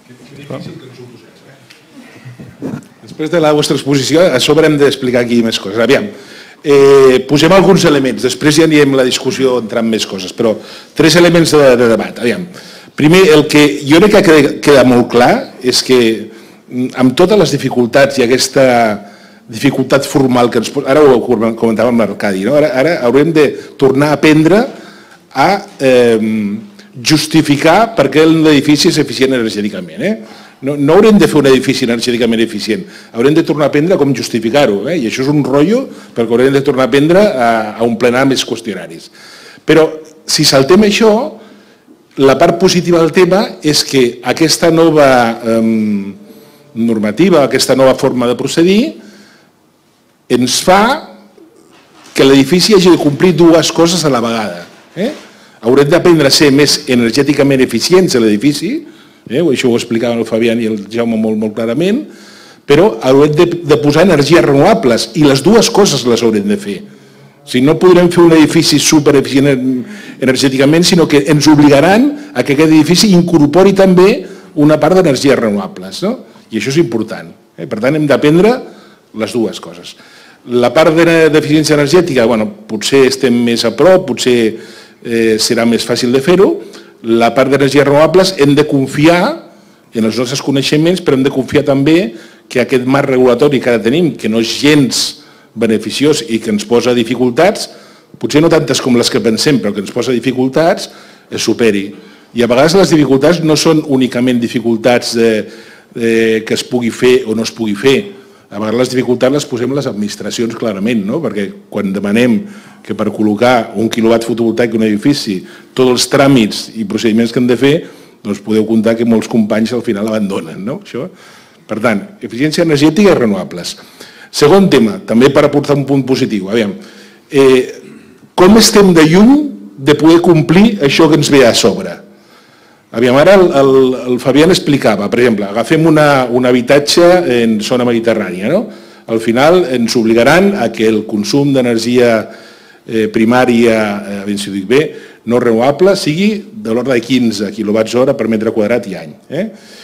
Després de la vostra exposició, a sobre hem d'explicar aquí més coses. Aviam, eh, posem alguns elements, després ja anirem a la discussió entrant més coses, però tres elements de, de debat. Aviam, primer, el que jo crec que queda, queda molt clar és que amb totes les dificultats i aquesta dificultat formal que ens... Ara ho comentàvem amb l'Arcadi, no? Ara, ara haurem de tornar a aprendre a eh, justificar per què l'edifici és eficient energèticament. Eh? No, no haurem de fer un edifici energèticament eficient, haurem de tornar a aprendre com justificar-ho, eh? I això és un rotllo perquè haurem de tornar a aprendre a, a omplenar més qüestionaris. Però si saltem això, la part positiva del tema és que aquesta nova eh, normativa, aquesta nova forma de procedir, ens fa que l'edifici hagi de complir dues coses a la vegada. Eh? Haurem d'aprendre a ser més energèticament eficients a l'edifici, eh? Això ho explicaven el Fabián i el Jaume molt, molt clarament, però haurem de, de posar energies renovables i les dues coses les haurem de fer. O sigui, no podrem fer un edifici supereficient energèticament, sinó que ens obligaran a que aquest edifici incorpori també una part d'energies renovables, no? I això és important. Eh? Per tant, hem d'aprendre les dues coses. La part d'eficiència energètica, bueno, potser estem més a prop, potser eh, serà més fàcil de fer-ho. La part d'energies renovables hem de confiar en els nostres coneixements, però hem de confiar també que aquest marc regulatori que ara tenim, que no és gens beneficiós i que ens posa dificultats, potser no tantes com les que pensem, però que ens posa dificultats, es superi. I a vegades les dificultats no són únicament dificultats de, de, que es pugui fer o no es pugui fer. A vegades les dificultats les posem les administracions clarament, no? Perquè quan demanem que per col·locar un quilowatt fotovoltaic en un edifici tots els tràmits i procediments que hem de fer, doncs podeu comptar que molts companys al final abandonen, no? Això. Per tant, eficiència energètica i renovables. Segon tema, també per aportar un punt positiu. Aviam, eh, com estem de lluny de poder complir això que ens ve a sobre? Aviam, ara el, el, el Fabián explicava, per exemple, agafem una, un habitatge en zona mediterrània, no? Al final ens obligaran a que el consum d'energia eh, primària, eh, ben si ho dic bé, no renovable, sigui de l'ordre de quinze quilowatts hora per metre quadrat i any. Eh?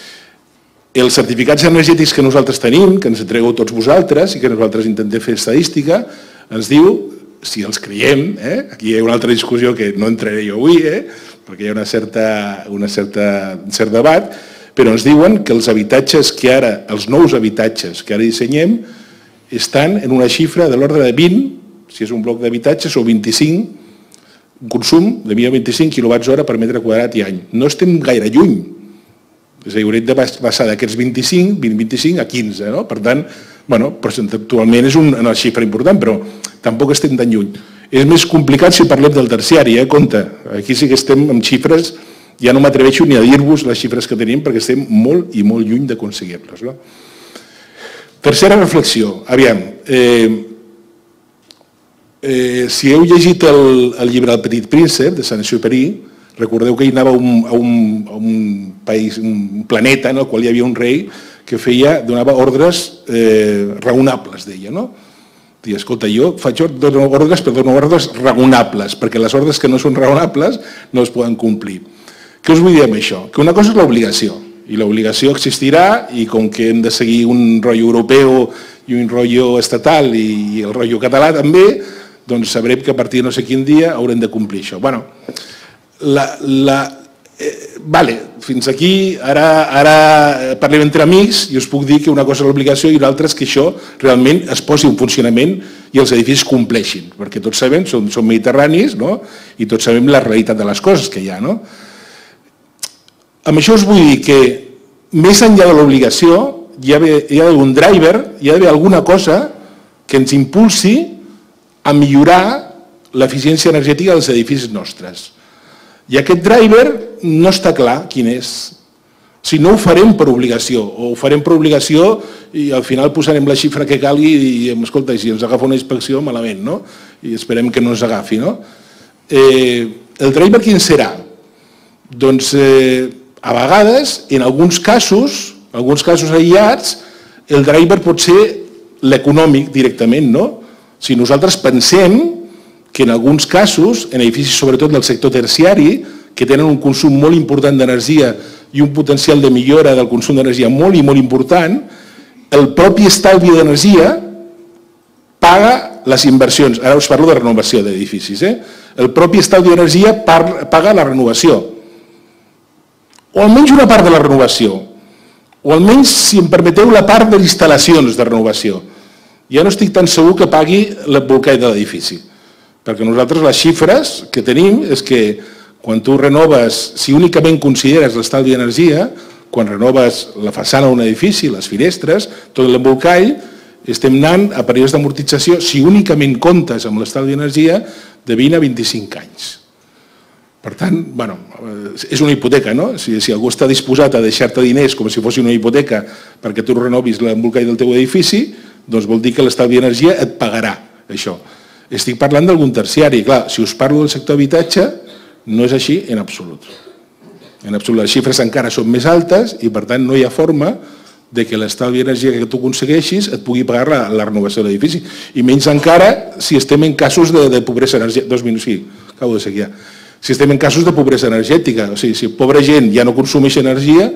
Els certificats energètics que nosaltres tenim, que ens entregueu tots vosaltres i que nosaltres intentem fer estadística, ens diu, si els creiem, eh? Aquí hi ha una altra discussió que no entraré jo avui, eh? Perquè hi ha una certa, una certa, un cert debat, però ens diuen que els habitatges que ara, els nous habitatges que ara dissenyem, estan en una xifra de l'ordre de vint, si és un bloc d'habitatges, o vint-i-cinc, un consum de mil vint-i-cinc quilowatts hora per metre quadrat i any. No estem gaire lluny. És a dir, haurem de passar d'aquests vint-i-cinc, vint vint-i-cinc a quinze, no? Per tant, bueno, percentualment és una xifra important, però tampoc estem tan lluny. És més complicat si parlem del terciari, eh? Compte, aquí sí que estem amb xifres, ja no m'atreveixo ni a dir-vos les xifres que tenim perquè estem molt i molt lluny d'aconseguir-les. No? Tercera reflexió, aviam, eh, eh, si heu llegit el, el llibre El Petit Príncep, de Saint-Exupéry, recordeu que hi anava un, a, un, a un país, un planeta en el qual hi havia un rei que feia, donava ordres eh, raonables, deia, no? I escolta, jo faig ordres, però dono ordres raonables, perquè les ordres que no són raonables no es poden complir. Què us vull dir amb això? Que una cosa és l'obligació, I l'obligació existirà i com que hem de seguir un rotllo europeu i un rotllo estatal i el rotllo català també, doncs sabrem que a partir de no sé quin dia haurem de complir això. Bueno, la, la, eh, vale, fins aquí, ara, ara parlem entre amics i us puc dir que una cosa és l'obligació i l'altra és que això realment es posi en funcionament i els edificis compleixin, perquè tots sabem, som, som mediterranis, no? I tots sabem la realitat de les coses que hi ha, no? Amb això us vull dir que més enllà de l'obligació hi ha d'haver un driver, hi ha d'haver alguna cosa que ens impulsi a millorar l'eficiència energètica dels edificis nostres. I aquest driver no està clar quin és. Si no ho farem per obligació, o ho farem per obligació i al final posarem la xifra que calgui i, escolta, si ens agafa una inspecció, malament, no? I esperem que no ens agafi, no? Eh, el driver quin serà? Doncs eh, a vegades, en alguns casos, en alguns casos aïllats, el driver pot ser l'econòmic directament, no? Si nosaltres pensem que en alguns casos, en edificis sobretot del sector terciari, que tenen un consum molt important d'energia i un potencial de millora del consum d'energia molt i molt important, el propi estalvi d'energia paga les inversions. Ara us parlo de renovació d'edificis. Eh? El propi estalvi d'energia paga la renovació. O almenys una part de la renovació. O almenys, si em permeteu, la part de les instal·lacions de renovació. Ja no estic tan segur que pagui l'embolcall de l'edifici. Perquè nosaltres les xifres que tenim és que quan tu renoves, si únicament consideres l'estalvi d'energia, quan renoves la façana d'un edifici, les finestres, tot l'embolcall, estem anant a períodes d'amortització, si únicament comptes amb l'estalvi d'energia, de vint a vint-i-cinc anys. Per tant, bueno, és una hipoteca, no? Si, si algú està disposat a deixar-te diners com si fos una hipoteca perquè tu renovis l'embolcall del teu edifici, doncs vol dir que l'estalvi d'energia et pagarà això. Estic parlant d'algun terciari. Clar, si us parlo del sector habitatge, no és així en absolut. En absolut, les xifres encara són més altes i, per tant, no hi ha forma de que l'estalvi d'energia que tu aconsegueixis et pugui pagar la, la renovació de l'edifici. I menys encara si estem en casos de, de pobresa energètica. Dos minuts, sí, acabo de seguir ja. Si estem en casos de pobresa energètica, o sigui, si pobra gent ja no consumeix energia,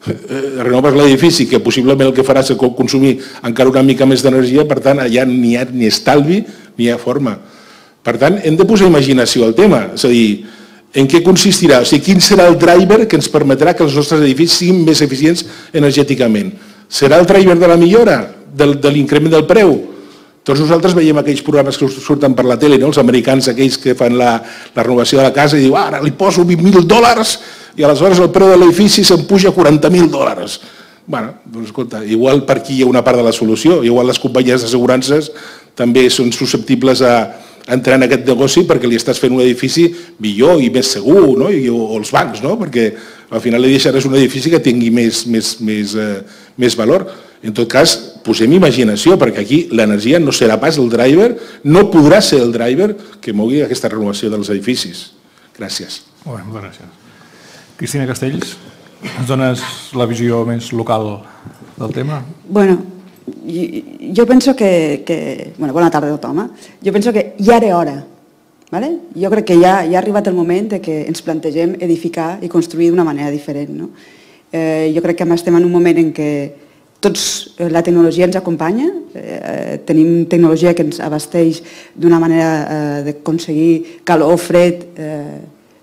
eh, renoves l'edifici, que possiblement el que farà és consumir encara una mica més d'energia, per tant, allà ni hi ha ni estalvi ni hi ha forma. Per tant, hem de posar imaginació al tema, és a dir, en què consistirà? O sigui, quin serà el driver que ens permetrà que els nostres edificis siguin més eficients energèticament? Serà el driver de la millora, del, de l'increment del preu? Tots nosaltres veiem aquells programes que surten per la tele, no? Els americans, aquells que fan la, la renovació de la casa i diuen, ara li poso vint mil dòlars i aleshores el preu de l'edifici se'n puja a quaranta mil dòlars. Bé, doncs escolta, igual per aquí hi ha una part de la solució, igual les companyies d'assegurances també són susceptibles a entrar en aquest negoci perquè li estàs fent un edifici millor i més segur, no? I, o, o els bancs, no? Perquè al final li deixaràs un edifici que tingui més, més, més, eh, més valor. En tot cas, posem imaginació, perquè aquí l'energia no serà pas el driver, no podrà ser el driver que mogui aquesta renovació dels edificis. Gràcies. Molt bé, moltes gràcies. Cristina Castells, ens dones la visió més local del tema? Bueno, jo penso que... que bueno, bona tarda a tothom. Jo penso que ja era hora. ¿Vale? Jo crec que ja, ja ha arribat el moment de que ens plantegem edificar i construir d'una manera diferent. No? Eh, jo crec que estem en un moment en què tots, la tecnologia ens acompanya, eh, tenim tecnologia que ens abasteix d'una manera eh, d'aconseguir calor, fred, eh,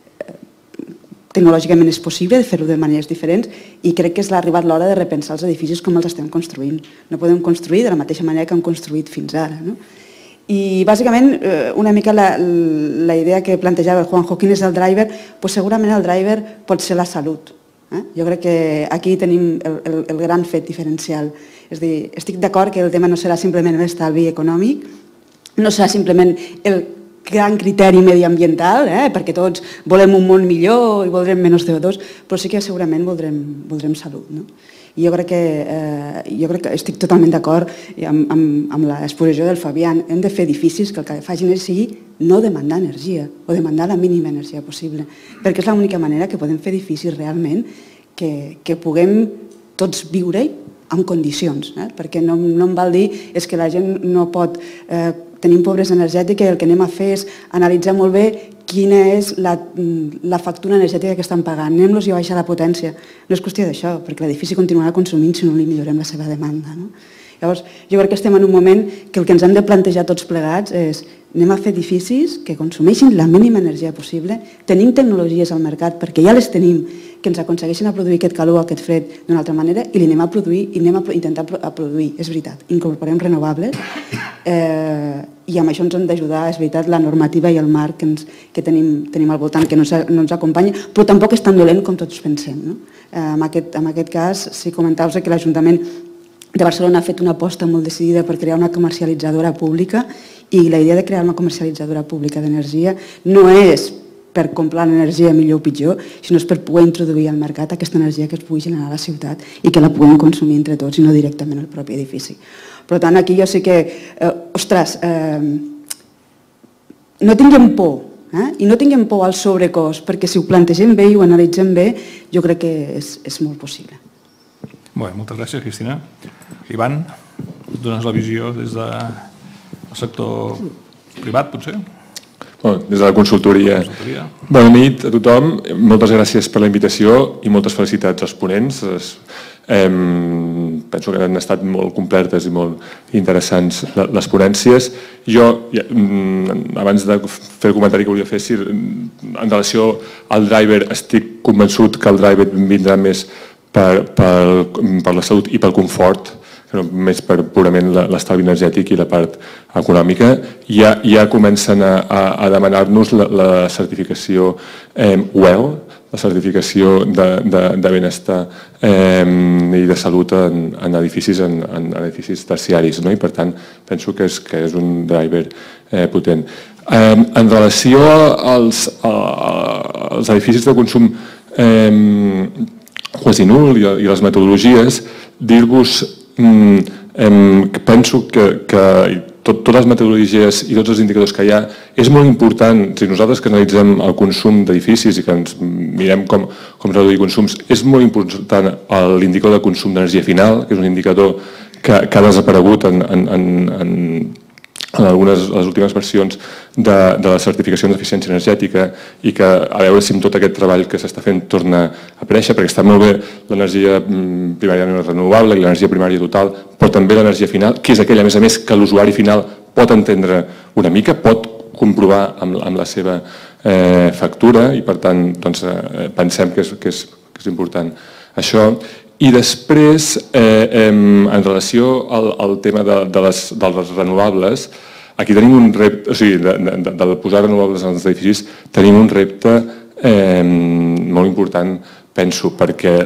tecnològicament és possible de fer-ho de maneres diferents i crec que és arribat l'hora de repensar els edificis com els estem construint. No podem construir de la mateixa manera que hem construït fins ara. No? I bàsicament una mica la, la idea que plantejava el Juanjo, quin és el driver? Pues segurament el driver pot ser la salut. Eh? Jo crec que aquí tenim el, el, el gran fet diferencial. És a dir, estic d'acord que el tema no serà simplement l'estalvi econòmic, no serà simplement el gran criteri mediambiental, eh? perquè tots volem un món millor i voldrem menys C O dos, però sí que segurament voldrem, voldrem salut. No? I jo crec que, eh, jo crec que estic totalment d'acord amb, amb, amb l'exposició del Fabián. Hem de fer edificis que el que facin és sigui no demandar energia o demandar la mínima energia possible, perquè és l'única manera que podem fer edificis realment que, que puguem tots viure en condicions, eh? perquè no, no em val dir és que la gent no pot... Eh, tenim pobresa energètica i el que anem a fer és analitzar molt bé quina és la, la factura energètica que estan pagant. Anem-los a baixar la potència. No és qüestió d'això, perquè l'edifici continuarà consumint si no li millorem la seva demanda. No? Llavors, jo crec que estem en un moment que el que ens hem de plantejar tots plegats és anem a fer edificis que consumeixin la mínima energia possible, tenim tecnologies al mercat perquè ja les tenim, que ens aconsegueixin a produir aquest calor, aquest fred d'una altra manera i li anem a produir i anem a intentar a produir, és veritat, incorporem renovables eh, i amb això ens hem d'ajudar, és veritat, la normativa i el marc que, ens, que tenim, tenim al voltant que no, no ens acompanya, però tampoc és tan dolent com tots pensem. No? Eh, en, aquest, en aquest cas, si comentau-vos que l'Ajuntament de Barcelona ha fet una aposta molt decidida per crear una comercialitzadora pública i la idea de crear una comercialitzadora pública d'energia no és per comprar l'energia millor o pitjor, sinó és per poder introduir al mercat aquesta energia que es pugui generar a la ciutat i que la puguem consumir entre tots i no directament al propi edifici. Per tant, aquí jo sé que, eh, ostres, eh, no tinguem por, eh? i no tinguem por al sobrecost, perquè si ho plantegem bé i ho analitzem bé, jo crec que és, és molt possible. Bé, moltes gràcies, Cristina. Ivan, dones la visió des del sector privat, potser? Bueno, des de la consultoria. consultoria. Bona nit a tothom. Moltes gràcies per la invitació i moltes felicitats als ponents. Es, eh, penso que han estat molt completes i molt interessants les ponències. Jo, ja, abans de fer el comentari que volia fer, si, en relació al driver, estic convençut que el driver vindrà més per, per, per la salut i pel confort, no més per purament l'estalvi energètic i la part econòmica. Ja, ja comencen a, a, a demanar-nos la, la certificació eh, W E L, la certificació de, de, de benestar eh, i de salut en, en, edificis, en, en edificis terciaris, no? I per tant penso que és, que és un driver eh, potent. Eh, en relació als, a, als edificis de consum eh, quasi nul i, i les metodologies, dir-vos Mm, em, penso que, que tot, totes les metodologies i tots els indicadors que hi ha és molt important, si nosaltres que analitzem el consum d'edificis i que ens mirem com, com reduir consums, és molt important l'indicador de consum d'energia final, que és un indicador que, que ha desaparegut en, en, en, en en algunes les últimes versions de, de la certificació d'eficiència energètica i que a veure si amb tot aquest treball que s'està fent torna a aparèixer, perquè està molt bé l'energia primària renovable i l'energia primària total, però també l'energia final, que és aquella, a més a més, que l'usuari final pot entendre una mica, pot comprovar amb, amb la seva eh, factura i per tant doncs, eh, pensem que és, que, és, que és important això. I després, eh, eh, en relació al, al tema de, de, les, de les renovables, aquí tenim un repte, o sigui, de, de, de posar renovables als edificis, tenim un repte eh, molt important, penso, perquè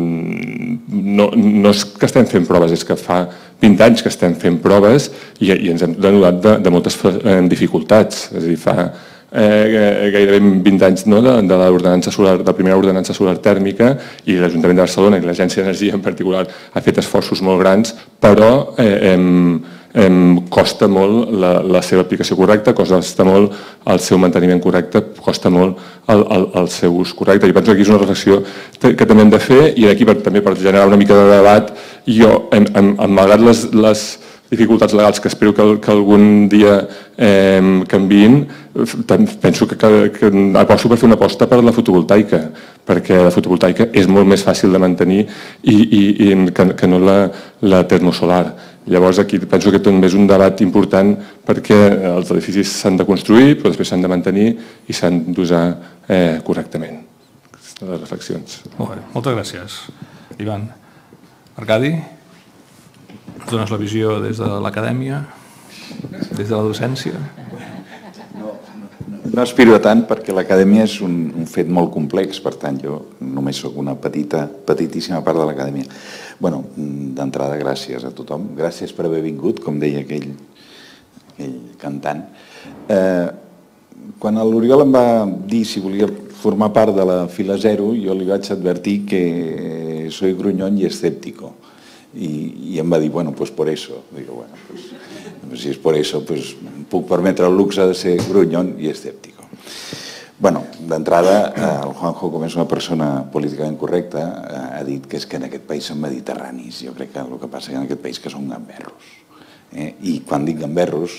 no, no és que estem fent proves, és que fa vint anys que estem fent proves i, i ens hem donat de, de moltes dificultats, és a dir, fa Eh, gairebé vint anys no, de, de l'ordenança solar, de la primera ordenança solar tèrmica i l'Ajuntament de Barcelona i l'Agència d'Energia en particular ha fet esforços molt grans, però eh, em, em, costa molt la, la seva aplicació correcta, costa molt el seu manteniment correcte, costa molt el, el, el seu ús correcte. I penso que aquí és una reflexió que també hem de fer i aquí per, també per generar una mica de debat, jo, em, em, malgrat les, les dificultats legals que espero que, que algun dia eh, canviïn, penso que, que, que aposto per fer una aposta per la fotovoltaica, perquè la fotovoltaica és molt més fàcil de mantenir i, i, i que, que no la, la termosolar. Llavors aquí penso que també és un debat important perquè els edificis s'han de construir, però després s'han de mantenir i s'han d'usar eh, correctament. Les reflexions. Molt bé, moltes gràcies. Ivan. Arcadi? Ens dones la visió des de l'acadèmia, des de la docència? No, no, no aspiro a tant perquè l'acadèmia és un, un fet molt complex, per tant jo només sóc una petita, petitíssima part de l'acadèmia. Bueno, d'entrada gràcies a tothom, gràcies per haver vingut, com deia aquell, aquell cantant. Eh, quan l'Oriol em va dir si volia formar part de la fila zero, jo li vaig advertir que soy gruñón y escéptico. Y, y em va dir, bueno, pues por eso. Digo, bueno, pues si es por eso, pues puc permetre el luxe de ser gruñón i escèptico. Bueno, d'entrada, el Juanjo, com és una persona políticament correcta, ha dit que és que en aquest país són mediterranis. Jo crec que el que passa en aquest país que són gamberros. Eh? I quan dic gamberros,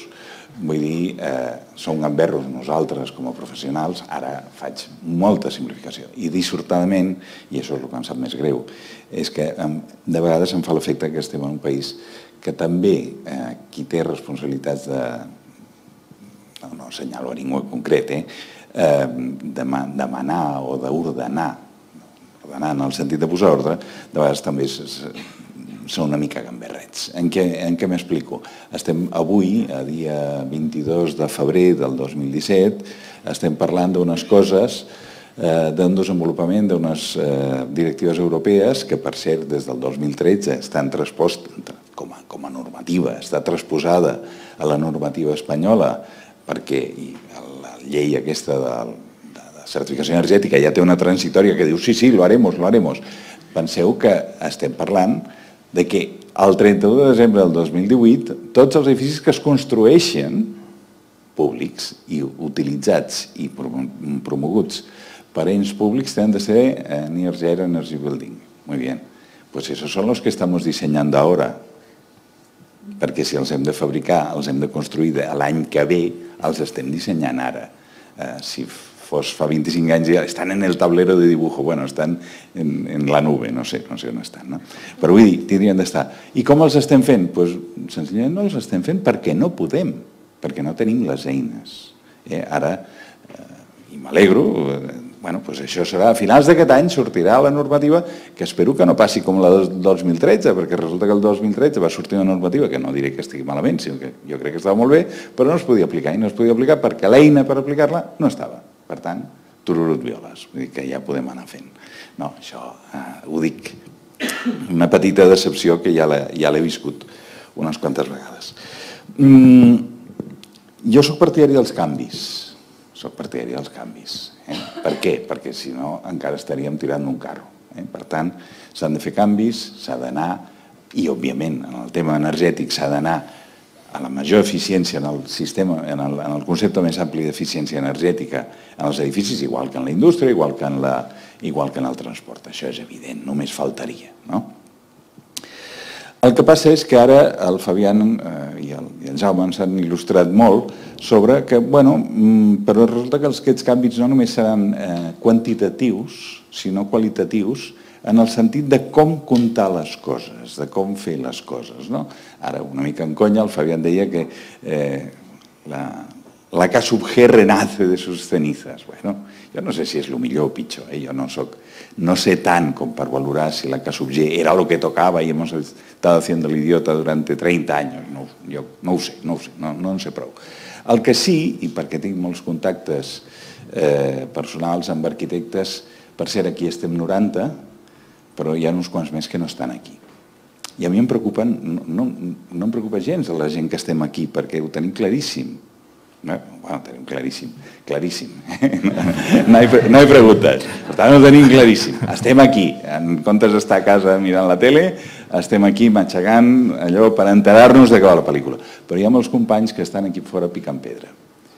Vull dir, som gamberros nosaltres com a professionals, ara faig molta simplificació. I dissortadament, i això és el que em sap més greu, és que de vegades em fa l'efecte que estem en un país que també qui té responsabilitats de, no assenyalo a ningú en concret, demanar o d'ordenar, ordenar en el sentit de posar ordre, de vegades també són una mica gamberrets. En què m'explico? Estem avui, a dia vint-i-dos de febrer del dos mil disset, estem parlant d'unes coses, d'un desenvolupament d'unes directives europees que, per cert, des del dos mil tretze estan transpostes com a normativa, està transposada a la normativa espanyola, perquè la llei aquesta de certificació energètica ja té una transitòria que diu sí, sí, lo haremos, lo haremos. Penseu que estem parlant de que el trenta-u de desembre del dos mil divuit tots els edificis que es construeixen públics i utilitzats i promoguts per ens públics tenen de ser Near Zero Energy Building. Muy bien. Pues esos son los que estamos diseñando ahora. Perquè si els hem de fabricar, els hem de construir l'any que ve, els estem dissenyant ara. Si fos fa vint-i-cinc anys, ja estan en el tablero de dibujo, bueno, estan en la nube, no sé, no sé on estan, no? Però vull dir, tindrien d'estar. I com els estem fent? Doncs senzillament no els estem fent perquè no podem, perquè no tenim les eines. Ara, i m'alegro, bueno, doncs això serà, a finals d'aquest any sortirà la normativa, que espero que no passi com la del dos mil tretze, perquè resulta que el dos mil tretze va sortir una normativa que no diré que estigui malament, sinó que jo crec que estava molt bé, però no es podia aplicar, i no es podia aplicar perquè l'eina per aplicar-la no estava. Per tant, tururut violes, vull dir que ja podem anar fent. No, això ho dic, una petita decepció que ja l'he viscut unes quantes vegades. Jo soc partidari dels canvis, soc partidari dels canvis. Per què? Perquè si no encara estaríem tirant d'un carro. Per tant, s'han de fer canvis, s'ha d'anar, i òbviament en el tema energètic s'ha d'anar a la major eficiència en el sistema, en el concepte més ampli d'eficiència energètica en els edificis, igual que en la indústria, igual que en el transport. Això és evident, només faltaria. El que passa és que ara el Fabián i el Jaume ens han il·lustrat molt sobre que, bueno, però resulta que aquests canvis no només seran quantitatius, sinó qualitatius, en el sentit de com comptar les coses, de com fer les coses. Ara, una mica en conya, el Fabián deia que la K sub G renace de sus cenizas. Bueno, jo no sé si és el millor o pitjor, jo no sé tant com per valorar si la K sub G era el que tocava i hemos estado haciendo el idiota durante treinta años. Jo no ho sé, no ho sé, no en sé prou. El que sí, i perquè tinc molts contactes personals amb arquitectes, per cert, aquí estem noranta, però hi ha uns quants més que no estan aquí. I a mi em preocupa, no em preocupa gens la gent que estem aquí, perquè ho tenim claríssim. Bueno, tenim claríssim, claríssim. No hi preguntes. Per tant, ho tenim claríssim. Estem aquí. En comptes d'estar a casa mirant la tele, estem aquí matxegant allò per enterar-nos de què va la pel·lícula. Però hi ha molts companys que estan aquí fora picant pedra.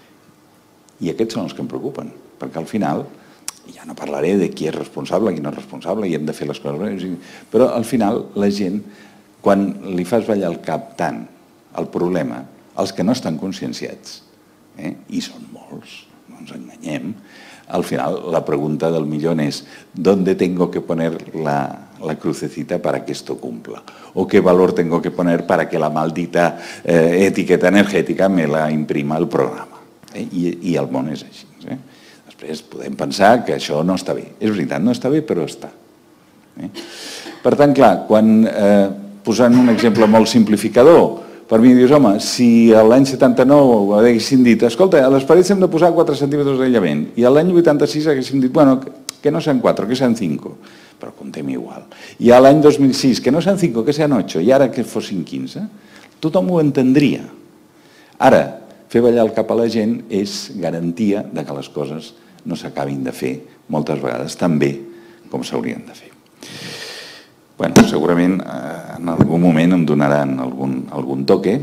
I aquests són els que em preocupen, perquè al final, ja no parlaré de qui és responsable, qui no és responsable, i hem de fer les coses bé, però al final la gent, quan li fas ballar el cap tant el problema, els que no estan conscienciats, i són molts, no ens enganyem, al final la pregunta del millón es ¿dónde tengo que poner la, la crucecita para que esto cumpla? ¿O qué valor tengo que poner para que la maldita eh, etiqueta energètica me la imprima el programa? Eh? I, I el món és així. Eh? Després podem pensar que això no està bé. És veritat, no està bé, però està. Eh? Per tant, clar, quan eh, posant un exemple molt simplificador, per mi dius, home, si l'any setanta-nou haguessin dit, escolta, a les parets hem de posar quatre centímetres d'aïllament, i l'any vuitanta-sis haguessin dit, bueno, que no sean quatre, que sean cinco, però comptem igual. I l'any dos mil sis, que no sean cinco, que sean ocho, i ara que fossin quinze, tothom ho entendria. Ara, fer ballar el cap a la gent és garantia de que les coses no s'acabin de fer moltes vegades tan bé com s'haurien de fer. Bueno, segurament en algun moment em donaran algun toque.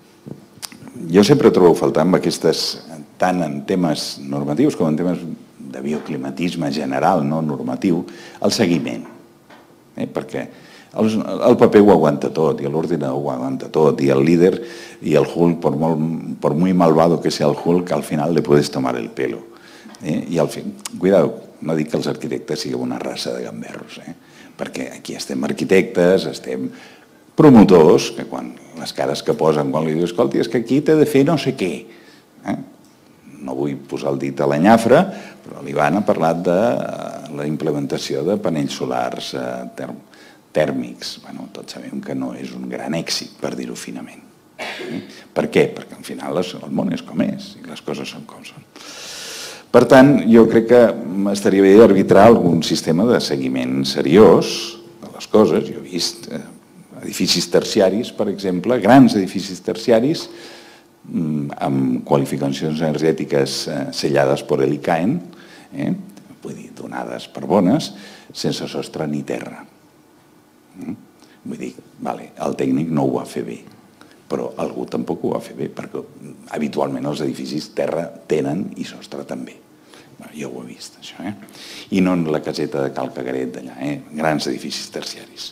Jo sempre trobo a faltar amb aquestes, tant en temes normatius com en temes de bioclimatisme general, no normatiu, el seguiment. Perquè el paper ho aguanta tot, i l'ordinador ho aguanta tot, i el líder y el Hulk, por, molt, por muy malvado que sea el Hulk, al final le puedes tomar el pelo. Eh? I al fin, cuidado, no dic que els arquitectes siguin una raça de gamberros, eh? Perquè aquí estem arquitectes, estem promotors, que quan les cares que posen quan li diu, escolti, és que aquí t'he de fer no sé què. Eh? No vull posar el dit a la nyafra, però l'Ivan ha parlat de la implementació de panells solars term tèrmics. Bueno, tots sabem que no és un gran èxit, per dir-ho finament. Eh? Per què? Perquè al final el món és com és i les coses són com són. Per tant, jo crec que estaria bé arbitrar algun sistema de seguiment seriós de les coses. Jo he vist eh, edificis terciaris, per exemple, grans edificis terciaris amb qualificacions energètiques eh, sellades per l'I C A E N, eh? Vull dir, donades per bones, sense sostre ni terra. Mm? Vull dir, vale, el tècnic no ho va fer bé, però algú tampoc ho va fer bé, perquè habitualment els edificis terra tenen i sostre també. Bueno, jo ho he vist, això, eh? I no en la caseta de Cal Cagaret d'allà, eh? Grans edificis terciaris.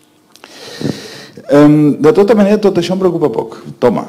De tota manera, tot això em preocupa poc. Toma.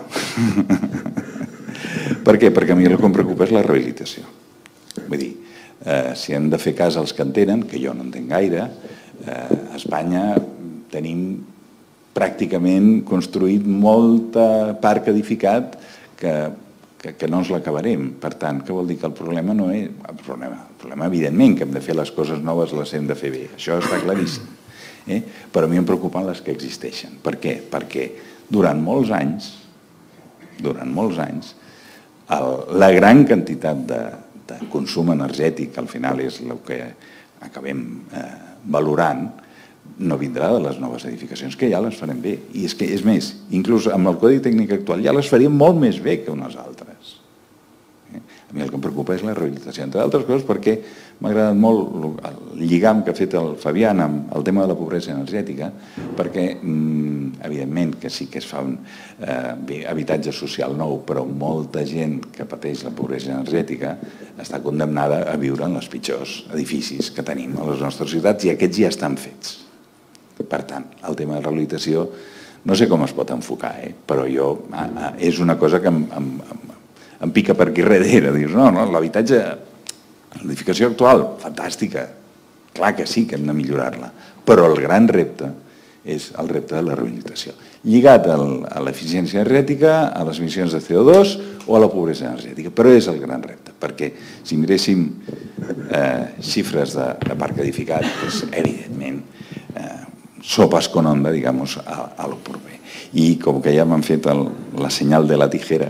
Per què? Perquè a mi el que em preocupa és la rehabilitació. Vull dir, si hem de fer cas als que en tenen, que jo no en tinc gaire, a Espanya tenim pràcticament construït molt parc edificat que, que, que no ens l'acabarem. Per tant, què vol dir? Que el problema no és... El problema, el problema, evidentment, que hem de fer les coses noves, les hem de fer bé. Això està claríssim. Eh? Però a mi em preocupen les que existeixen. Per què? Perquè durant molts anys, durant molts anys, el, la gran quantitat de, de consum energètic, al final és el que acabem eh, valorant, no vindrà de les noves edificacions, que ja les farem bé. I és que, és més, inclús amb el Codi Tècnic actual ja les faríem molt més bé que unes altres. Eh? A mi el que em preocupa és la rehabilitació, entre altres coses perquè m'ha agradat molt el lligam que ha fet el Fabián amb el tema de la pobresa energètica, perquè, evidentment, que sí que es fa un eh, habitatge social nou, però molta gent que pateix la pobresa energètica està condemnada a viure en els pitjors edificis que tenim a les nostres ciutats, i aquests ja estan fets. Per tant, el tema de rehabilitació no sé com es pot enfocar, eh? Però jo, ah, ah, és una cosa que em, em, em, em pica per aquí darrere. Dius, no, no, l'habitatge... L'edificació actual, fantàstica, clar que sí que hem de millorar-la, però el gran repte és el repte de la rehabilitació, lligat a l'eficiència energètica, a les emissions de C O dos o a la pobresa energètica, però és el gran repte, perquè si miréssim eh, xifres de, de parc edificat, doncs, evidentment, eh, sopas con onda, digamos, a, a lo proper. I com que ja m'han fet el, la senyal de la tijera,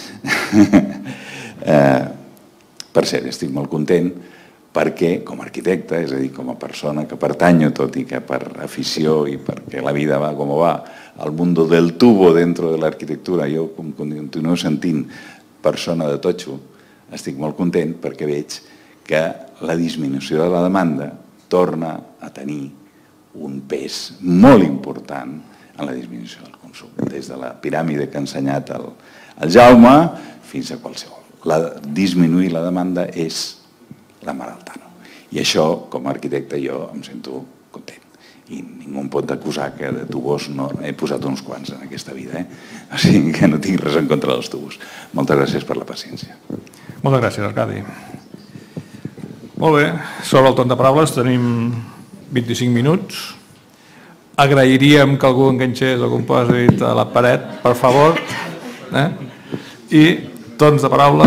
eh, per cert, estic molt content perquè com a arquitecte, és a dir, com a persona que pertanyo, tot i que per afició i perquè la vida va com va, al mundo del tubo dentro de l'arquitectura, jo com continuo sentint persona de totxo, estic molt content perquè veig que la disminució de la demanda torna a tenir un pes molt important en la disminució del consum, des de la piràmide que ha ensenyat el, el Jaume fins a qualsevol. La, disminuir la demanda és la mar al tano. I això, com a arquitecte, jo em sento content. I ningú em pot acusar que de tubos no he posat uns quants en aquesta vida. Eh? O sigui que no tinc res en contra dels tubos. Moltes gràcies per la paciència. Moltes gràcies, Arcadi. Molt bé, sobre el torn de paraules tenim vint-i-cinc minuts. Agrairíem que algú enganxés algun pòsit a la paret, per favor. Eh? I torns de paraula.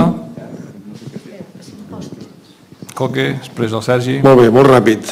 Coque, després el Sergi. Molt bé, molt ràpid.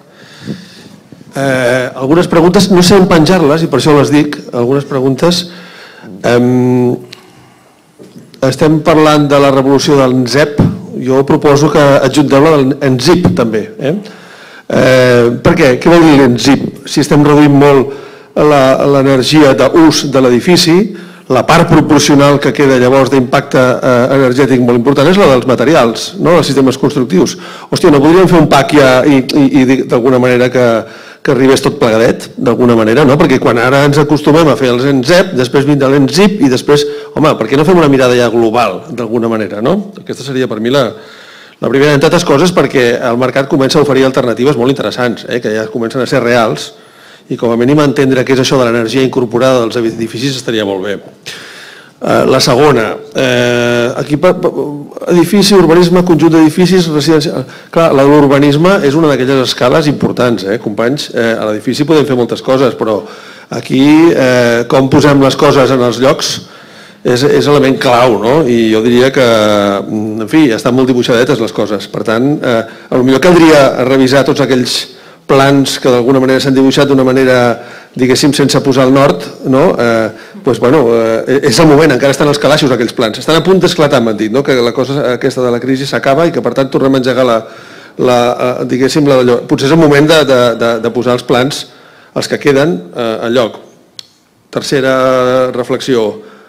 Eh, algunes preguntes, no sé on penjar-les i per això les dic, algunes preguntes. Eh, estem parlant de la revolució del N Z E P, jo proposo que adjuntem la del N Z I P també. Eh? Eh, per què? Què vol dir l'N Z I P? Si estem reduint molt l'energia d'ús de l'edifici, la part proporcional que queda llavors d'impacte energètic molt important és la dels materials, no dels sistemes constructius. Hòstia, no podríem fer un pack ja i, i, i d'alguna manera que, que arribés tot plegadet, d'alguna manera, no? Perquè quan ara ens acostumem a fer els N Z E P, després vindrà l'N Z I P i després, home, per què no fem una mirada ja global, d'alguna manera, no? Aquesta seria per mi la, la primera, entre altres coses, perquè el mercat comença a oferir alternatives molt interessants, eh? Que ja comencen a ser reals i com a mínim entendre què és això de l'energia incorporada dels edificis estaria molt bé. La segona, aquí edifici, urbanisme, conjunt d'edificis, residència... Clar, l'urbanisme és una d'aquelles escales importants, eh, companys? A l'edifici podem fer moltes coses, però aquí com posem les coses en els llocs és element clau, no? I jo diria que, en fi, estan molt dibuixadetes les coses. Per tant, potser caldria revisar tots aquells plans que d'alguna manera s'han dibuixat d'una manera, diguéssim, sense posar el nord, no? Doncs, bueno, és el moment, encara estan els calaixos aquells plans. Estan a punt d'esclatar, m'han dit, no? Que la cosa aquesta de la crisi s'acaba i que, per tant, tornem a engegar la, diguéssim, potser és el moment de posar els plans, els que queden, en lloc. Tercera reflexió.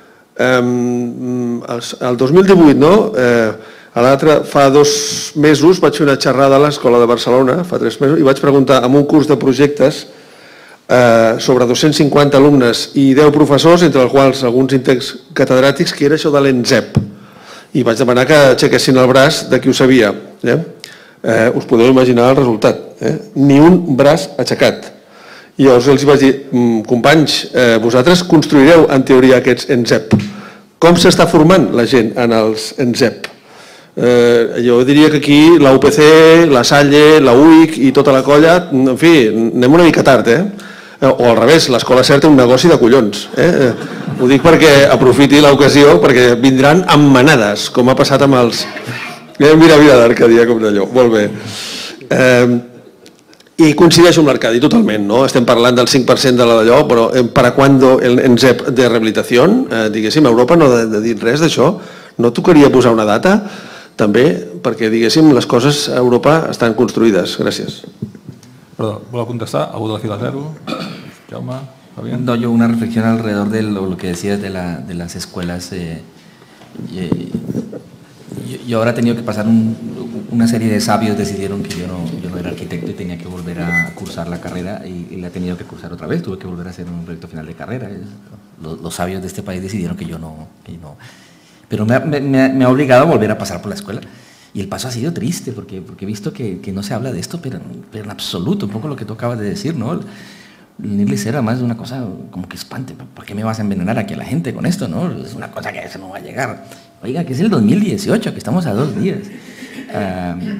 El dos mil divuit, no? A l'altre, fa dos mesos, vaig fer una xerrada a l'Escola de Barcelona, fa tres mesos, i vaig preguntar en un curs de projectes sobre dos-cents cinquanta alumnes i deu professors, entre els quals alguns íntegrats catedràtics, què era això de l'ENZEP. I vaig demanar que aixequessin el braç de qui ho sabia. Us podeu imaginar el resultat. Ni un braç aixecat. I llavors els vaig dir, companys, vosaltres construireu en teoria aquests ENZEP. Com s'està formant la gent en els ENZEP? Jo diria que aquí la U P C, la Salle, la U I C i tota la colla, en fi, anem una mica tard, eh? O al revés, l'escola CERT té un negoci de collons. Ho dic perquè aprofiti l'ocasió, perquè vindran amb manades, com ha passat amb els... Mira, mira l'Arcadia com d'allò, molt bé. I coincideixo amb l'Arcadi totalment, no? Estem parlant del cinc per cent de la d'allò, però ¿para cuándo el ENZEP de rehabilitación? Diguéssim, a Europa no ha de dir res d'això. No tocaria posar una data? També, perquè, diguéssim, les coses a Europa estan construïdes. Gràcies. Perdó, ¿voleu contestar? ¿Algú de la fila cero? Jaume, Fabián. No, yo una reflexión alrededor de lo, lo que decías de, la, de las escuelas. Eh, eh, yo, yo ahora he tenido que pasar un, una serie de sabios, decidieron que yo no, yo no era arquitecto y tenía que volver a cursar la carrera y, y la he tenido que cursar otra vez. Tuve que volver a hacer un proyecto final de carrera. Los, los sabios de este país decidieron que yo no... Que no pero me, me, me ha obligado a volver a pasar por la escuela. Y el paso ha sido triste, porque, porque he visto que, que no se habla de esto, pero, pero en absoluto, un poco lo que tú acabas de decir, ¿no? El Nirlis era más de una cosa como que espante. ¿Por qué me vas a envenenar aquí a la gente con esto, no? Es una cosa que a eso no va a llegar. Oiga, que es el dos mil dieciocho, que estamos a dos días. Uh,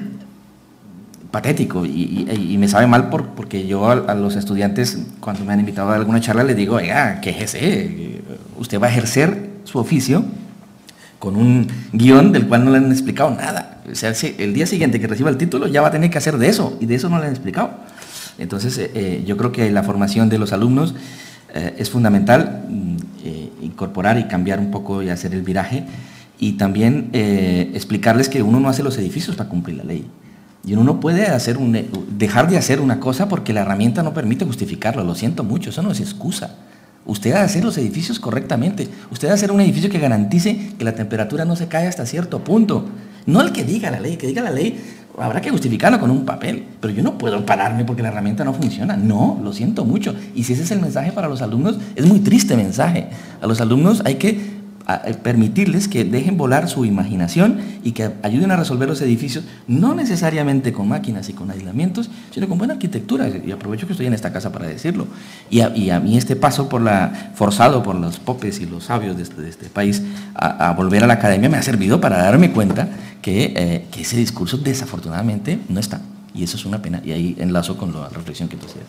patético, y, y, y me sabe mal por, porque yo a, a los estudiantes, cuando me han invitado a alguna charla, les digo, oiga, quéjese, usted va a ejercer su oficio con un guión del cual no le han explicado nada. O sea, el día siguiente que reciba el título ya va a tener que hacer de eso, y de eso no le han explicado. Entonces, eh, yo creo que la formación de los alumnos eh, es fundamental, eh, incorporar y cambiar un poco y hacer el viraje, y también eh, explicarles que uno no hace los edificios para cumplir la ley. Y uno no puede hacer un, dejar de hacer una cosa porque la herramienta no permite justificarlo. Lo siento mucho, eso no es excusa. Usted ha de hacer los edificios correctamente. Usted ha de hacer un edificio que garantice que la temperatura no se cae hasta cierto punto. No el que diga la ley, que diga la ley, habrá que justificarlo con un papel. Pero yo no puedo pararme porque la herramienta no funciona. No, lo siento mucho. Y si ese es el mensaje para los alumnos, es muy triste mensaje. A los alumnos hay que permitirles que dejen volar su imaginación y que ayuden a resolver los edificios, no necesariamente con máquinas y con aislamientos, sino con buena arquitectura. Y aprovecho que estoy en esta casa para decirlo. Y a, y a mí este paso por la, forzado por los popes y los sabios de este, de este país a, a volver a la academia me ha servido para darme cuenta que, eh, que ese discurso desafortunadamente no está. Y eso es una pena. Y ahí enlazo con la reflexión que tú hacías.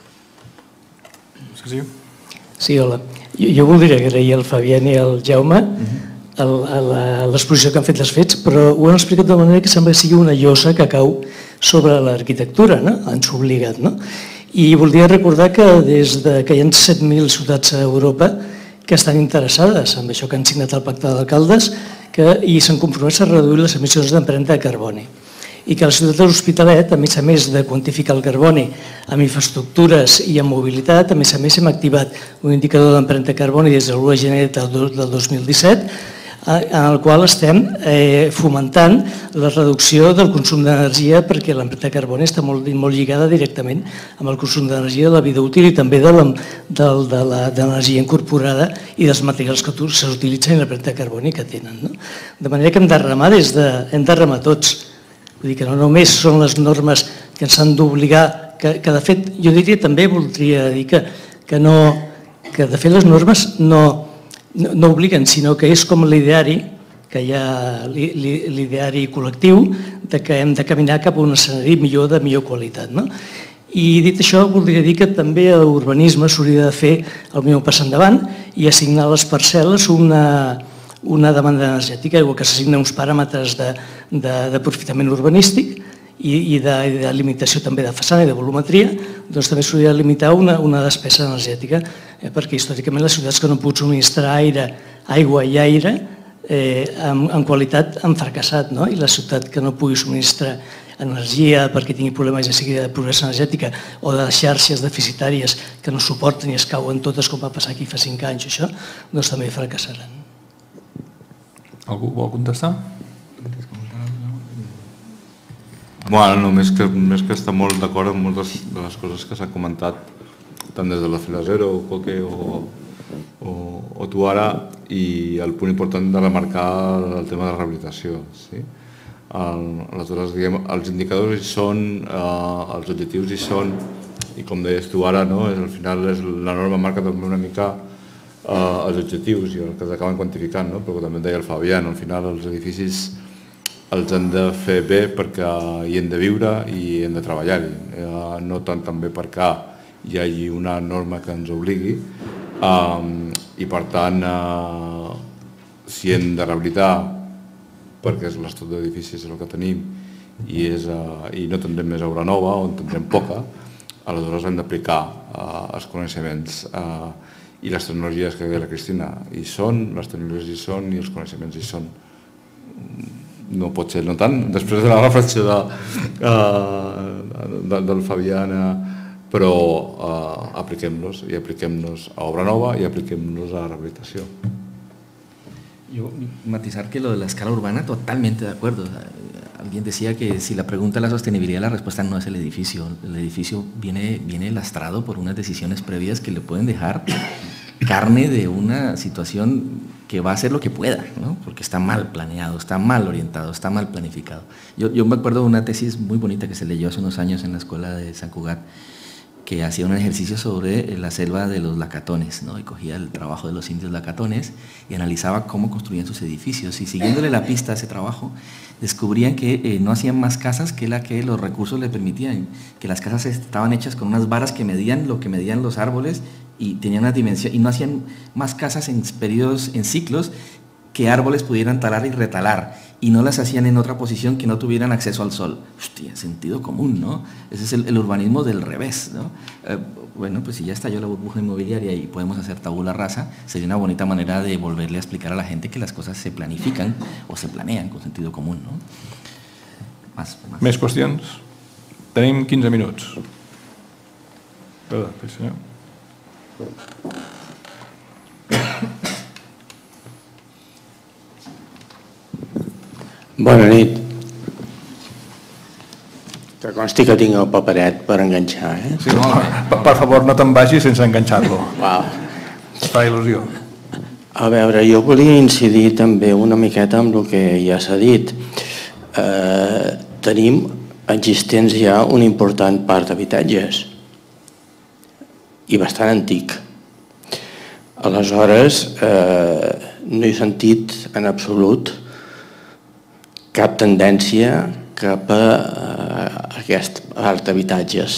¿Es que sí? Sí, hola. Jo, jo voldria agrair al Fabián i al Jaume l'exposició que han fet dels fets, però ho han explicat de manera que sembla que sigui una llosa que cau sobre l'arquitectura, no? Ens ha obligat, no? I voldria recordar que des de que hi ha set mil ciutats a Europa que estan interessades en això que han signat el Pacte d'Alcaldes i s'han compromès a reduir les emissions d'empremta de carboni. I que la ciutat de l'Hospitalet, a més a més de quantificar el carboni amb infraestructures i amb mobilitat, a més a més hem activat un indicador d'empremta de carboni des de l'u de gener del dos mil disset, en el qual estem fomentant la reducció del consum d'energia, perquè l'empremta de carboni està molt lligada directament amb el consum d'energia de la vida útil i també de l'energia incorporada i dels materials que s'utilitzen i l'empremta de carboni que tenen. De manera que hem de remar des de... hem de remar tots. Vull dir que no només són les normes que ens han d'obligar que, que de fet, jo diria també, voldria dir que, que, no, que de fet les normes no, no, no obliguen, sinó que és com l'ideari, que hi ha l'ideari col·lectiu de que hem de caminar cap a un escenari millor de millor qualitat. No? I dit això, voldria dir que també l'urbanisme s'hauria de fer el millor pas endavant i assignar a les parcel·les una, una demanda energètica, igual que s'assignen uns paràmetres d'aprofitament urbanístic i, i, de, i de limitació també de façana i de volumetria, doncs també s'hauria de limitar una, una despesa energètica, eh, perquè històricament les ciutats que no han pogut subministrar aire, aigua i aire eh, en, en qualitat han fracassat, no? I la ciutat que no pugui subministrar energia perquè tingui problemes ja sigui de progrés energètica o de xarxes deficitàries que no suporten i es cauen totes com va passar aquí fa cinc anys, això, doncs també fracassaran. Algú vol contestar? Bueno, no, més que, més que estar molt d'acord amb moltes de les coses que s'han comentat tant des de la fila zero o Coque o, o, o tu ara, i el punt important de remarcar el tema de la rehabilitació. Sí? El, aleshores, diguem, els indicadors hi són, eh, els objectius hi són, i com deies tu ara, no? És, al final és la norma marca també una mica eh, els objectius i el que s'acaben quantificant, no? Però també deia el Fabián, al final els edificis els hem de fer bé perquè hi hem de viure i hem de treballar-hi, eh, no tant també perquè hi hagi una norma que ens obligui, eh, i per tant, eh, si hem de rehabilitar perquè és l'estat d'edificis el que tenim i, és, eh, i no tindrem més obra nova o en tindrem poca, aleshores hem d'aplicar eh, els coneixements eh, i les tecnologies que deia la Cristina hi són, les tecnologies hi són i els coneixements hi són. No pot ser, no tant, després de la reflexió de, uh, de, del Fabián, però uh, apliquem-los i apliquem-nos a obra nova i apliquem-nos a rehabilitació. Yo matizar que lo de la escala urbana, totalmente de acuerdo. Alguien decía que si la pregunta es la sostenibilidad, la respuesta no es el edificio. El edificio viene, viene lastrado por unas decisiones previas que le pueden dejar carne de una situación que va a hacer lo que pueda, ¿no? Porque está mal planeado, está mal orientado, está mal planificado. Yo, yo me acuerdo de una tesis muy bonita que se leyó hace unos años en la escuela de San Cugat, que hacía un ejercicio sobre la selva de los lacatones, ¿no? Y cogía el trabajo de los indios lacatones y analizaba cómo construían sus edificios, y siguiéndole la pista a ese trabajo descubrían que eh, no hacían más casas que la que los recursos le permitían, que las casas estaban hechas con unas varas que medían lo que medían los árboles y tenían una dimensión, y no hacían más casas en periodos, en ciclos, que árboles pudieran talar y retalar, y no las hacían en otra posición que no tuvieran acceso al sol. Hostia, sentido común, ¿no? Ese es el, el urbanismo del revés, ¿no? Eh, bueno, pues si ya estalló la burbuja inmobiliaria y podemos hacer tabula rasa, sería una bonita manera de volverle a explicar a la gente que las cosas se planifican o se planean con sentido común, ¿no? Más, más. Més qüestions? Tenim quinze minuts. Perdó, senyor. Bona nit. Que consti que tinc el paperet per enganxar, eh? Sí, no, per, per favor, no te'n vagis sense enganxar-lo. Val. Fa il·lusió. A veure, jo volia incidir també una miqueta amb el que ja s'ha dit. Eh, tenim existents ja un important parc d'habitatges i bastant antic. Aleshores, eh, no he sentit en absolut cap tendència cap a aquest parc d'habitatges.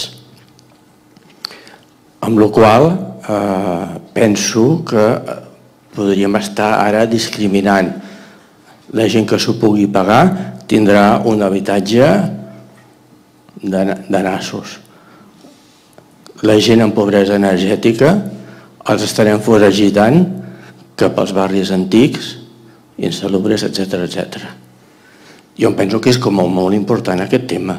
Amb la qual cosa eh, penso que podríem estar ara discriminant. La gent que s'ho pugui pagar tindrà un habitatge de, de nassos. La gent amb pobresa energètica els estarem foragitant cap als barris antics, insalubres, etcètera, etcètera. Jo em penso que és com molt important aquest tema.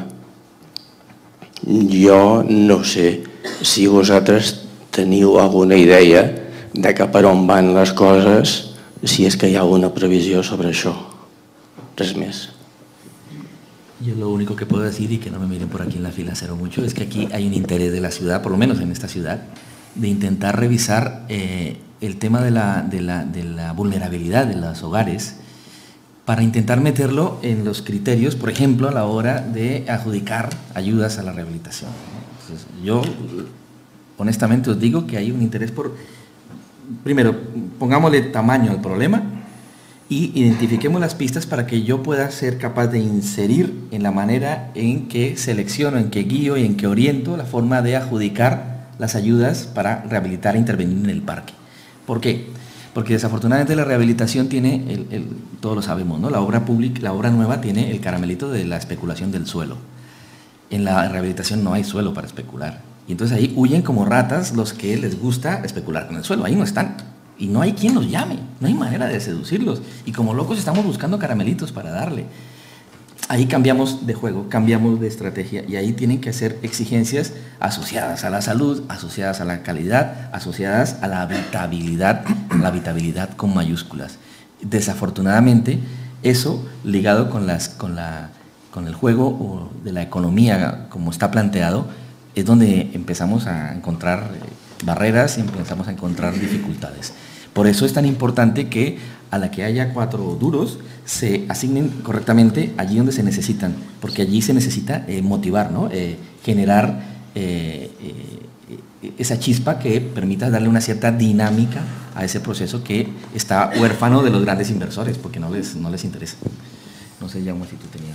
Jo no sé si vosaltres teniu alguna idea de cap per on van les coses, si és que hi ha alguna previsió sobre això. Res més. Yo lo único que puedo decir, y que no me miren por aquí en la fila cero mucho, es que aquí hay un interés de la ciudad, por lo menos en esta ciudad, de intentar revisar eh, el tema de la, de, la, de la vulnerabilidad de los hogares, para intentar meterlo en los criterios, por ejemplo, a la hora de adjudicar ayudas a la rehabilitación. yo honestamente os digo que hay un interés por, primero, pongámosle tamaño al problema y identifiquemos las pistas para que yo pueda ser capaz de inserir en la manera en que selecciono, en que guío y en que oriento la forma de adjudicar las ayudas para rehabilitar e intervenir en el parque. ¿Por qué? Porque desafortunadamente la rehabilitación tiene, el, el, todos lo sabemos, ¿no? La obra pública, la obra nueva tiene el caramelito de la especulación del suelo. En la rehabilitación no hay suelo para especular. Y entonces ahí huyen como ratas los que les gusta especular con el suelo. Ahí no están. Y no hay quien los llame. No hay manera de seducirlos. Y como locos estamos buscando caramelitos para darle. Ahí cambiamos de juego, cambiamos de estrategia. Y ahí tienen que ser exigencias asociadas a la salud, asociadas a la calidad, asociadas a la habitabilidad, la habitabilidad con mayúsculas. Desafortunadamente, eso ligado con, las, con, la, con el juego de la economía como está planteado, es donde empezamos a encontrar barreras y empezamos a encontrar dificultades. Por eso es tan importante que a la que haya cuatro duros se asignen correctamente allí donde se necesitan, porque allí se necesita eh, motivar, ¿no? eh, generar eh, eh, esa chispa que permita darle una cierta dinámica a ese proceso que está huérfano de los grandes inversores, porque no les, no les interesa. No sé, Jaume, si tú tenías...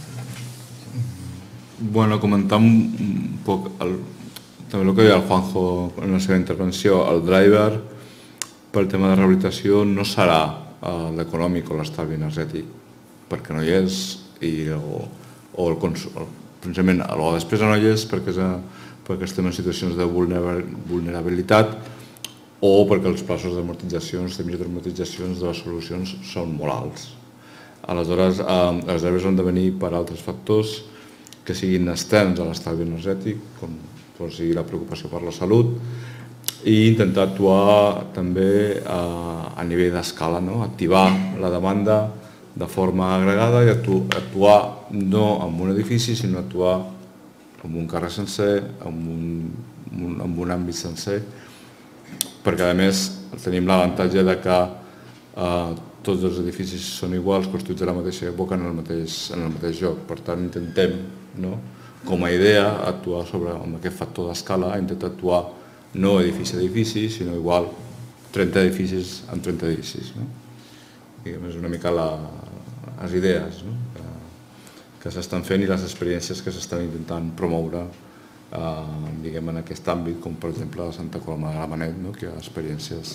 Bueno, comentar un poc el, també el que deia el Juanjo en la seva intervenció, el driver pel tema de rehabilitació no serà l'econòmic o l'estalvi energètic, perquè no hi és, i, o, o el consum, precisament, o la despesa no hi és perquè, és a, perquè estem en situacions de vulnerabilitat o perquè els plaços d'amortitzacions, de mitja d'amortitzacions de les solucions són molt alts. Aleshores, eh, els drivers han de venir per altres factors que siguin externs a l'estalvi energètic, com pot sigui la preocupació per la salut, i intentar actuar també a, a nivell d'escala, no? Activar la demanda de forma agregada i actu, actuar no en un edifici, sinó actuar en un carrer sencer, en un, un, en un àmbit sencer, perquè a més tenim l'avantatge de que eh, tots els edificis són iguals, construïts a la mateixa època en el mateix, en el mateix lloc. Per tant, intentem, no? Com a idea, actuar sobre amb aquest factor d'escala, intentar actuar no edifici a edifici, sinó igual trenta edificis en trenta edificis. No? Diguem, és una mica la, les idees, no? que, que s'estan fent i les experiències que s'estan intentant promoure eh, diguem, en aquest àmbit, com per exemple a Santa Coloma de Gramenet, no? que hi ha experiències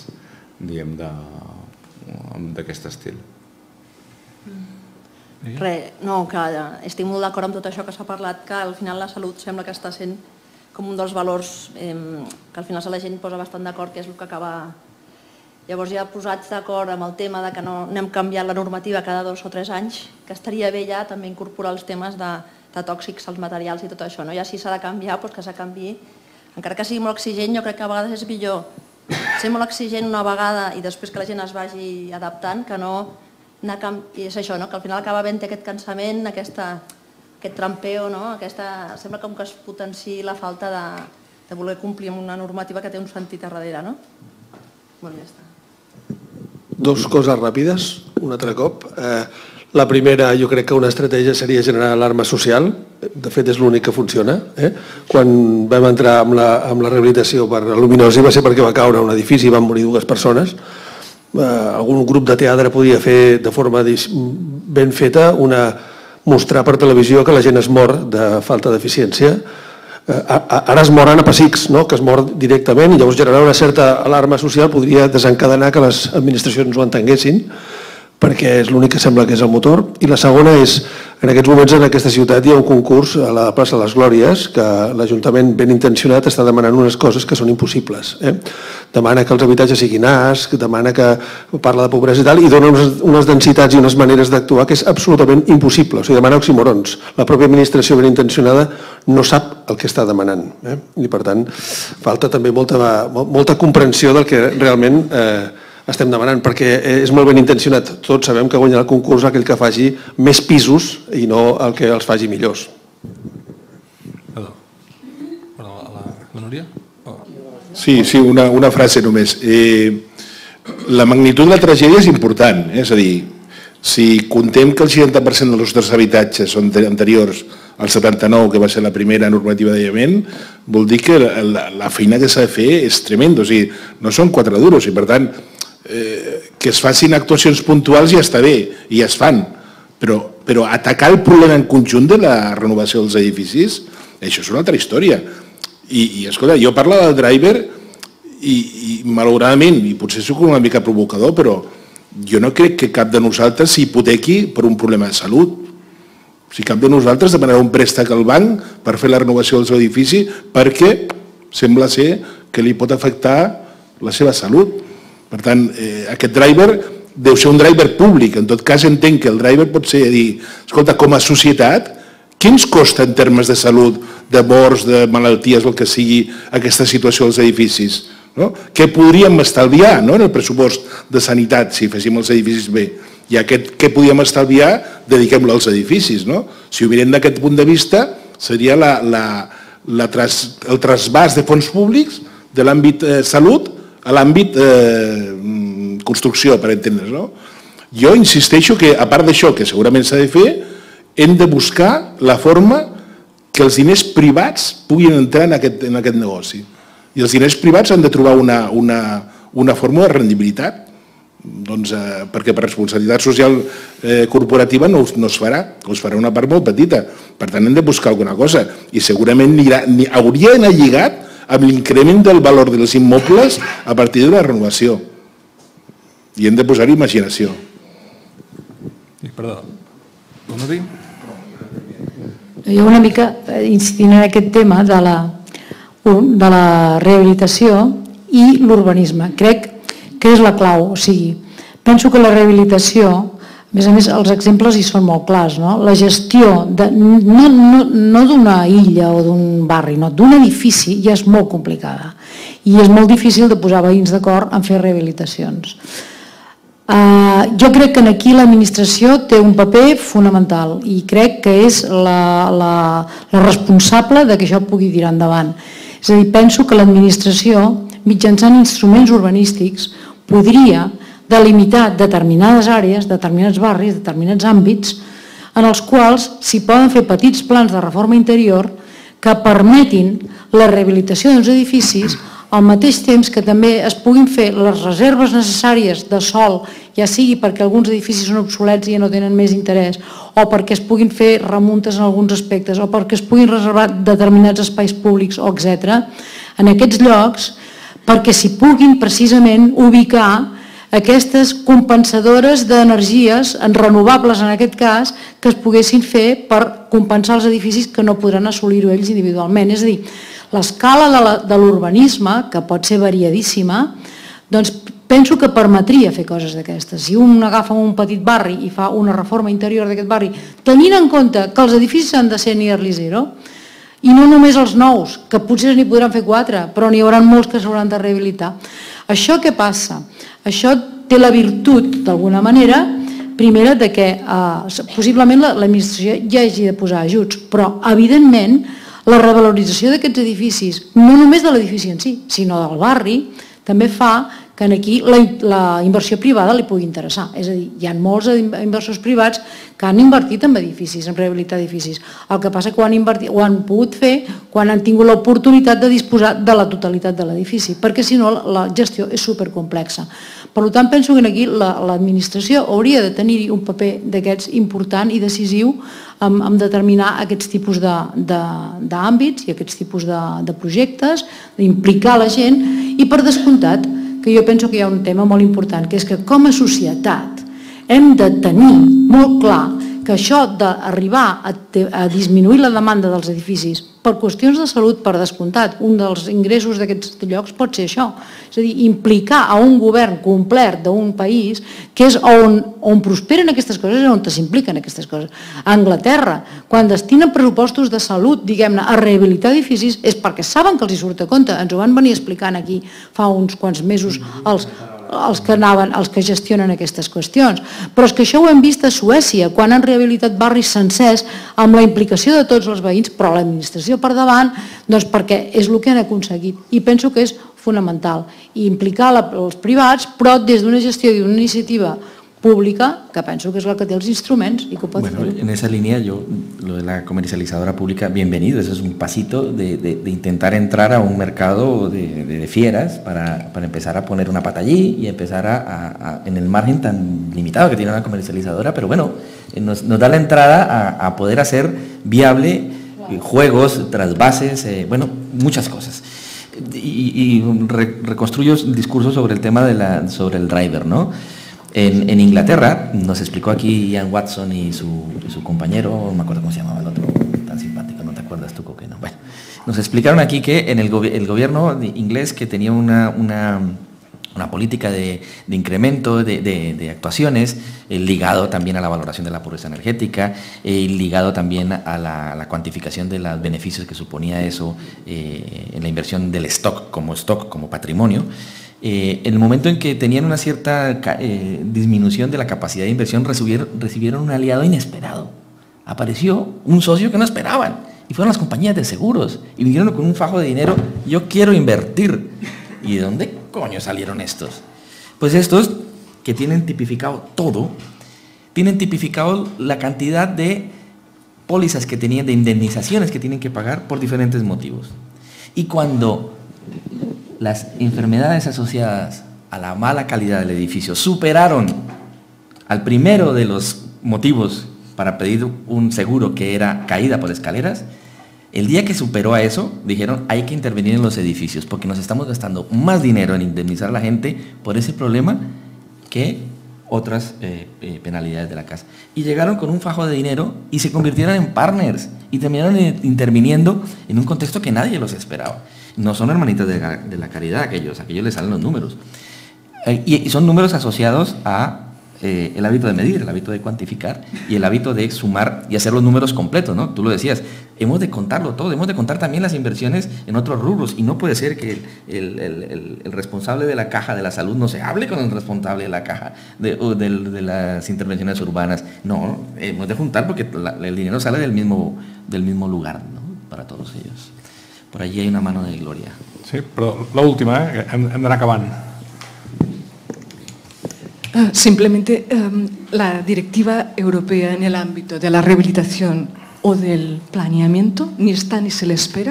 d'aquest estil. Res, no, que estic molt d'acord amb tot això que s'ha parlat, que al final la salut sembla que està sent com un dels valors eh, que al final la gent posa bastant d'acord, que és el que acaba... Llavors ja posats d'acord amb el tema de que no anem canviant la normativa cada dos o tres anys, que estaria bé ja també incorporar els temes de, de tòxics, els materials i tot això. No? Ja si s'ha de canviar, doncs que s'ha canviï. Encara que sigui molt exigent, jo crec que a vegades és millor ser molt exigent una vegada i després que la gent es vagi adaptant, que no anar canvi... I és això, no? Que al final acaba havent aquest cansament, aquesta... aquest trampeo, no? Aquesta... sembla com que es potenciï la falta de, de voler complir amb una normativa que té un sentit a darrere, no? Bueno, ja està. Dos coses ràpides, un altre cop. Eh, la primera, jo crec que una estratègia seria generar alarma social, de fet és l'únic que funciona. Eh? Quan vam entrar amb la, amb la rehabilitació per Luminosi va ser perquè va caure un edifici i van morir dues persones. Eh, algun grup de teatre podia fer de forma ben feta una... mostrar per televisió que la gent es mor de falta d'eficiència. Ara es moren a pessics, no? Que es mor directament i llavors generar una certa alarma social podria desencadenar que les administracions ho entenguessin, perquè és l'únic que sembla que és el motor. I la segona és, en aquests moments en aquesta ciutat hi ha un concurs a la plaça de les Glòries que l'Ajuntament ben intencionat està demanant unes coses que són impossibles. Eh? Demana que els habitatges siguin asc, demana que parla de pobresa i tal, i dona unes, unes densitats i unes maneres d'actuar que és absolutament impossible. O sigui, demana oxímorons. La pròpia administració ben intencionada no sap el que està demanant. Eh? I per tant, falta també molta, molta comprensió del que realment eh, estem demanant, perquè és molt ben intencionat. Tots sabem que guanyarà el concurs aquell que faci més pisos i no el que els faci millors. Perdó. Perdó, la, la Núria? Oh. Sí, sí, una, una frase només. Eh, la magnitud de la tragèdia és important, eh? És a dir, si contem que el seixanta per cent dels nostres habitatges són anteriors el setanta-nou, que va ser la primera normativa d'aïllament, vol dir que la, la feina que s'ha de fer és tremenda, o sigui, no són quatre duros, i per tant, eh, que es facin actuacions puntuals ja està bé, i ja es fan, però, però atacar el problema en conjunt de la renovació dels edificis, això és una altra història. I, i escolta, jo parlava del driver i, i malauradament, i potser soc una mica provocador, però jo no crec que cap de nosaltres s'hipotequi per un problema de salut. O sigui, cap de nosaltres demanarà un préstec al banc per fer la renovació del seu edifici perquè sembla ser que li pot afectar la seva salut. Per tant, eh, aquest driver deu ser un driver públic. En tot cas, entenc que el driver pot ser dir, escolta, com a societat, què ens costa en termes de salut, de morts, de malalties, el que sigui, aquesta situació dels edificis? No? Què podríem estalviar, no?, en el pressupost de sanitat si féssim els edificis bé? I aquest què podíem estalviar, dediquem-lo als edificis. No? Si ho mirem d'aquest punt de vista, seria la, la, la tras, el trasbàs de fons públics de l'àmbit eh, salut a l'àmbit eh, construcció, per entendre's. No? Jo insisteixo que, a part d'això, que segurament s'ha de fer, hem de buscar la forma que els diners privats puguin entrar en aquest, en aquest negoci. I els diners privats han de trobar una, una, una fórmula de rendibilitat, doncs, eh, perquè per responsabilitat social eh, corporativa no, no es farà, o es farà una part molt petita. Per tant, hem de buscar alguna cosa. I segurament anirà, hauria d'anar lligat amb l'increment del valor dels immobles a partir de la renovació. I hem de posar-hi imaginació. Perdó. Donati? Jo una mica insistint en aquest tema de la, de la rehabilitació i l'urbanisme. Crec que és la clau. O sigui, penso que la rehabilitació, a més a més els exemples hi són molt clars, no? La gestió de, no, no, no d'una illa o d'un barri, no, d'un edifici ja és molt complicada i és molt difícil de posar veïns d'acord en fer rehabilitacions. Uh, jo crec que aquí l'administració té un paper fonamental i crec que és la, la, la responsable de que això pugui tirar endavant. És a dir, penso que l'administració, mitjançant instruments urbanístics, podria delimitar determinades àrees, determinats barris, determinats àmbits, en els quals s'hi poden fer petits plans de reforma interior que permetin la rehabilitació dels edificis al mateix temps que també es puguin fer les reserves necessàries de sòl, ja sigui perquè alguns edificis són obsolets i ja no tenen més interès, o perquè es puguin fer remuntes en alguns aspectes, o perquè es puguin reservar determinats espais públics, etcètera, en aquests llocs, perquè s'hi puguin precisament ubicar aquestes compensadores d'energies renovables, en aquest cas, que es poguessin fer per compensar els edificis que no podran assolir-ho ells individualment. És a dir, l'escala de l'urbanisme, que pot ser variadíssima, doncs penso que permetria fer coses d'aquestes. Si un agafa un petit barri i fa una reforma interior d'aquest barri, tenint en compte que els edificis han de ser nearly zero, i no només els nous, que potser n'hi podran fer quatre, però n'hi haurà molts que s'hauran de rehabilitar. Això què passa? Això té la virtut, d'alguna manera, primera, de que eh, possiblement l'administració ja hagi de posar ajuts, però, evidentment, la revalorització d'aquests edificis, no només de l'edifici en si, sinó del barri, també fa que aquí la, la inversió privada li pugui interessar. És a dir, hi ha molts inversors privats que han invertit en edificis, en rehabilitar edificis. El que passa que ho han, invertit, ho han pogut fer quan han tingut l'oportunitat de disposar de la totalitat de l'edifici, perquè si no la gestió és supercomplexa. Per tant, penso que aquí l'administració hauria de tenir un paper d'aquests important i decisiu en, en determinar aquests tipus d'àmbits i aquests tipus de, de projectes, d'implicar la gent i, per descomptat, que jo penso que hi ha un tema molt important, que és que com a societat hem de tenir molt clar que això d'arribar a, a disminuir la demanda dels edificis per qüestions de salut, per descomptat, un dels ingressos d'aquests llocs pot ser això. És a dir, implicar a un govern complet d'un país que és on, on prosperen aquestes coses i on s'impliquen aquestes coses. A Anglaterra, quan destinen pressupostos de salut, diguem-ne, a rehabilitar edificis, és perquè saben que els hi surt a compte. Ens ho van venir explicant aquí fa uns quants mesos els els que anaven, els que gestionen aquestes qüestions. Però és que això ho hem vist a Suècia, quan han rehabilitat barris sencers amb la implicació de tots els veïns, però l'administració per davant, doncs perquè és el que han aconseguit. I penso que és fonamental. I implicar la, els privats, però des d'una gestió i d'una iniciativa pública, que penso que és la que té els instruments i que ho pot bueno, fer. En esa línea, yo, lo de la comercializadora pública, bienvenido, eso es un pasito de, de, de intentar entrar a un mercado de, de, de fieras para, para empezar a poner una pata allí y empezar a, a, a, en el margen tan limitado que tiene una comercializadora, pero bueno, nos, nos da la entrada a, a poder hacer viable eh, juegos, trasvases, eh, bueno, muchas cosas. Y, y re, reconstruyo el discurso sobre el tema de la, sobre el driver, ¿no? En, en Inglaterra, nos explicó aquí Ian Watson y su, su compañero, no me acuerdo cómo se llamaba el otro, tan simpático, ¿no te acuerdas tú, Coque? No, bueno, nos explicaron aquí que en el, gobi el gobierno inglés, que tenía una, una, una política de, de incremento de, de, de actuaciones, eh, ligado también a la valoración de la pobreza energética, eh, ligado también a la, a la cuantificación de los beneficios que suponía eso eh, en la inversión del stock como stock, como patrimonio. Eh, en el momento en que tenían una cierta eh, disminución de la capacidad de inversión, recibieron, recibieron un aliado inesperado. Apareció un socio que no esperaban, y fueron las compañías de seguros, y vinieron con un fajo de dinero, yo quiero invertir. ¿Y de dónde coño salieron estos? Pues estos, que tienen tipificado todo, tienen tipificado la cantidad de pólizas que tenían, de indemnizaciones que tienen que pagar por diferentes motivos. Y cuando las enfermedades asociadas a la mala calidad del edificio superaron al primero de los motivos para pedir un seguro, que era caída por escaleras, el día que superó a eso, dijeron hay que intervenir en los edificios porque nos estamos gastando más dinero en indemnizar a la gente por ese problema que otras eh, eh, penalidades de la casa. Y llegaron con un fajo de dinero y se convirtieron en partners y terminaron interviniendo en un contexto que nadie los esperaba. No son hermanitas de la, de la caridad aquellos, a aquellos les salen los números. Eh, y, y son números asociados a eh, el hábito de medir, el hábito de cuantificar y el hábito de sumar y hacer los números completos, ¿no? Tú lo decías, hemos de contarlo todo, hemos de contar también las inversiones en otros rubros y no puede ser que el, el, el, el responsable de la caja de la salud no se hable con el responsable de la caja de, o de, de las intervenciones urbanas. No, hemos de juntar porque la, el dinero sale del mismo, del mismo lugar, ¿no? Para todos ellos. Por allí hay una mano de Gloria. Sí, però l'última, eh? hem, hem d'anar acabant. Uh, simplemente, um, la directiva europea en el ámbito de la rehabilitación o del planeamiento ni está ni se le espera.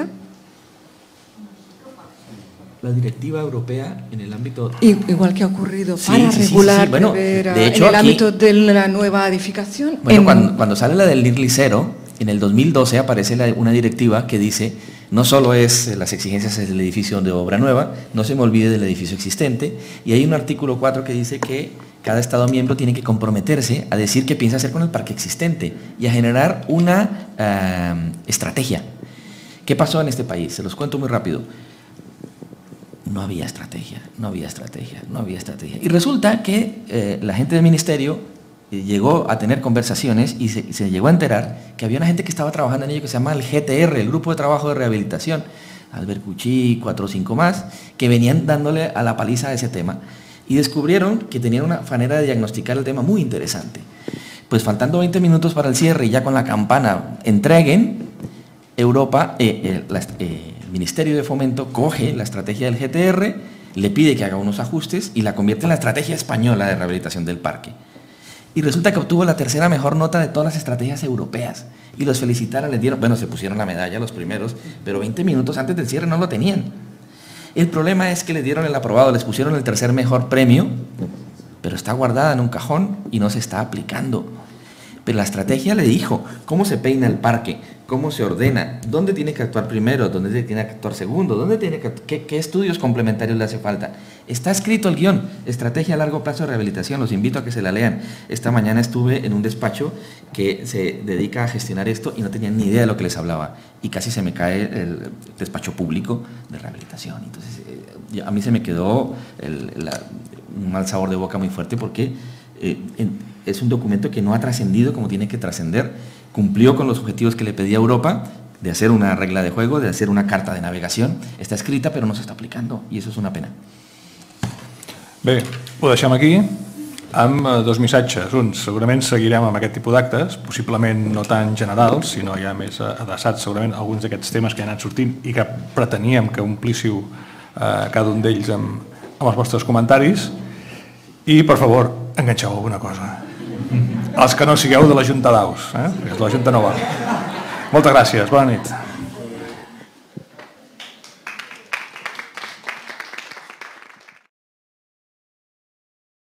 La directiva europea en el ámbito... Igual que ha ocurrido sí, para sí, regular, sí, sí. Bueno, prever, de hecho, en el aquí, ámbito de la nueva edificación. Bueno, en... cuando, cuando sale la del NIRLI cero, en el dos mil doce aparece la, una directiva que dice no solo es las exigencias del edificio de obra nueva, no se me olvide del edificio existente, y hay un artículo cuatro que dice que cada Estado miembro tiene que comprometerse a decir qué piensa hacer con el parque existente y a generar una uh, estrategia. ¿Qué pasó en este país? Se los cuento muy rápido. No había estrategia, no había estrategia, no había estrategia. Y resulta que eh, la gente del ministerio llegó a tener conversaciones y se, se llegó a enterar que había una gente que estaba trabajando en ello que se llama el G T R, el Grupo de Trabajo de Rehabilitación, Albert Cuchí, cuatro o cinco más, que venían dándole a la paliza a ese tema y descubrieron que tenían una manera de diagnosticar el tema muy interesante. Pues faltando veinte minutos para el cierre y ya con la campana entreguen, Europa, eh, eh, la, eh, el Ministerio de Fomento coge la estrategia del G T R, le pide que haga unos ajustes y la convierte en la estrategia española de rehabilitación del parque. Y resulta que obtuvo la tercera mejor nota de todas las estrategias europeas. Y los felicitaron, les dieron, bueno, se pusieron la medalla los primeros, pero veinte minutos antes del cierre no lo tenían. El problema es que les dieron el aprobado, les pusieron el tercer mejor premio, pero está guardada en un cajón y no se está aplicando. Pero la estrategia le dijo cómo se peina el parque, cómo se ordena, dónde tiene que actuar primero, dónde tiene que actuar segundo, dónde tiene que, qué, qué estudios complementarios le hace falta. Está escrito el guión, estrategia a largo plazo de rehabilitación, los invito a que se la lean. Esta mañana estuve en un despacho que se dedica a gestionar esto y no tenían ni idea de lo que les hablaba. Y casi se me cae el despacho público de rehabilitación. Entonces, eh, a mí se me quedó el, la, un mal sabor de boca muy fuerte porque eh, en, es un documento que no ha trascendido como tiene que trascender, cumplió con los objetivos que le pedía Europa, de hacer una regla de juego, de hacer una carta de navegación, està escrita però no s'està aplicant i això és una pena. Bé, ho deixem aquí amb dos missatges. Un, segurament seguirem amb aquest tipus d'actes, possiblement no tan generals, sinó ja més adreçats segurament a alguns d'aquests temes que han anat sortint i que preteníem que omplíssiu eh, cada un d'ells amb, amb els vostres comentaris. I, per favor, enganxeu alguna cosa. Els que no sigueu de la Junta d'Aus, eh? Perquè la Junta no val. Moltes gràcies, bona nit.